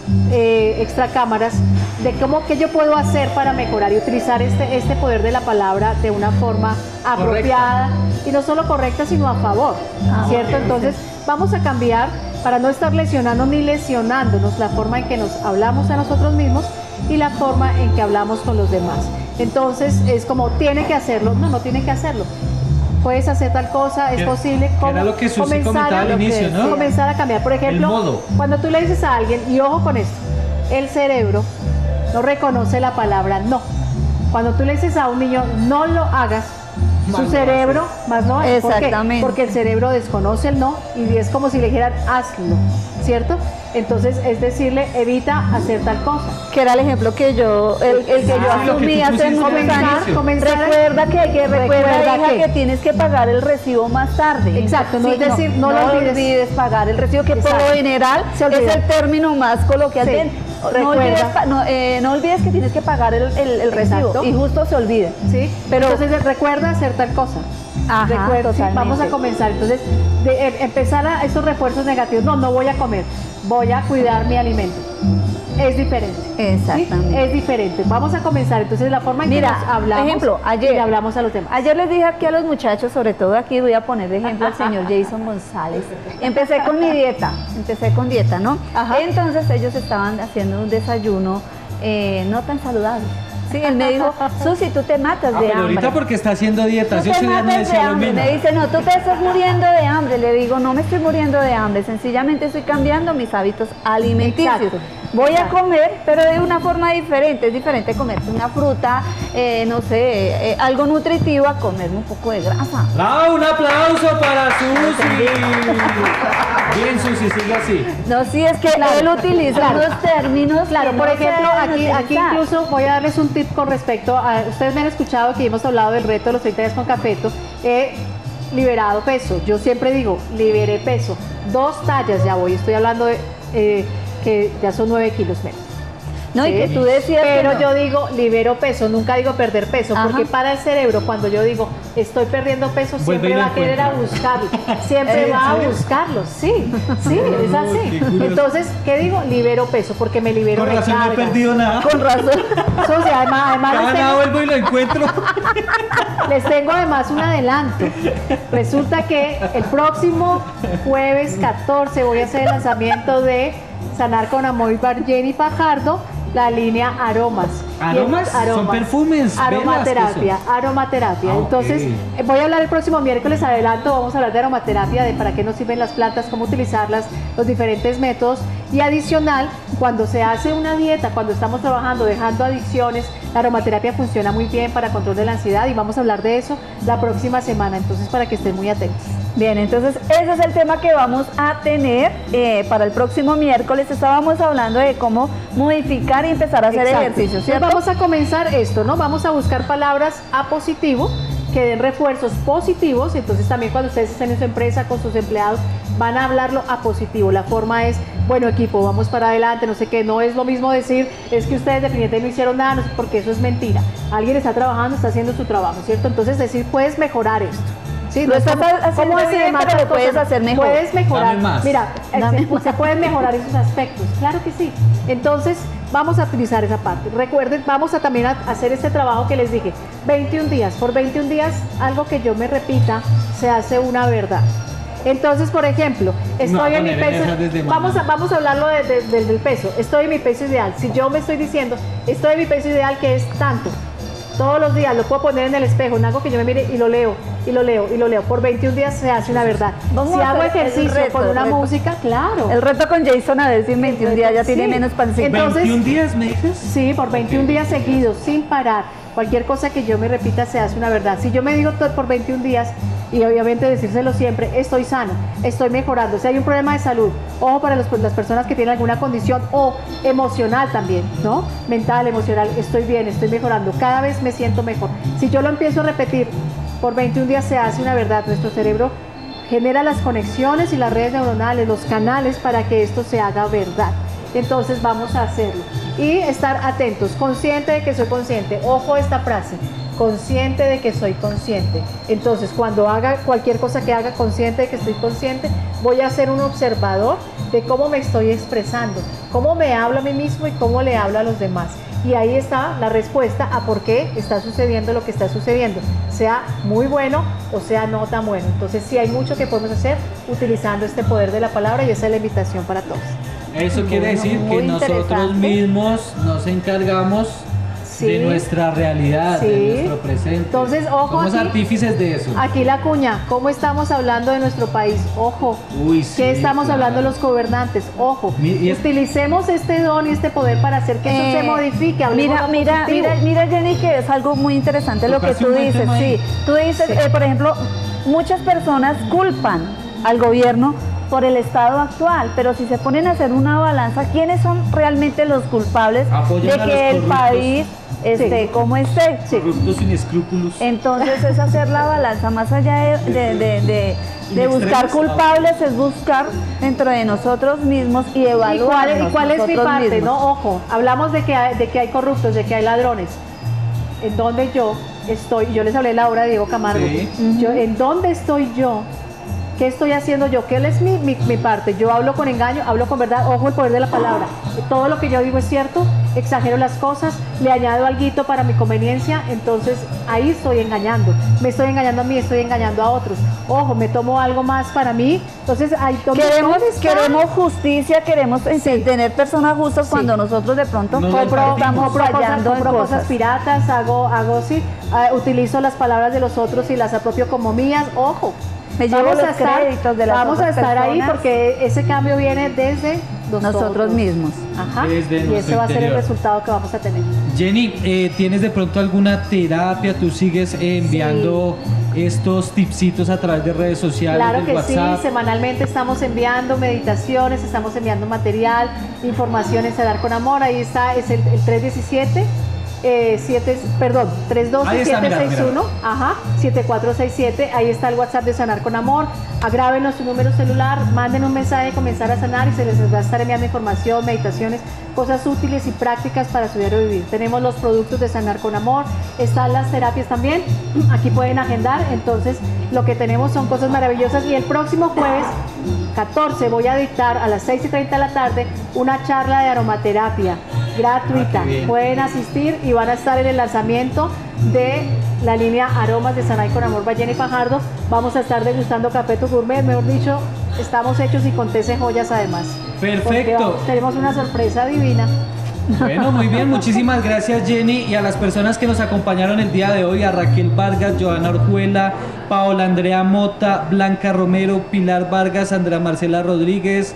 eh, extra cámaras de cómo que yo puedo hacer para mejorar y utilizar este, este poder de la palabra de una forma apropiada y no solo correcta, sino a favor, ah, ¿cierto? Okay. Entonces vamos a cambiar para no estar lesionando ni lesionándonos la forma en que nos hablamos a nosotros mismos y la forma en que hablamos con los demás. Entonces es como, tiene que hacerlo, no, no tiene que hacerlo. Puedes hacer tal cosa, es posible. ¿Cómo? Era lo que Susi comentaba al inicio, ¿no? Comenzar a cambiar. Por ejemplo, cuando tú le dices a alguien, y ojo con esto, el cerebro no reconoce la palabra no. Cuando tú le dices a un niño, no lo hagas, su más cerebro más no hace. Exactamente. ¿Por qué? Porque el cerebro desconoce el no y es como si le dijeran hazlo, ¿cierto? Entonces es decirle, evita hacer tal cosa. Que era el ejemplo que yo, el, el que ah, yo asumí hace muchos años. Recuerda que, que recuerda, recuerda hija, que, que tienes que pagar el recibo más tarde. Exacto, no sí, es decir, no, no, no lo olvides. olvides pagar el recibo, que exacto. Por lo general es el término más coloquial. Sí. Bien, no, olvides, no, eh, no olvides que tienes que pagar el, el, el recibo. Exacto. Y justo se olvida. ¿Sí? Pero entonces recuerda hacer tal cosa. Ajá, recuerda, sí, vamos a comenzar. Entonces, de, eh, empezar a esos refuerzos negativos. No, no voy a comer. Voy a cuidar mi alimento. Es diferente. Exactamente. ¿Sí? Es diferente. Vamos a comenzar. Entonces, la forma en Mira, que nos hablamos, ejemplo, ayer, y hablamos a los demás. Ayer les dije aquí a los muchachos, sobre todo aquí, voy a poner de ejemplo al señor Jason González. Empecé con mi dieta, empecé con dieta, ¿no? Ajá. Entonces, ellos estaban haciendo un desayuno eh, no tan saludable. Sí, él me dijo, Susi, tú te matas ah, de pero hambre. ahorita porque está haciendo dieta, tú te matas de hambre. Me dice, no, tú te estás muriendo de hambre. Le digo, no me estoy muriendo de hambre, sencillamente estoy cambiando mis hábitos alimenticios. Exacto. Voy Exacto. a comer, pero de una forma diferente. Es diferente comerse una fruta, eh, no sé, eh, algo nutritivo a comerme un poco de grasa. ¡Ah, un aplauso para Susi! Bien, Susi, sigue así. No, sí, es que claro, él utiliza claro. unos términos. Claro, por no ejemplo, aquí, aquí incluso voy a darles un tip con respecto a, ustedes me han escuchado que hemos hablado del reto de los treinta días con Cafeto, he liberado peso, yo siempre digo, liberé peso, dos tallas ya voy, estoy hablando de eh, que ya son nueve kilos menos. No, ¿sí? Y que tú decías pero no. yo digo libero peso, nunca digo perder peso. Ajá. Porque para el cerebro cuando yo digo estoy perdiendo peso siempre va a querer a buscarlo, siempre va a buscarlo, sí, sí, es así. Entonces, ¿qué digo? Libero peso porque me libero de cargas. Con razón no he perdido nada. Con razón. O sea, además, además cada nada vuelvo y lo encuentro. Les tengo además un adelanto. Resulta que el próximo jueves catorce voy a hacer el lanzamiento de Sanar con Amor Bar Jenny Fajardo, la línea Aromas. ¿Aromas? Aromas. Son perfumes. Aromaterapia, aromaterapia. Ah, entonces, okay. voy a hablar el próximo miércoles, adelanto, vamos a hablar de aromaterapia, de para qué nos sirven las plantas, cómo utilizarlas, los diferentes métodos. Y adicional, cuando se hace una dieta, cuando estamos trabajando, dejando adicciones, la aromaterapia funciona muy bien para control de la ansiedad y vamos a hablar de eso la próxima semana. Entonces, para que estén muy atentos. Bien, entonces ese es el tema que vamos a tener eh, para el próximo miércoles. Estábamos hablando de cómo modificar y empezar a hacer Exacto. ejercicio, ¿cierto? Entonces vamos a comenzar esto, ¿no? Vamos a buscar palabras a positivo, que den refuerzos positivos. Entonces también cuando ustedes estén en su empresa con sus empleados, van a hablarlo a positivo. La forma es, bueno equipo, vamos para adelante, no sé qué. No es lo mismo decir, es que ustedes definitivamente no hicieron nada, no sé, porque eso es mentira. Alguien está trabajando, está haciendo su trabajo, ¿cierto? Entonces decir, puedes mejorar esto. Sí, lo estás haciendo bien, pero lo puedes hacer mejor. Puedes mejorar. Mira, se, se pueden mejorar esos aspectos. Claro que sí. Entonces, vamos a utilizar esa parte. Recuerden, vamos a también a hacer este trabajo que les dije. veintiún días. Por veintiún días, algo que yo me repita, se hace una verdad. Entonces, por ejemplo, estoy no, en mi peso. Vamos a, vamos a hablarlo de, de, de, del peso. Estoy en mi peso ideal. Si yo me estoy diciendo, estoy en mi peso ideal, que es tanto. Todos los días lo puedo poner en el espejo, en algo que yo me mire y lo leo, y lo leo, y lo leo. Por veintiún días se hace una verdad. Vamos si hago ejercicio reto, con una música, claro. El reto con Jason, a ver si en veintiún días ya sí. tiene menos pancita. Entonces, ¿veintiún días me dices? Sí, por veintiún días seguidos, sin parar. Cualquier cosa que yo me repita se hace una verdad. Si yo me digo todo por veintiún días, y obviamente decírselo siempre, estoy sano, estoy mejorando. Si hay un problema de salud, ojo para los, las personas que tienen alguna condición, o emocional también, ¿no? Mental, emocional, estoy bien, estoy mejorando, cada vez me siento mejor. Si yo lo empiezo a repetir, por veintiún días se hace una verdad. Nuestro cerebro genera las conexiones y las redes neuronales, los canales para que esto se haga verdad. Entonces vamos a hacerlo. y estar atentos, consciente de que soy consciente. Ojo a esta frase, consciente de que soy consciente. Entonces, cuando haga cualquier cosa que haga, consciente de que estoy consciente, voy a ser un observador de cómo me estoy expresando, cómo me hablo a mí mismo y cómo le hablo a los demás. Y ahí está la respuesta a por qué está sucediendo lo que está sucediendo, sea muy bueno o sea no tan bueno. Entonces sí hay mucho que podemos hacer utilizando este poder de la palabra y esa es la invitación para todos. Eso quiere decir que nosotros mismos nos encargamos sí. de nuestra realidad, sí. de nuestro presente. Entonces, ojo, somos aquí, artífices de eso. Aquí la cuña, ¿cómo estamos hablando de nuestro país? Ojo. Uy, sí, ¿Qué estamos claro. hablando de los gobernantes? Ojo. Mi, es... Utilicemos este don y este poder para hacer que eh, eso se modifique. Mira, mira, mira, mira, Jenny, que es algo muy interesante lo que tú dices. Sí, tú dices, sí. eh, por ejemplo, muchas personas culpan al gobierno por el estado actual, pero si se ponen a hacer una balanza, ¿quiénes son realmente los culpables Apoyan de que el país esté sí. como esté? Sí. Corruptos sin escrúpulos. Entonces es hacer la balanza, más allá de, de, de, de, de buscar culpables, es buscar dentro de nosotros mismos y evaluar. ¿Y cuál, y cuál es mi parte? Mismos. No, ojo, hablamos de que, hay, de que hay corruptos, de que hay ladrones. ¿En dónde yo estoy? Yo les hablé de la obra de Diego Camargo. Sí. Yo, ¿en dónde estoy yo? ¿Qué estoy haciendo yo? ¿Qué es mi, mi, mi parte? Yo hablo con engaño, hablo con verdad, ojo el poder de la palabra. Todo lo que yo digo es cierto, exagero las cosas, le añado alguito para mi conveniencia, entonces ahí estoy engañando. Me estoy engañando a mí, estoy engañando a otros. Ojo, me tomo algo más para mí, entonces ahí queremos, queremos justicia, queremos sí. tener personas justas sí. cuando nosotros de pronto no compro, estamos fallando en cosas. cosas piratas, hago, hago sí, uh, utilizo las palabras de los otros y las apropio como mías, ojo. Me llevo los créditos de las Vamos a estar ahí porque ese cambio viene desde nosotros, nosotros mismos. Ajá. Desde y ese va a ser el resultado que vamos a tener. Jenny, eh, ¿tienes de pronto alguna terapia? ¿Tú sigues eh, enviando sí. estos tipsitos a través de redes sociales? Claro que WhatsApp? sí, semanalmente estamos enviando meditaciones, estamos enviando material, información en Sanar con Amor. Ahí está, es el, el tres diecisiete. Eh, siete, perdón, tres uno dos, siete seis uno, ajá, siete cuatro seis siete, ahí está el WhatsApp de Sanar con Amor. Agrábenos su número celular, manden un mensaje, comenzar a sanar y se les va a estar enviando información, meditaciones, cosas útiles y prácticas para su diario vivir. Tenemos los productos de Sanar con Amor, están las terapias también, aquí pueden agendar, entonces lo que tenemos son cosas maravillosas y el próximo jueves catorce voy a dictar a las seis y treinta de la tarde una charla de aromaterapia gratuita. Ah, pueden asistir y van a estar en el lanzamiento de la línea Aromas de Sanar con Amor by Jenny Fajardo. Vamos a estar degustando Café Tu Gourmet, mejor dicho, estamos hechos y con tés en joyas además. Perfecto. Tenemos una sorpresa divina. Bueno, muy bien, muchísimas gracias Jenny y a las personas que nos acompañaron el día de hoy, a Raquel Vargas, Joana Orjuela, Paola Andrea Mota, Blanca Romero, Pilar Vargas, Andrea Marcela Rodríguez,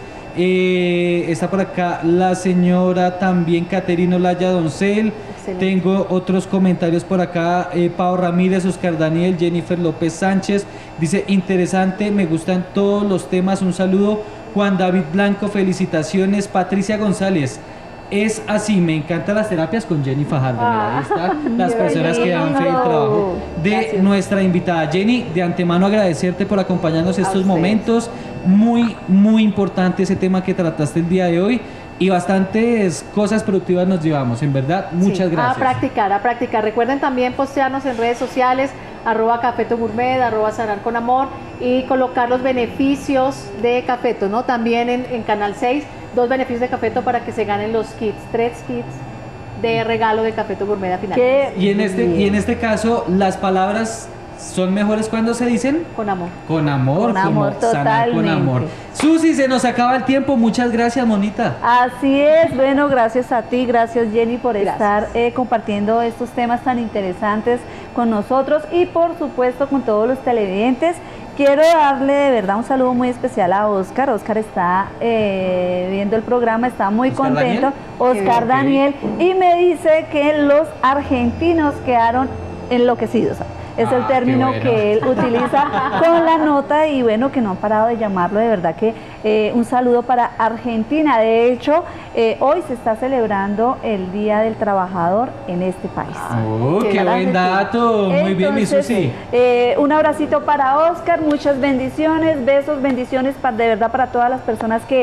eh, está por acá la señora también Caterina Olaya Doncel. Excelente. Tengo otros comentarios por acá, eh, Pau Ramírez, Oscar Daniel, Jennifer López Sánchez, dice interesante, me gustan todos los temas, un saludo. Juan David Blanco, felicitaciones. Patricia González, es así, me encantan las terapias con Jenny Fajardo. Mira, ahí están las personas que han feito el trabajo de Gracias. Nuestra invitada. Jenny, de antemano agradecerte por acompañarnos estos momentos. Muy, muy importante ese tema que trataste el día de hoy y bastantes cosas productivas nos llevamos, en verdad. Muchas sí, gracias. A practicar, a practicar. Recuerden también postearnos en redes sociales, arroba Cafeto Gourmet, arroba Sanar con Amor y colocar los beneficios de Cafeto, ¿no? También en, en Canal seis. Dos beneficios de Cafeto para que se ganen los kits, tres kits de regalo de Cafeto Gourmet a final. Y en este y en este caso las palabras son mejores cuando se dicen con amor. Con amor, con amor, totalmente. Con amor. Susi, se nos acaba el tiempo. Muchas gracias, monita. Así es. Bueno, gracias a ti, gracias Jenny por gracias. estar eh, compartiendo estos temas tan interesantes con nosotros y por supuesto con todos los televidentes. Quiero darle de verdad un saludo muy especial a Oscar. Oscar está eh, viendo el programa, está muy Oscar contento. Daniel. Oscar Daniel, y me dice que los argentinos quedaron enloquecidos. Es ah, el término bueno. que él utiliza con la nota y bueno, que no han parado de llamarlo, de verdad que eh, un saludo para Argentina. De hecho, eh, hoy se está celebrando el Día del Trabajador en este país. Oh, qué, qué buen dato, muy Entonces, bien mi Susi. Eh, un abracito para Oscar, muchas bendiciones, besos, bendiciones para, de verdad para todas las personas que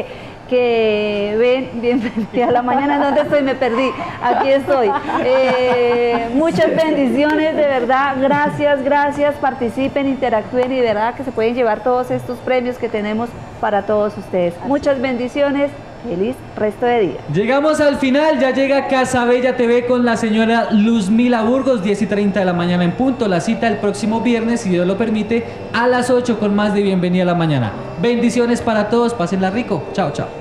que ven Bienvenida a la Mañana. ¿En dónde estoy? Me perdí. Aquí estoy. Eh, muchas bendiciones, de verdad. Gracias, gracias. Participen, interactúen y de verdad que se pueden llevar todos estos premios que tenemos para todos ustedes. Muchas bendiciones. Feliz resto de día. Llegamos al final, ya llega Casa Bella T V con la señora Luzmila Burgos, diez y treinta de la mañana en punto. La cita el próximo viernes, si Dios lo permite, a las ocho con más de Bienvenida a la Mañana. Bendiciones para todos, pásenla rico. Chao, chao.